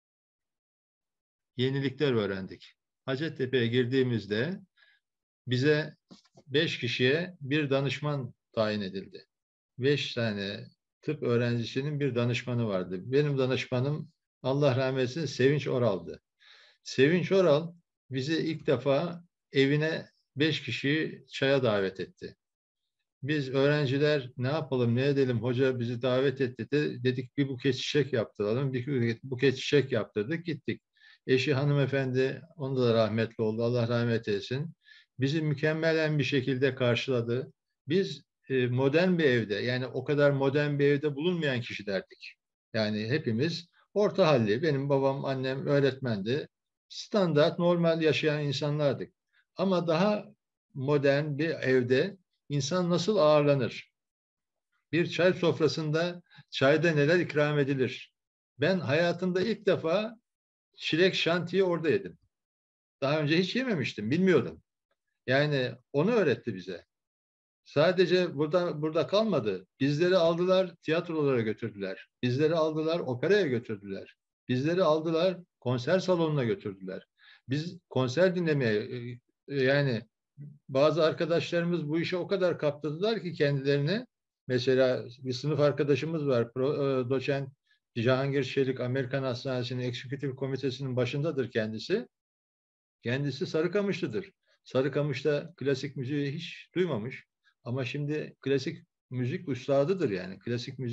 yenilikler öğrendik. Hacettepe'ye girdiğimizde bize 5 kişiye bir danışman tayin edildi. 5 tane tıp öğrencisinin bir danışmanı vardı. Benim danışmanım Allah rahmet eylesin Sevinç Oral'dı. Sevinç Oral bizi ilk defa evine 5 kişiyi çaya davet etti. Biz öğrenciler ne yapalım, ne edelim, hoca bizi davet etti dedik bir buket çiçek yaptıralım. Bir buket çiçek yaptırdık, gittik. Eşi hanımefendi, onda da rahmetli oldu, Allah rahmet eylesin. Bizi mükemmelen bir şekilde karşıladı. Biz modern bir evde, yani o kadar modern bir evde bulunmayan kişilerdik. Yani hepimiz orta halli, benim babam, annem öğretmendi. Standart, normal yaşayan insanlardık. Ama daha modern bir evde İnsan nasıl ağırlanır? Bir çay sofrasında çayda neler ikram edilir? Ben hayatımda ilk defa çilek şantiyi orada yedim. Daha önce hiç yememiştim, bilmiyordum. Yani onu öğretti bize. Sadece burada kalmadı. Bizleri aldılar, tiyatrolara götürdüler. Bizleri aldılar, operaya götürdüler. Bizleri aldılar, konser salonuna götürdüler. Biz konser dinlemeye, yani bazı arkadaşlarımız bu işe o kadar kaptırdılar ki kendilerini. Mesela bir sınıf arkadaşımız var, doçent Cihangir Çelik, Amerikan Hastanesi'nin Eksekutif Komitesi'nin başındadır kendisi. Kendisi Sarıkamışlıdır. Sarıkamış'ta klasik müziği hiç duymamış. Ama şimdi klasik müzik üstadıdır yani. Klasik müzik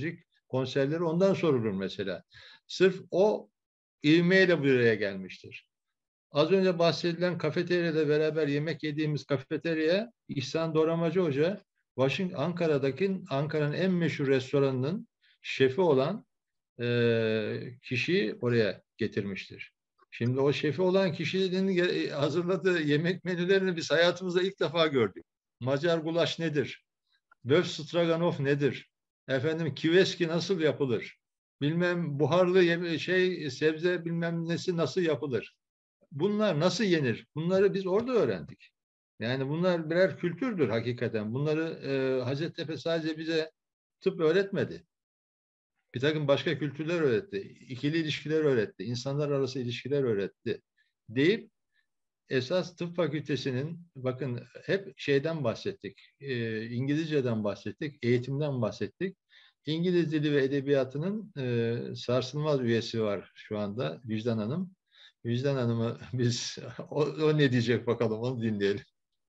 konserleri ondan sorulur mesela. Sırf o ivmeyle buraya gelmiştir. Az önce bahsedilen kafeteryada beraber yemek yediğimiz kafeterya İhsan Doramacı Hoca Ankara'nın en meşhur restoranının şefi olan kişiyi oraya getirmiştir. Şimdi o şefi olan kişinin hazırladığı yemek menülerini biz hayatımızda ilk defa gördük. Macar gulaş nedir? Böf stroganoff nedir? Efendim kiveski nasıl yapılır? Bilmem buharlı sebze bilmem nesi nasıl yapılır? Bunlar nasıl yenir? Bunları biz orada öğrendik. Yani bunlar birer kültürdür hakikaten. Bunları Hacettepe sadece bize tıp öğretmedi. Bir takım başka kültürler öğretti. İkili ilişkiler öğretti. İnsanlar arası ilişkiler öğretti. Deyip esas tıp fakültesinin, bakın hep şeyden bahsettik. İngilizceden bahsettik. Eğitimden bahsettik. İngiliz dili ve edebiyatının sarsılmaz üyesi var şu anda Vicdan Hanım. Vicdan Hanım'ı biz o ne diyecek bakalım, onu dinleyelim.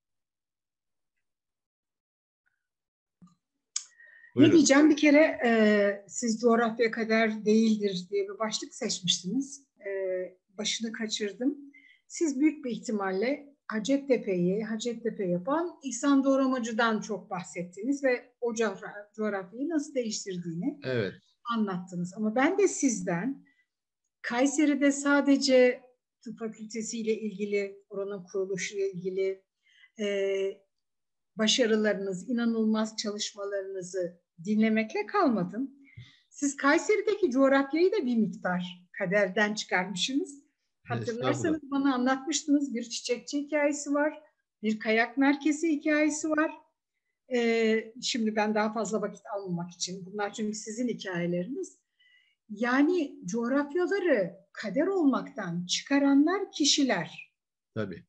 Buyurun. Ne diyeceğim, bir kere siz coğrafya kader değildir diye bir başlık seçmiştiniz. Başını kaçırdım. Siz büyük bir ihtimalle Hacettepe yapan İhsan Doğramacı'dan çok bahsettiniz ve o coğrafyayı nasıl değiştirdiğini anlattınız. Ama ben de sizden Kayseri'de sadece tıp fakültesiyle ilgili, oranın kuruluşuyla ilgili başarılarınız, inanılmaz çalışmalarınızı dinlemekle kalmadım. Siz Kayseri'deki coğrafyayı da bir miktar kaderden çıkarmışsınız. Hatırlarsanız bana anlatmıştınız, bir çiçekçi hikayesi var, bir kayak merkezi hikayesi var. Şimdi ben daha fazla vakit almamak için, bunlar çünkü sizin hikayeleriniz. Yani coğrafyaları kader olmaktan çıkaranlar kişiler. Tabii.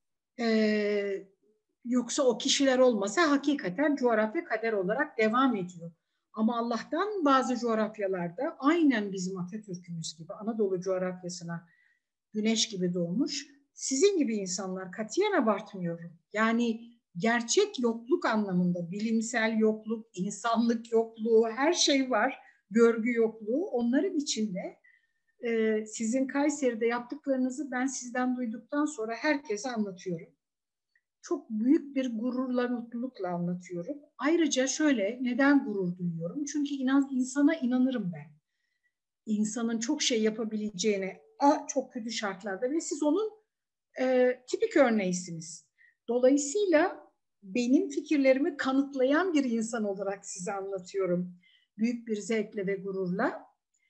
Yoksa o kişiler olmasa hakikaten coğrafya kader olarak devam ediyor. Ama Allah'tan bazı coğrafyalarda aynen bizim Atatürk'ümüz gibi Anadolu coğrafyasına güneş gibi doğmuş. Sizin gibi insanlar, katiyen abartmıyorum. Yani gerçek yokluk anlamında, bilimsel yokluk, insanlık yokluğu, her şey var. Görgü yokluğu. Onların içinde sizin Kayseri'de yaptıklarınızı ben sizden duyduktan sonra herkese anlatıyorum. Çok büyük bir gururla, mutlulukla anlatıyorum. Ayrıca şöyle, neden gurur duyuyorum? Çünkü insana inanırım ben. İnsanın çok şey yapabileceğine, çok kötü şartlarda bile siz onun tipik örneğisiniz. Dolayısıyla benim fikirlerimi kanıtlayan bir insan olarak size anlatıyorum. Büyük bir zevkle ve gururla.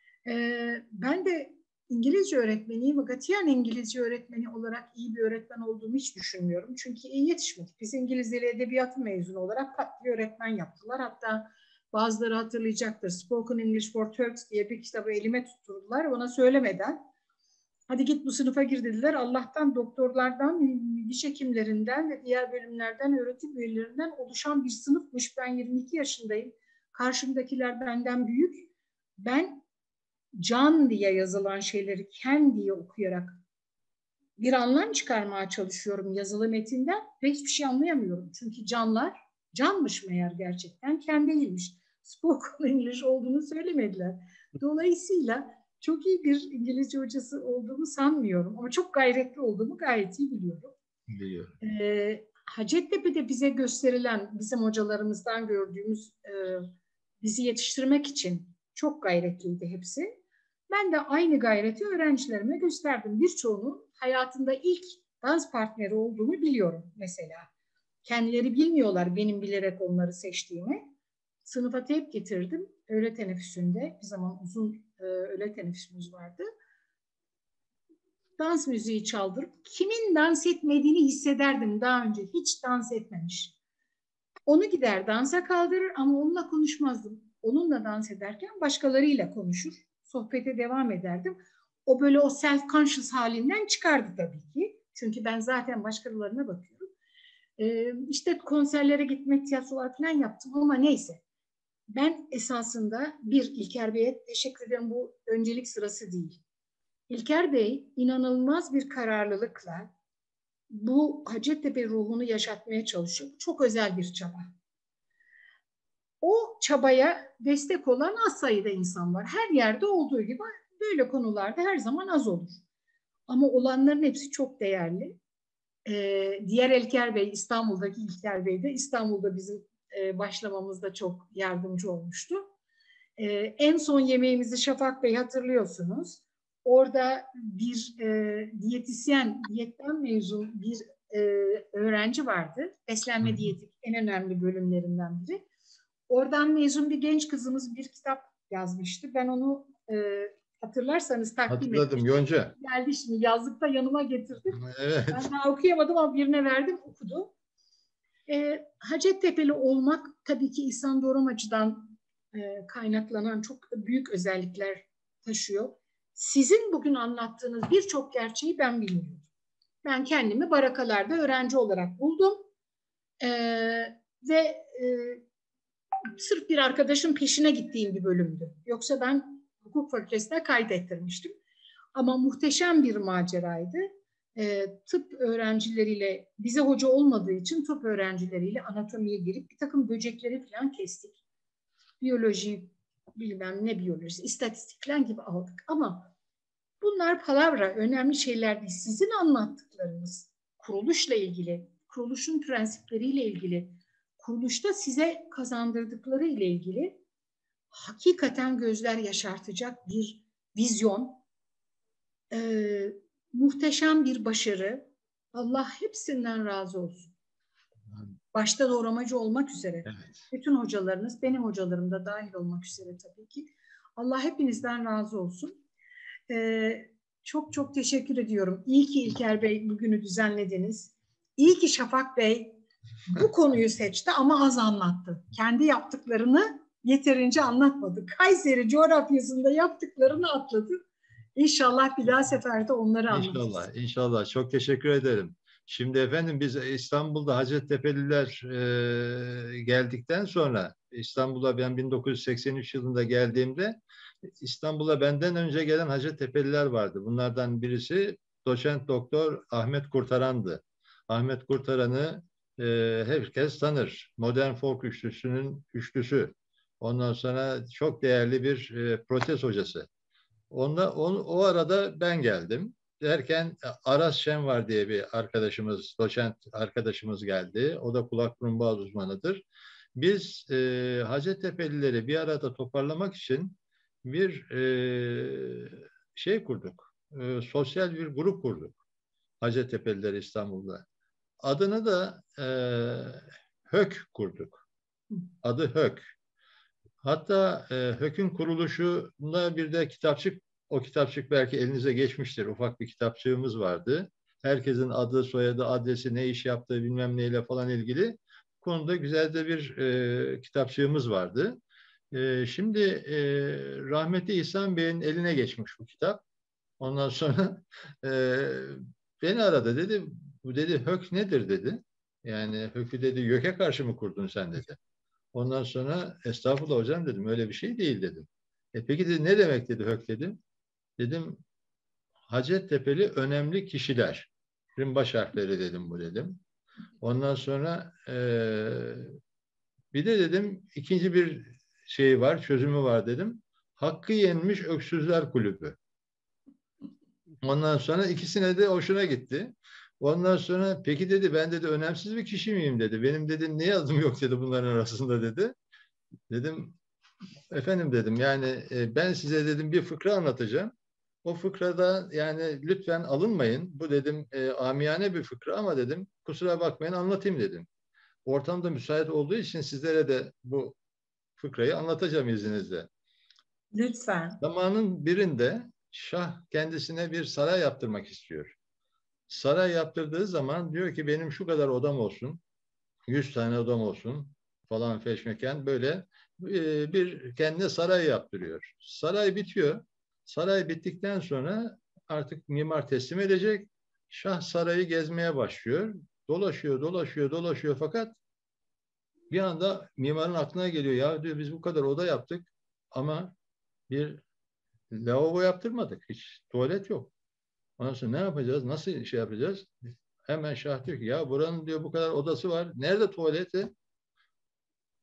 Ben de İngilizce öğretmeniyim. Katiyen İngilizce öğretmeni olarak iyi bir öğretmen olduğumu hiç düşünmüyorum. Çünkü iyi yetişmedik. Biz İngiliz Dili Edebiyatı mezunu olarak patlı öğretmen yaptılar. Hatta bazıları hatırlayacaktır. Spoken English for Turks diye bir kitabı elime tutturdular. Ona söylemeden hadi git bu sınıfa gir dediler. Allah'tan doktorlardan, diş hekimlerinden ve diğer bölümlerden, öğretim üyelerinden oluşan bir sınıfmış. Ben 22 yaşındayım. Karşımdakiler benden büyük. Ben can diye yazılan şeyleri ken diye okuyarak bir anlam çıkarmaya çalışıyorum yazılı metinden ve hiçbir şey anlayamıyorum. Çünkü canlar canmış meğer gerçekten, ken değilmiş. Spoken English olduğunu söylemediler. Dolayısıyla çok iyi bir İngilizce hocası olduğumu sanmıyorum ama çok gayretli olduğumu gayet iyi biliyorum. Hacettepe'de bize gösterilen, bizim hocalarımızdan gördüğümüz bizi yetiştirmek için çok gayretliydi hepsi. Ben de aynı gayreti öğrencilerime gösterdim. Birçoğunun hayatında ilk dans partneri olduğumu biliyorum mesela. Kendileri bilmiyorlar benim bilerek onları seçtiğimi. Sınıfa teyp getirdim. Öğle teneffüsünde, bir zaman uzun öğle teneffüsümüz vardı. Dans müziği çaldırıp kimin dans etmediğini hissederdim daha önce. Hiç dans etmemiş. Onu gider dansa kaldırır ama onunla konuşmazdım. Onunla dans ederken başkalarıyla konuşur. Sohbete devam ederdim. O böyle o self-conscious halinden çıkardı tabii ki. Çünkü ben zaten başkalarına bakıyorum. İşte konserlere gitmek, tiyatrolar falan yaptım ama neyse. Ben esasında İlker Bey'e teşekkür ederim, bu öncelik sırası değil. İlker Bey inanılmaz bir kararlılıkla bu Hacettepe ruhunu yaşatmaya çalışıyor. Çok özel bir çaba. O çabaya destek olan az sayıda insan var. Her yerde olduğu gibi böyle konularda her zaman az olur. Ama olanların hepsi çok değerli. Diğer İlker Bey, İstanbul'daki İlker Bey de İstanbul'da bizim başlamamızda çok yardımcı olmuştu. En son yemeğimizi Şafak Bey hatırlıyorsunuz. Orada bir diyetten mezun bir öğrenci vardı. Beslenme diyetik en önemli bölümlerinden biri. Oradan mezun bir genç kızımız bir kitap yazmıştı. Ben onu hatırlarsanız takdim ettim. Hatırladım Yonca. Geldi şimdi yazlıkta yanıma getirdim. Evet. Ben daha okuyamadım ama birine verdim, okudu. Hacettepe'li olmak tabii ki İhsan Doramacı'dan kaynaklanan çok büyük özellikler taşıyor. Sizin bugün anlattığınız birçok gerçeği ben bilmiyorum. Ben kendimi barakalarda öğrenci olarak buldum. Ve sırf bir arkadaşın peşine gittiğim bir bölümdü. Yoksa ben hukuk fakültesine kaydettirmiştim. Ama muhteşem bir maceraydı. Tıp öğrencileriyle, bize hoca olmadığı için tıp öğrencileriyle anatomiye girip bir takım böcekleri falan kestik. Biyoloji, bilmem ne biyolojisi, istatistik falan gibi aldık. Ama bunlar palavra, önemli şeyler değil. Sizin anlattıklarınız kuruluşla ilgili, kuruluşun prensipleriyle ilgili, kuruluşta size kazandırdıkları ile ilgili hakikaten gözler yaşartacak bir vizyon, muhteşem bir başarı. Allah hepsinden razı olsun. Başta Doğramacı olmak üzere. Evet. Bütün hocalarınız, benim hocalarım da dahil olmak üzere tabii ki. Allah hepinizden razı olsun. Çok çok teşekkür ediyorum. İyi ki İlker Bey bugünü düzenlediniz. İyi ki Şafak Bey bu konuyu seçti ama az anlattı. Kendi yaptıklarını yeterince anlatmadı. Kayseri coğrafyasında yaptıklarını atladı. İnşallah bir daha seferde onları anlatırız. İnşallah, inşallah. Çok teşekkür ederim. Şimdi efendim biz İstanbul'da Hacettepe'liler geldikten sonra İstanbul'a ben 1983 yılında geldiğimde İstanbul'a benden önce gelen Hacettepe'liler vardı. Bunlardan birisi doçent doktor Ahmet Kurtaran'dı. Ahmet Kurtaran'ı herkes tanır. Modern folk üçlüsünün üçlüsü. Ondan sonra çok değerli bir protez hocası. O arada ben geldim. Derken Aras Şen var diye bir arkadaşımız, doçent arkadaşımız geldi. O da kulak burun boğaz uzmanıdır. Biz Hacettepe'lileri bir arada toparlamak için bir şey kurduk. Sosyal bir grup kurduk. Hacettepe'liler İstanbul'da. Adını da HÖK kurduk. Adı HÖK. Hatta HÖK'ün kuruluşunda bir de kitapçık, o kitapçık belki elinize geçmiştir. Ufak bir kitapçığımız vardı. Herkesin adı, soyadı, adresi, ne iş yaptığı bilmem neyle falan ilgili konuda güzel de bir kitapçığımız vardı. Şimdi rahmetli İhsan Bey'in eline geçmiş bu kitap. Ondan sonra beni aradı, dedi. Bu dedi HÖK nedir dedi. Yani HÖK'ü dedi YÖK'e karşı mı kurdun sen dedi. Ondan sonra estağfurullah hocam dedim, öyle bir şey değil dedim. Peki dedi, ne demek dedi HÖK dedim. Dedim Hacettepe'li önemli kişilerin baş harfleri dedim bu dedim. Ondan sonra bir de dedim ikinci bir şey var, çözümü var dedim. Hakkı yenmiş öksüzler kulübü. Ondan sonra ikisine de hoşuna gitti. Ondan sonra peki dedi, ben dedi önemsiz bir kişi miyim dedi. Benim dedi niye adım yok dedi bunların arasında dedi. Dedim efendim dedim yani ben size dedim bir fıkra anlatacağım. O fıkrada yani lütfen alınmayın. Bu dedim amiyane bir fıkra ama dedim kusura bakmayın anlatayım dedim. Ortamda müsait olduğu için sizlere de bu fıkrayı anlatacağım izninizle. Lütfen. Zamanın birinde Şah kendisine bir saray yaptırmak istiyor. Saray yaptırdığı zaman diyor ki benim şu kadar odam olsun, 100 tane odam olsun falan feşmeken böyle bir kendine saray yaptırıyor. Saray bitiyor. Saray bittikten sonra artık mimar teslim edecek. Şah sarayı gezmeye başlıyor. Dolaşıyor fakat bir anda mimarın aklına geliyor. Ya diyor biz bu kadar oda yaptık ama bir lavabo yaptırmadık. Hiç tuvalet yok. Ondan sonra ne yapacağız? Nasıl şey yapacağız? Hemen Şah diyor ki ya buranın diyor bu kadar odası var. Nerede tuvaleti?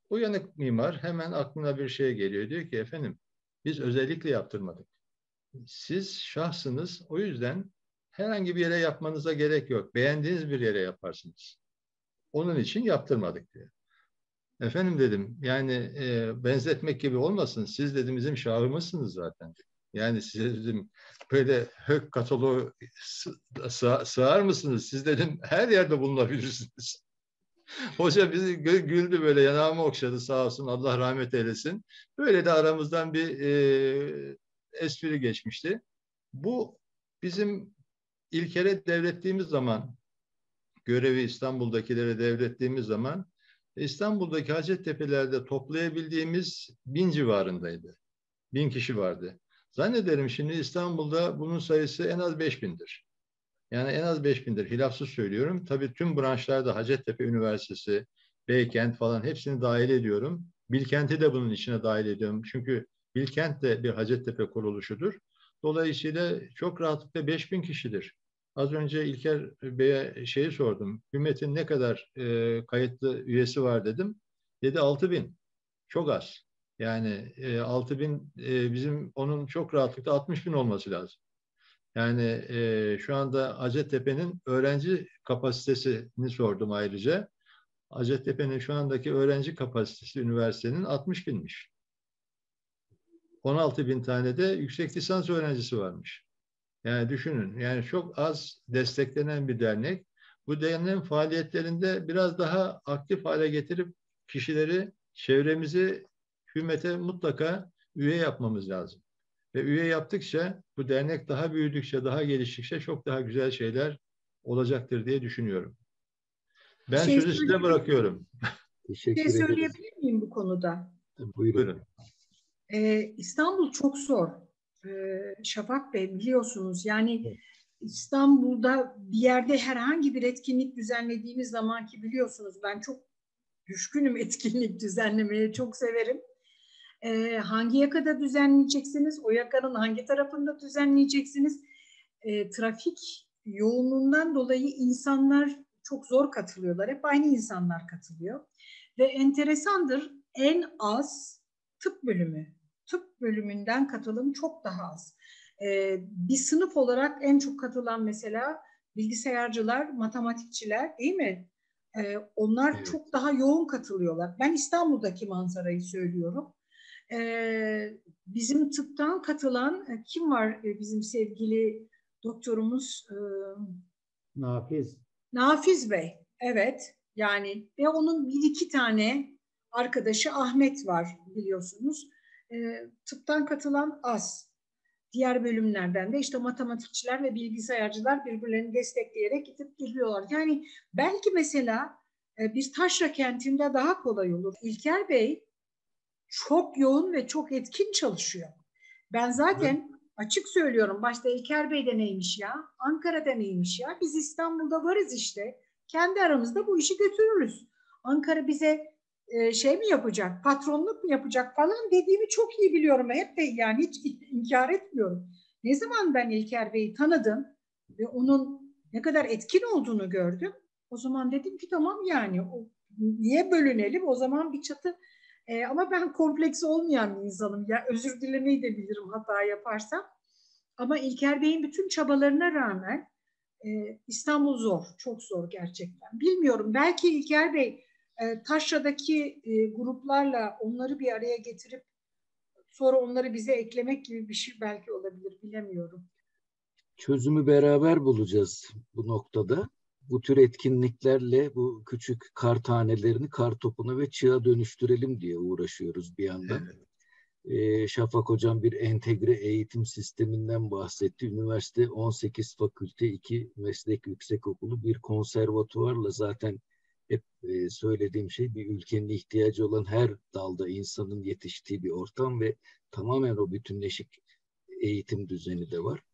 Uyanık mimar hemen aklına bir şey geliyor. Diyor ki efendim biz özellikle yaptırmadık. Siz şahsınız, o yüzden herhangi bir yere yapmanıza gerek yok. Beğendiğiniz bir yere yaparsınız. Onun için yaptırmadık diyor. Efendim dedim, yani benzetmek gibi olmasın. Siz dedim bizim şahımızsınız zaten. Yani size dedim böyle hök kataloğu sığar mısınız? Siz dedim her yerde bulunabilirsiniz. Hoca bizi güldü, böyle yanağımı okşadı, sağ olsun, Allah rahmet eylesin. Böyle de aramızdan bir espri geçmişti. Bu bizim İlker'e devrettiğimiz zaman, görevi İstanbul'dakilere devrettiğimiz zaman İstanbul'daki Hacettepe'lerde toplayabildiğimiz 1000 civarındaydı. 1000 kişi vardı. Zannederim şimdi İstanbul'da bunun sayısı en az 5000'dir. Yani en az 5000'dir. Hilafsız söylüyorum. Tabii tüm branşlarda Hacettepe Üniversitesi, Beykent falan hepsini dahil ediyorum. Bilkent'i de bunun içine dahil ediyorum. Çünkü Bilkent de bir Hacettepe kuruluşudur. Dolayısıyla çok rahatlıkla 5000 kişidir. Az önce İlker Bey'e şeyi sordum. Hükümetin ne kadar kayıtlı üyesi var dedim. Dedi 6000. Çok az. Yani 6000 bizim onun çok rahatlıkla 60.000 olması lazım. Yani şu anda Hacettepe'nin öğrenci kapasitesini sordum ayrıca. Hacettepe'nin şu andaki öğrenci kapasitesi üniversitenin 60.000'miş. 16.000 tane de yüksek lisans öğrencisi varmış. Yani düşünün, yani çok az desteklenen bir dernek. Bu derneğin faaliyetlerinde biraz daha aktif hale getirip kişileri, çevremizi hükümete mutlaka üye yapmamız lazım. Ve üye yaptıkça, bu dernek daha büyüdükçe, daha geliştikçe çok daha güzel şeyler olacaktır diye düşünüyorum. Ben sözü size bırakıyorum. Bir şey söyleyebilir miyim bu konuda? Buyurun. İstanbul çok zor. Şafak Bey, biliyorsunuz yani İstanbul'da bir yerde herhangi bir etkinlik düzenlediğimiz zaman, ki biliyorsunuz ben çok düşkünüm etkinlik düzenlemeye, çok severim. Hangi yakada düzenleyeceksiniz? O yakanın hangi tarafında düzenleyeceksiniz? Trafik yoğunluğundan dolayı insanlar çok zor katılıyorlar. Hep aynı insanlar katılıyor. Ve enteresandır, en az tıp bölümü. Tıp bölümünden katılım çok daha az. Bir sınıf olarak en çok katılan mesela bilgisayarcılar, matematikçiler, değil mi? Onlar evet, çok daha yoğun katılıyorlar. Ben İstanbul'daki manzarayı söylüyorum. Bizim tıptan katılan kim var? Bizim sevgili doktorumuz Nafiz Bey. Evet. Yani ve onun bir iki tane arkadaşı Ahmet var, biliyorsunuz. Tıptan katılan az. Diğer bölümlerden de işte matematikçiler ve bilgisayarcılar birbirlerini destekleyerek gidip geliyorlar. Yani belki mesela bir taşra kentinde daha kolay olur. İlker Bey çok yoğun ve çok etkin çalışıyor. Ben zaten açık söylüyorum, başta İlker Bey'de neymiş ya, Ankara'da neymiş ya, biz İstanbul'da varız işte, kendi aramızda bu işi götürürüz. Ankara bize şey mi yapacak, patronluk mu yapacak falan dediğimi çok iyi biliyorum. Hep de yani hiç inkar etmiyorum. Ne zaman ben İlker Bey'i tanıdım ve onun ne kadar etkin olduğunu gördüm, o zaman dedim ki tamam, yani niye bölünelim, o zaman bir çatı. Ama ben kompleksi olmayan bir insanım. Ya özür dilemeyi de bilirim hata yaparsam. Ama İlker Bey'in bütün çabalarına rağmen İstanbul zor, çok zor gerçekten. Bilmiyorum, belki İlker Bey Taşra'daki gruplarla onları bir araya getirip sonra onları bize eklemek gibi bir şey belki olabilir, bilemiyorum. Çözümü beraber bulacağız bu noktada. Bu tür etkinliklerle bu küçük kar tanelerini kar topuna ve çığa dönüştürelim diye uğraşıyoruz bir yandan. Evet. Şafak Hocam bir entegre eğitim sisteminden bahsetti. Üniversite 18 fakülte, 2 meslek yüksekokulu, bir konservatuvarla zaten hep söylediğim şey, bir ülkenin ihtiyacı olan her dalda insanın yetiştiği bir ortam ve tamamen o bütünleşik eğitim düzeni de var.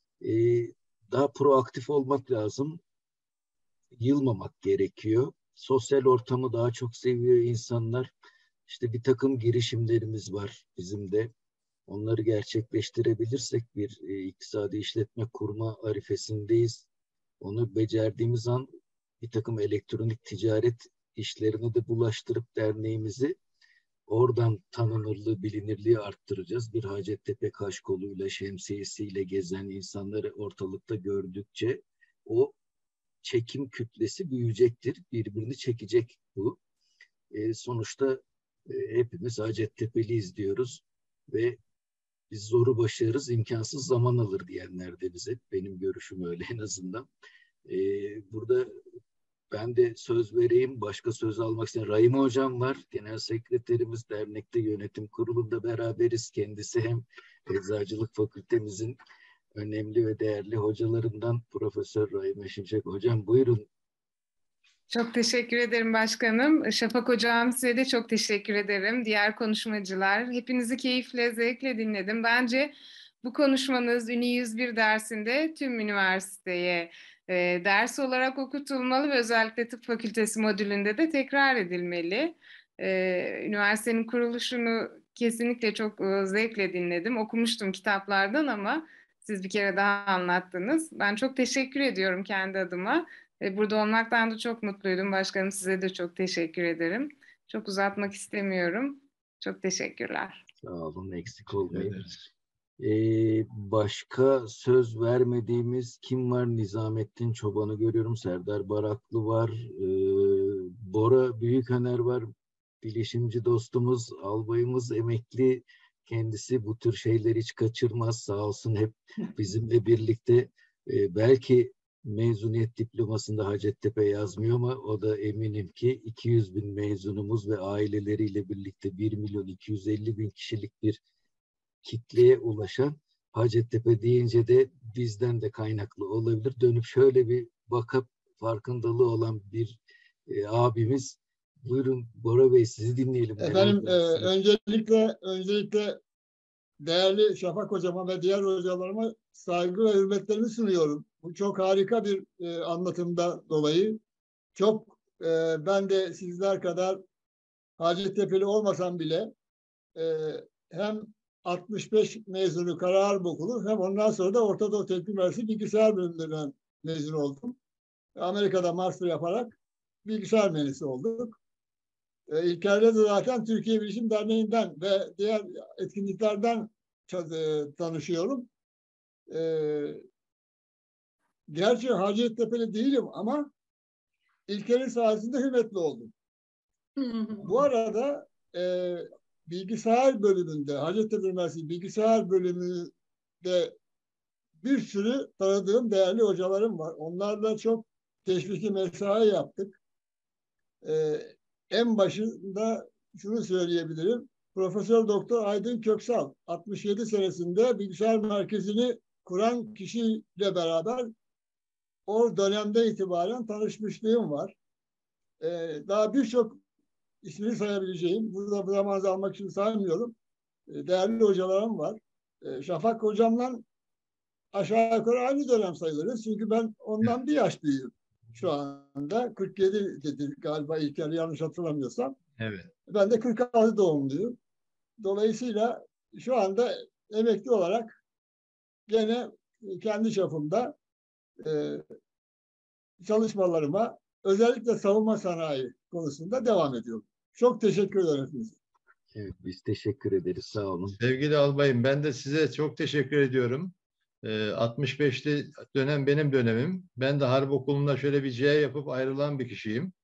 Daha proaktif olmak lazım. Yılmamak gerekiyor. Sosyal ortamı daha çok seviyor insanlar. İşte bir takım girişimlerimiz var bizim de. Onları gerçekleştirebilirsek bir iktisadi işletme kurma arifesindeyiz. Onu becerdiğimiz an bir takım elektronik ticaret işlerine de bulaştırıp derneğimizi oradan tanınırlığı, bilinirliği arttıracağız. Bir Hacettepe kaşkoluyla, şemsiyesiyle gezen insanları ortalıkta gördükçe o çekim kütlesi büyüyecektir. Birbirini çekecek bu. Sonuçta hepimiz Hacettepe'liyiz diyoruz ve biz zoru başarırız, imkansız zaman alır diyenlerdeniz hep. Benim görüşüm öyle en azından. Burada ben de söz vereyim. Başka söz almak isteyen Rahime Hocam var. Genel sekreterimiz, dernekte yönetim kurulunda beraberiz. Kendisi hem Eczacılık Fakültemizin önemli ve değerli hocalarından Profesör Rahime Şimşek Hocam. Buyurun. Çok teşekkür ederim başkanım. Şafak Hocam, size de çok teşekkür ederim. Diğer konuşmacılar, hepinizi keyifle, zevkle dinledim. Bence bu konuşmanız Ünü 101 dersinde tüm üniversiteye ders olarak okutulmalı ve özellikle tıp fakültesi modülünde de tekrar edilmeli. Üniversitenin kuruluşunu kesinlikle çok zevkle dinledim. Okumuştum kitaplardan ama siz bir kere daha anlattınız. Ben çok teşekkür ediyorum kendi adıma. Burada olmaktan da çok mutluydum. Başkanım, size de çok teşekkür ederim. Çok uzatmak istemiyorum. Çok teşekkürler. Sağ olun, eksik olmayın. Başka söz vermediğimiz kim var? Nizamettin Çoban'ı görüyorum. Serdar Baraklı var. Bora Büyüköner var. Bilişimci dostumuz, albayımız, emekli. Kendisi bu tür şeyleri hiç kaçırmaz. Sağ olsun hep bizimle birlikte. Belki mezuniyet diplomasında Hacettepe yazmıyor ama o da eminim ki 200.000 mezunumuz ve aileleriyle birlikte 1.250.000 kişilik bir kitleye ulaşan Hacettepe deyince de bizden de kaynaklı olabilir. Dönüp şöyle bir bakıp farkındalığı olan bir abimiz. Buyurun Bora Bey, sizi dinleyelim. Efendim öncelikle değerli Şafak Hocama ve diğer hocalarıma saygı ve hürmetlerimi sunuyorum. Bu çok harika bir anlatımdan dolayı. Ben de sizler kadar Hacettepe'li olmasam bile hem 65 mezunu Kara Harp Okulu hem ondan sonra da Orta Doğu Teknik Üniversitesi bilgisayar bölümünden mezun oldum. Amerika'da master yaparak bilgisayar mühendisi olduk. İlker'le de zaten Türkiye Bilişim Derneği'nden ve diğer etkinliklerden tanışıyorum. Gerçi Hacettepe'li değilim ama İlker'in sayesinde hürmetli oldum. Bu arada bilgisayar bölümünde, Hacettepe Üniversitesi bilgisayar bölümünde bir sürü tanıdığım değerli hocalarım var. Onlarla çok teşviki mesai yaptık. En başında şunu söyleyebilirim. Profesör Doktor Aydın Köksal 67 senesinde bilgisayar merkezini kuran kişiyle beraber o dönemde itibaren tanışmışlığım var. Daha birçok ismini sayabileceğim. Burada bu zamanı almak için saymıyorum. Değerli hocalarım var. Şafak Hocam'la aşağı yukarı aynı dönem sayılırız. Çünkü ben ondan bir yaş büyüğüm. Şu anda 47 dedi galiba İlker, yanlış hatırlamıyorsam. Evet. Ben de 46 doğumluyum. Dolayısıyla şu anda emekli olarak gene kendi çapımda çalışmalarıma özellikle savunma sanayi konusunda devam ediyorum. Çok teşekkür ederim hepinize. Evet, biz teşekkür ederiz. Sağ olun. Sevgili albayım, ben de size çok teşekkür ediyorum. 65'li dönem benim dönemim. Ben de Harp Okulu'nda şöyle bir C yapıp ayrılan bir kişiyim.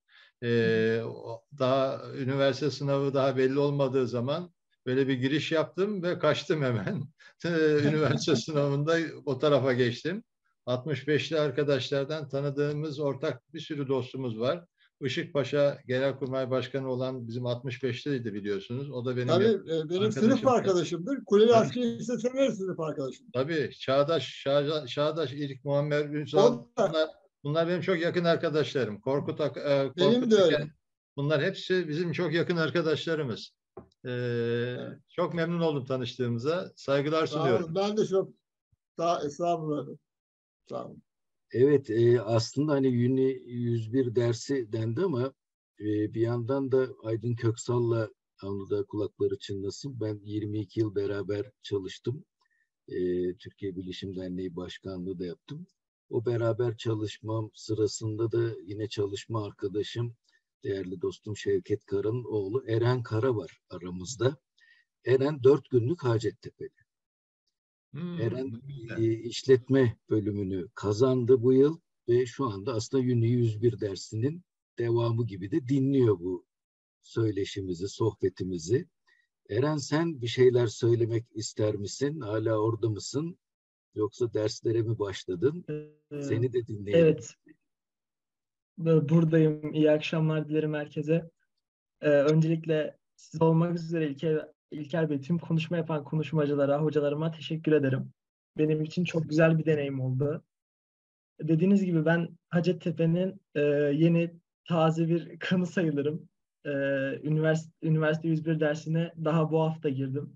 Daha üniversite sınavı daha belli olmadığı zaman böyle bir giriş yaptım ve kaçtım hemen. Üniversite sınavında o tarafa geçtim. 65'li arkadaşlardan tanıdığımız ortak bir sürü dostumuz var. Işıkpaşa Genelkurmay Başkanı olan bizim 65'liydi biliyorsunuz. O da benim sınıf arkadaşımdır. Kuleli Askeri Lisesi'nin sınıf arkadaşım. Tabii. Çağdaş İlk Muammer Ünsal. Bunlar benim çok yakın arkadaşlarım. Korkut benim de öyle. Bunlar hepsi bizim çok yakın arkadaşlarımız. Çok memnun oldum tanıştığımıza. Saygılar sunuyorum. Ben de çok estağfurullah. Sağ olun. Evet, aslında hani Uni 101 dersi dendi ama bir yandan da Aydın Köksal'la Anadolu kulakları çınlasın. Ben 22 yıl beraber çalıştım. Türkiye Bilişim Derneği Başkanlığı da yaptım. O beraber çalışmam sırasında da yine çalışma arkadaşım değerli dostum Şevket Kara'nın oğlu Eren Kara var aramızda. Eren 4 günlük Hacettepe'de. Eren işletme bölümünü kazandı bu yıl ve şu anda aslında Uni 101 dersinin devamı gibi de dinliyor bu söyleşimizi, sohbetimizi. Eren, sen bir şeyler söylemek ister misin? Hala orada mısın? Yoksa derslere mi başladın? Seni de dinleyelim. Evet. Buradayım. İyi akşamlar dilerim herkese. Öncelikle siz olmak üzere İlker Bey, tüm konuşma yapan konuşmacılara, hocalarıma teşekkür ederim. Benim için çok güzel bir deneyim oldu. Dediğiniz gibi ben Hacettepe'nin yeni taze bir kanı sayılırım. Üniversite 101 dersine daha bu hafta girdim.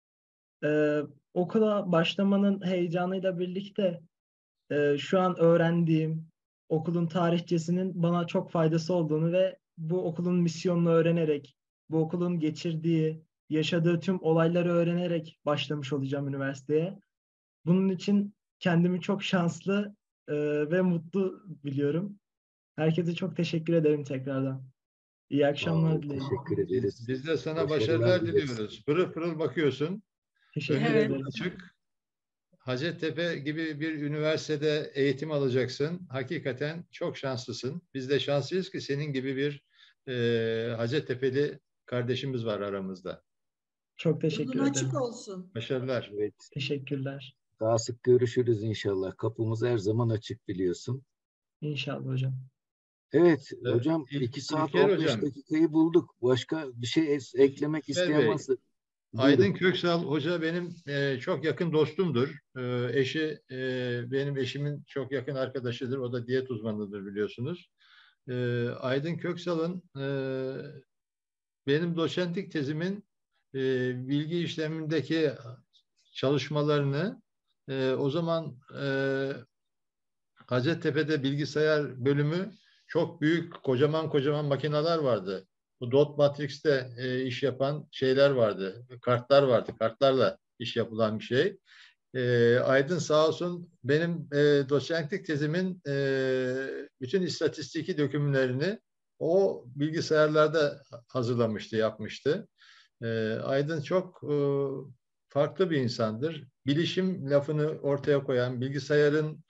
Okula başlamanın heyecanıyla birlikte şu an öğrendiğim okulun tarihçesinin bana çok faydası olduğunu ve bu okulun misyonunu öğrenerek, bu okulun geçirdiği, yaşadığı tüm olayları öğrenerek başlamış olacağım üniversiteye. Bunun için kendimi çok şanslı ve mutlu biliyorum. Herkese çok teşekkür ederim tekrardan. İyi akşamlar dilerim. Teşekkür ederiz. Biz de sana başarılar diliyoruz. Pırıl pırıl bakıyorsun. Teşekkür Önün ederim. açık. Hacettepe gibi bir üniversitede eğitim alacaksın. Hakikaten çok şanslısın. Biz de şanslıyız ki senin gibi bir Hacettepe'li kardeşimiz var aramızda. Çok teşekkür ederim. Açık olsun. Başarılar. Evet. Teşekkürler. Daha sık görüşürüz inşallah. Kapımız her zaman açık biliyorsun. İnşallah hocam. Evet hocam, 2 saat İlker 15 hocam. dakikayı bulduk. Başka bir şey eklemek isteyen Bey, varsa. Aydın Köksal Hoca benim çok yakın dostumdur. Eşi benim eşimin çok yakın arkadaşıdır. O da diyet uzmanıdır biliyorsunuz. Aydın Köksal'ın benim doçentlik tezimin bilgi işlemindeki çalışmalarını o zaman Hacettepe'de bilgisayar bölümü çok büyük kocaman makineler vardı. Bu dot matrix'te iş yapan şeyler vardı. Kartlar vardı. Kartlarla iş yapılan bir şey. Aydın sağ olsun benim doçentlik tezimin bütün istatistiki dokümanlarını o bilgisayarlarda hazırlamıştı, yapmıştı. Aydın çok farklı bir insandır. Bilişim lafını ortaya koyan, bilgisayarın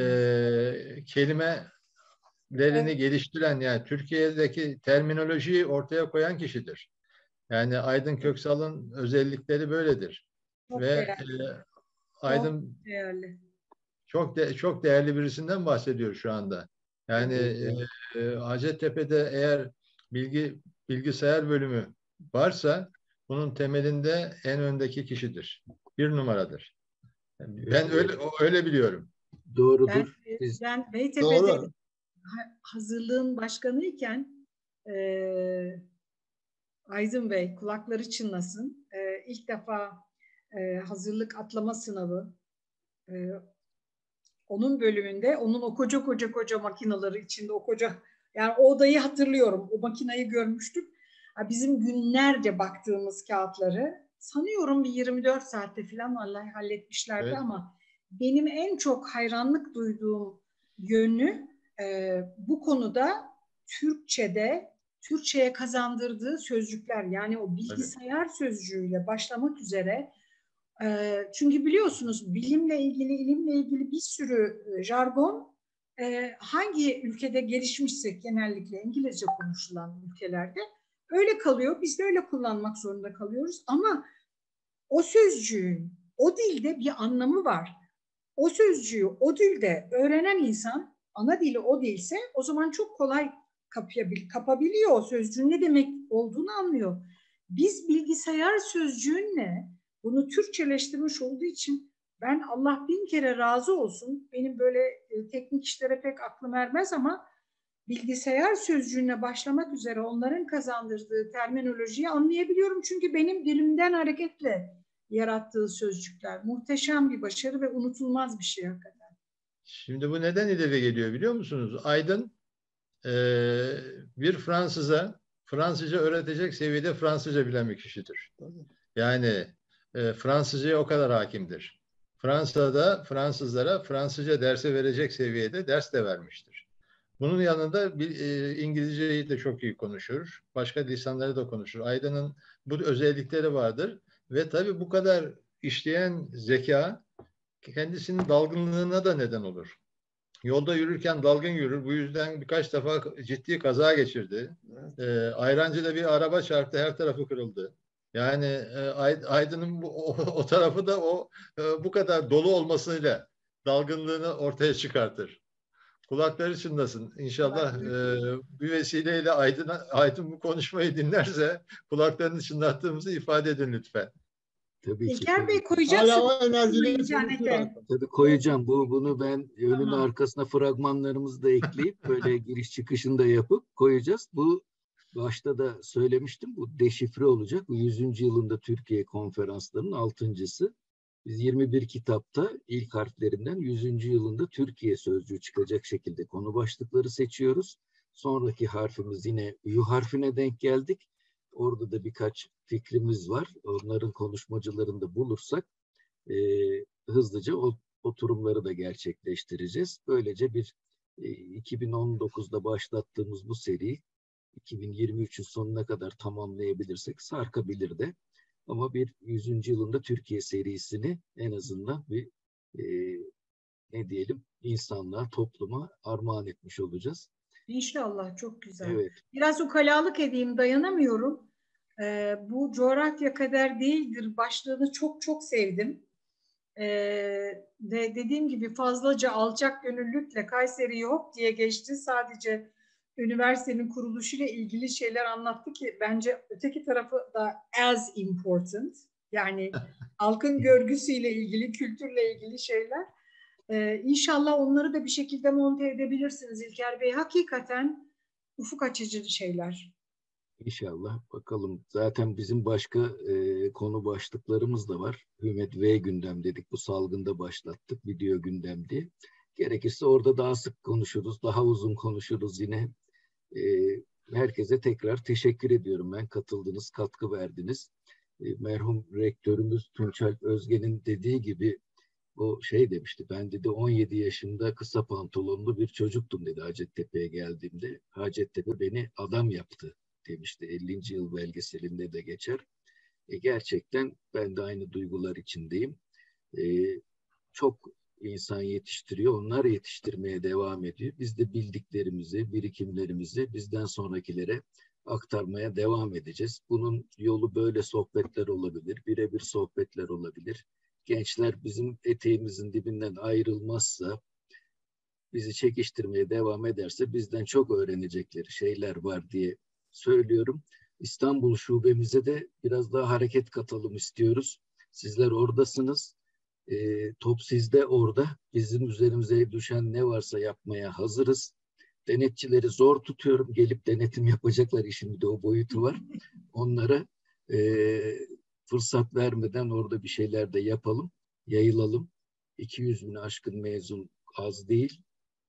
kelimelerini geliştiren, yani Türkiye'deki terminolojiyi ortaya koyan kişidir. Yani Aydın Köksal'ın özellikleri böyledir. Çok ve değerli. Aydın çok değerli. Çok değerli birisinden bahsediyor şu anda. Yani Hacettepe'de eğer bilgisayar bölümü varsa bunun temelinde en öndeki kişidir. 1 numaradır. Ben öyle biliyorum. Doğrudur. Ben Beytepe'de hazırlığın başkanıyken Aydın Bey kulakları çınlasın. İlk defa hazırlık atlama sınavı onun bölümünde, onun o koca makineleri içinde yani o odayı hatırlıyorum. O makineyi görmüştük. Bizim günlerce baktığımız kağıtları sanıyorum bir 24 saatte falan vallahi halletmişlerdi, evet. Ama benim en çok hayranlık duyduğum yönü bu konuda Türkçe'ye kazandırdığı sözcükler, yani o bilgisayar sözcüğüyle başlamak üzere. Çünkü biliyorsunuz ilimle ilgili bir sürü jargon hangi ülkede gelişmişsek, genellikle İngilizce konuşulan ülkelerde öyle kalıyor. Biz de öyle kullanmak zorunda kalıyoruz. Ama o sözcüğün o dilde bir anlamı var. O sözcüğü o dilde öğrenen insan, ana dili o değilse, o zaman çok kolay kapabiliyor, o sözcüğün ne demek olduğunu anlıyor. Biz bilgisayar sözcüğünle bunu Türkçeleştirmiş olduğu için ben Allah bin kere razı olsun. Benim böyle teknik işlere pek aklım ermez ama bilgisayar sözcüğüne başlamak üzere onların kazandırdığı terminolojiyi anlayabiliyorum. Çünkü benim dilimden hareketle yarattığı sözcükler muhteşem bir başarı ve unutulmaz bir şey hakikaten. Şimdi bu neden ileri geliyor biliyor musunuz? Aydın bir Fransız'a Fransızca öğretecek seviyede Fransızca bilen bir kişidir. Yani Fransızca'ya o kadar hakimdir. Fransa'da Fransızlara Fransızca dersi verecek seviyede ders de vermiştir. Bunun yanında İngilizceyi de çok iyi konuşur. Başka lisanları da konuşur. Aydın'ın bu özellikleri vardır. Ve tabii bu kadar işleyen zeka kendisinin dalgınlığına da neden olur. Yolda yürürken dalgın yürür. Bu yüzden birkaç defa ciddi kaza geçirdi. Ayrancı'da bir araba çarptı. Her tarafı kırıldı. Yani Aydın'ın o tarafı da bu kadar dolu olmasıyla dalgınlığını ortaya çıkartır. Kulakları çınlasın. İnşallah bir vesileyle Aydın bu konuşmayı dinlerse kulaklarını çınlattığımızı ifade edin lütfen. Tabii ki. İlker Bey koyacaksınız Hala o enerjileri internete. Tabii koyacağım. Bunu ben önüne arkasına fragmanlarımızı da ekleyip böyle giriş çıkışını da yapıp koyacağız. Bu başta da söylemiştim. Bu deşifre olacak. Bu 100. yılında Türkiye konferanslarının 6.'sı. Biz 21 kitapta ilk harflerinden 100. yılında Türkiye sözcüğü çıkacak şekilde konu başlıkları seçiyoruz. Sonraki harfimiz yine Ü harfine denk geldik. Orada da birkaç fikrimiz var. Onların konuşmacılarını da bulursak hızlıca oturumları da gerçekleştireceğiz. Böylece 2019'da başlattığımız bu seri 2023'ün sonuna kadar tamamlayabilirsek sarkabilir de. Ama bir 100. yılında Türkiye serisini en azından bir ne diyelim insanlığa, topluma armağan etmiş olacağız. İnşallah, çok güzel. Evet. Biraz ukalalık edeyim, dayanamıyorum. Bu coğrafya kader değildir başlığını çok çok sevdim. Ve dediğim gibi fazlaca alçak gönüllülükle Kayseri'yi hop diye geçti. Sadece üniversitenin kuruluşuyla ilgili şeyler anlattı ki bence öteki tarafı da as important. Yani halkın görgüsüyle ilgili, kültürle ilgili şeyler. İnşallah onları da bir şekilde monte edebilirsiniz İlker Bey. Hakikaten ufuk açıcı şeyler. İnşallah. Bakalım. Zaten bizim başka konu başlıklarımız da var. Hümet V gündem dedik. Bu salgında başlattık. Video gündem diye. Gerekirse orada daha sık konuşuruz. Daha uzun konuşuruz yine. Herkese tekrar teşekkür ediyorum. Ben katıldınız, katkı verdiniz. Merhum rektörümüz Tunçalp Özgen'in dediği gibi o şey demişti. Ben dedi 17 yaşında kısa pantolonlu bir çocuktum dedi Hacettepe'ye geldiğimde. Hacettepe beni adam yaptı demişti. 50. yıl belgeselinde de geçer. Gerçekten ben de aynı duygular içindeyim. Çok insan yetiştiriyor. Onlar yetiştirmeye devam ediyor. Biz de bildiklerimizi, birikimlerimizi bizden sonrakilere aktarmaya devam edeceğiz. Bunun yolu böyle sohbetler olabilir, birebir sohbetler olabilir. Gençler bizim eteğimizin dibinden ayrılmazsa, bizi çekiştirmeye devam ederse bizden çok öğrenecekleri şeyler var diye söylüyorum. İstanbul şubemize de biraz daha hareket katalım istiyoruz. Sizler oradasınız. Top sizde orada. Bizim üzerimize düşen ne varsa yapmaya hazırız. Denetçileri zor tutuyorum. Gelip denetim yapacaklar, işin bir de o boyutu var. Onlara fırsat vermeden orada bir şeyler de yapalım, yayılalım. 200.000'i aşkın mezun az değil.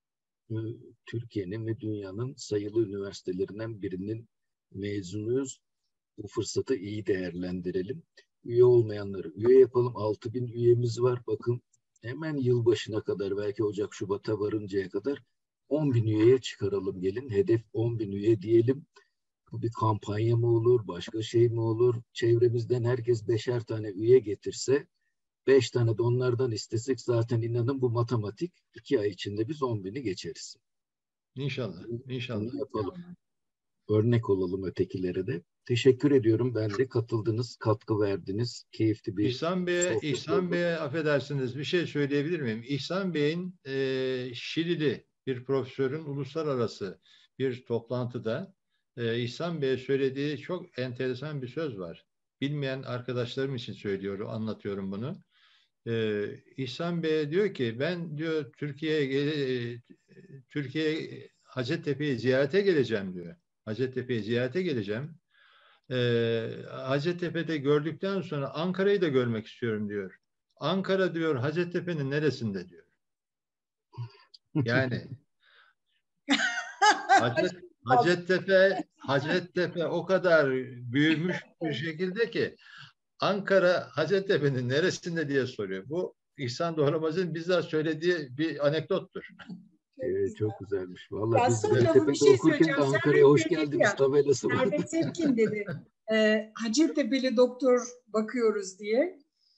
Türkiye'nin ve dünyanın sayılı üniversitelerinden birinin mezunuyuz. Bu fırsatı iyi değerlendirelim. Üye olmayanları üye yapalım. 6.000 üyemiz var. Bakın hemen yılbaşına kadar, belki Ocak, Şubat'a varıncaya kadar 10.000 üyeye çıkaralım gelin. Hedef 10.000 üye diyelim. Bu bir kampanya mı olur, başka şey mi olur? Çevremizden herkes 5'er tane üye getirse, 5 tane de onlardan istesek zaten inanın bu matematik 2 ay içinde biz 10.000'i geçeriz. İnşallah. İnşallah. Bunu yapalım. Örnek olalım ötekilere de. Teşekkür ediyorum. Ben de katıldınız, katkı verdiniz. Keyifli bir İhsan Bey'e affedersiniz bir şey söyleyebilir miyim? İhsan Bey'in Şilili bir profesörün uluslararası bir toplantıda İhsan Bey'e söylediği çok enteresan bir söz var. Bilmeyen arkadaşlarım için söylüyorum, anlatıyorum bunu. İhsan Bey diyor ki ben diyor Türkiye Hacettepe'yi ziyarete geleceğim diyor. Hacettepe'yi ziyarete geleceğim. Hacettepe'de gördükten sonra Ankara'yı da görmek istiyorum diyor. Ankara diyor Hacettepe'nin neresinde diyor. Yani Hacettepe o kadar büyümüş bir şekilde ki Ankara Hacettepe'nin neresinde diye soruyor. Bu İhsan Doğramacı'nın bizzat söylediği bir anekdottur. Evet, çok güzelmiş. Vallahi Ya biz son lafı bir Hacettepe'de şey okurken de söyleyeceğim. Ankara'ya hoş Servet Bey dedi geldiniz ya, tabelası vardı. Servet Sevkin dedi. Hacettepe'li doktor bakıyoruz diye.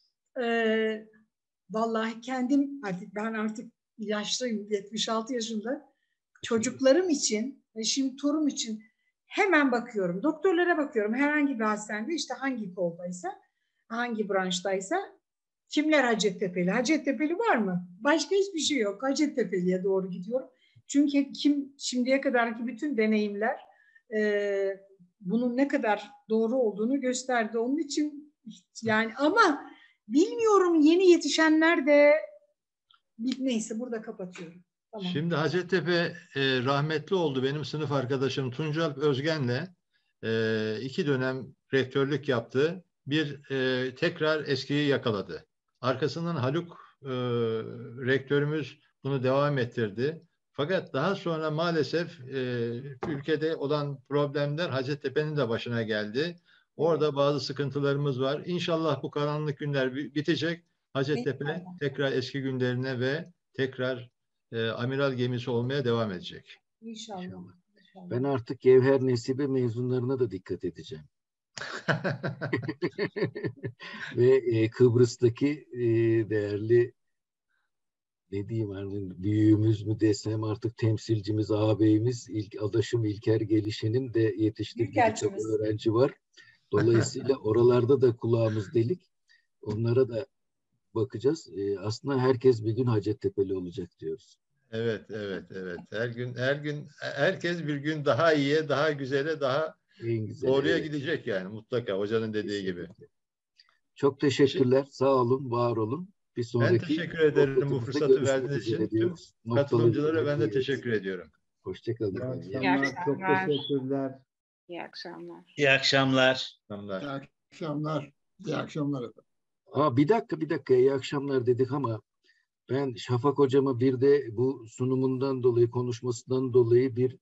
Vallahi kendim ben artık yaşlıyım, 76 yaşında. Çocuklarım için ve şimdi torun için hemen bakıyorum. Doktorlara bakıyorum. Herhangi bir hastanede işte hangi koldaysa, hangi branştaysa kimler Hacettepe'li? Hacettepe'li var mı? Başka hiçbir şey yok. Hacettepe'liye doğru gidiyorum. Çünkü şimdiye kadarki bütün deneyimler bunun ne kadar doğru olduğunu gösterdi. Onun için yani ama bilmiyorum yeni yetişenler de neyse burada kapatıyorum. Tamam. Şimdi Hacettepe rahmetli oldu. Benim sınıf arkadaşım Tuncalp Özgen'le 2 dönem rektörlük yaptı. Tekrar eskiyi yakaladı. Arkasından Haluk rektörümüz bunu devam ettirdi. Fakat daha sonra maalesef ülkede olan problemler Hacettepe'nin de başına geldi. Orada bazı sıkıntılarımız var. İnşallah bu karanlık günler bitecek. Hacettepe tekrar eski günlerine ve tekrar amiral gemisi olmaya devam edecek. İnşallah. Ben artık Gevher Nesibe mezunlarına da dikkat edeceğim. Ve Kıbrıs'taki değerli ne diyeyim artık büyüğümüz mü desem artık temsilcimiz, ağabeyimiz Adaşım İlker Gelişen'in de yetiştirdiği çok öğrenci var. Dolayısıyla oralarda da kulağımız delik. Onlara da bakacağız. Aslında herkes bir gün Hacettepe'li olacak diyoruz. Evet. Her gün herkes bir gün daha iyiye, daha güzele, daha doğruya gidecek yani mutlaka hocanın dediği gibi. Çok teşekkürler. Sağ olun, var olun. Bir sonraki ben teşekkür ederim bu fırsatı verdiğiniz için. Tüm katılımcılara ben de teşekkür ediyorum. Hoşçakalın. İyi akşamlar. Çok teşekkürler. İyi akşamlar. İyi akşamlar. İyi akşamlar. İyi akşamlar efendim. Bir dakika iyi akşamlar dedik ama ben Şafak hocama bir de bu sunumundan dolayı, konuşmasından dolayı bir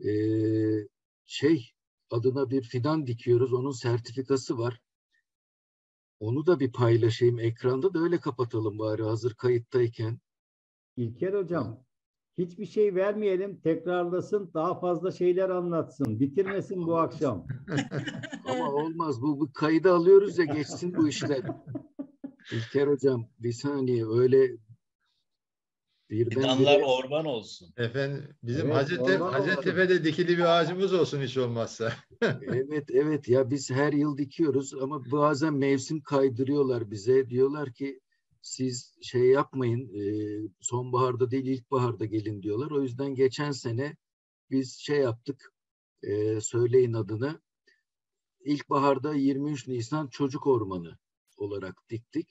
adına bir fidan dikiyoruz. Onun sertifikası var. Onu da bir paylaşayım ekranda da öyle kapatalım bari hazır kayıttayken. İlker hocam hiçbir şey vermeyelim, tekrarlasın, daha fazla şeyler anlatsın. Bitirmesin bu akşam. Ama olmaz. Bu kaydı alıyoruz ya geçsin bu işler. İlker hocam bir saniye öyle fidanlar orman olsun. Efendim bizim Hacettepe'de dikili bir ağacımız olsun hiç olmazsa. Evet ya biz her yıl dikiyoruz ama bazen mevsim kaydırıyorlar bize. Diyorlar ki siz şey yapmayın sonbaharda değil ilkbaharda gelin diyorlar. O yüzden geçen sene biz şey yaptık söyleyin adını. İlkbaharda 23 Nisan Çocuk Ormanı olarak diktik.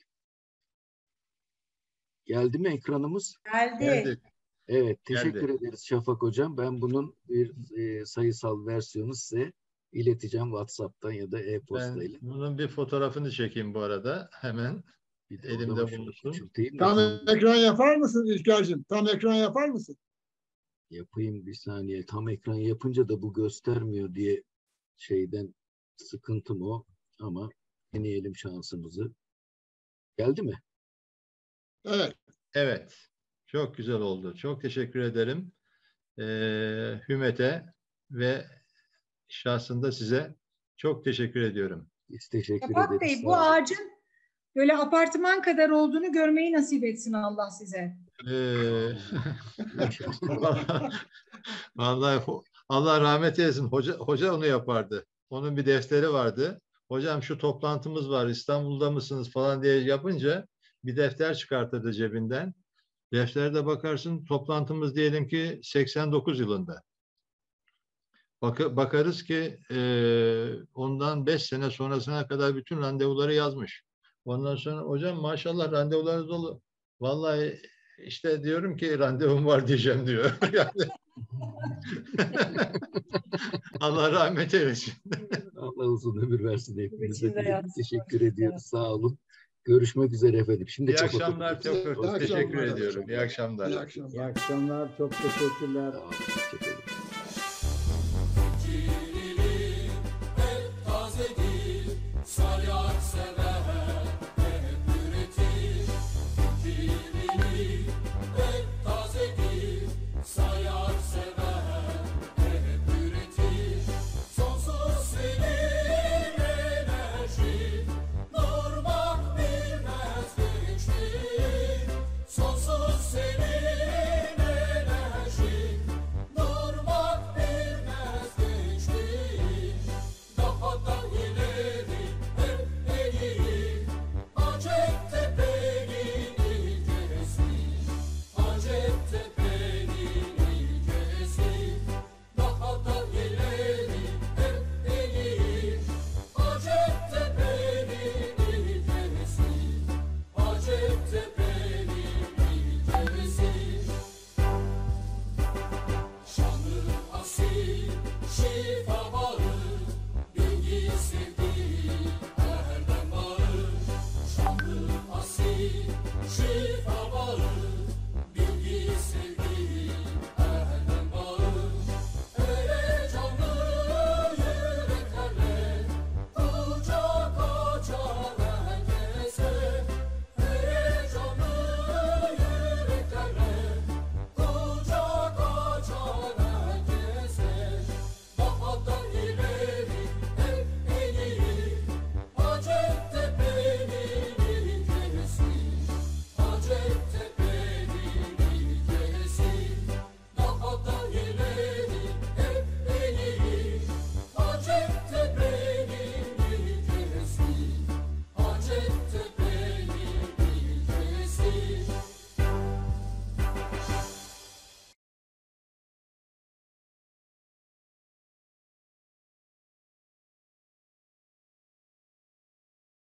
Geldi mi ekranımız? Geldi. Evet, teşekkür ederiz Şafak hocam. Ben bunun bir sayısal versiyonu size ileteceğim WhatsApp'tan ya da e-postayla. Ben bunun bir fotoğrafını çekeyim bu arada hemen. Elimde bulunsun. Tam ekran yapar mısın İlker'cim? Tam ekran yapar mısın? Yapayım bir saniye. Tam ekran yapınca da bu göstermiyor diye şeyden sıkıntım o. Ama deneyelim şansımızı. Geldi mi? Evet. Çok güzel oldu. Çok teşekkür ederim. Hümet'e ve şahsında size çok teşekkür ediyorum. Biz teşekkür Şafak ederiz. Bey bu ağacın böyle apartman kadar olduğunu görmeyi nasip etsin Allah size. Vallahi Allah rahmet eylesin. Hoca onu yapardı. Onun bir defteri vardı. Hocam şu toplantımız var İstanbul'da mısınız falan diye yapınca bir defter çıkartırdı cebinden. Defterde bakarsın toplantımız diyelim ki 89 yılında. Bakarız ki ondan 5 sene sonrasına kadar bütün randevuları yazmış. Ondan sonra hocam maşallah randevularınız dolu. Vallahi işte diyorum ki randevum var diyeceğim diyor. Yani. Allah rahmet eylesin. Allah uzun ömür versin hepinize. Teşekkür ediyoruz. Sağ olun. Görüşmek üzere efendim. Şimdi İyi akşamlar. Çok teşekkür ediyorum. İyi akşamlar. İyi akşamlar. Çok teşekkürler. Hoşçakalın.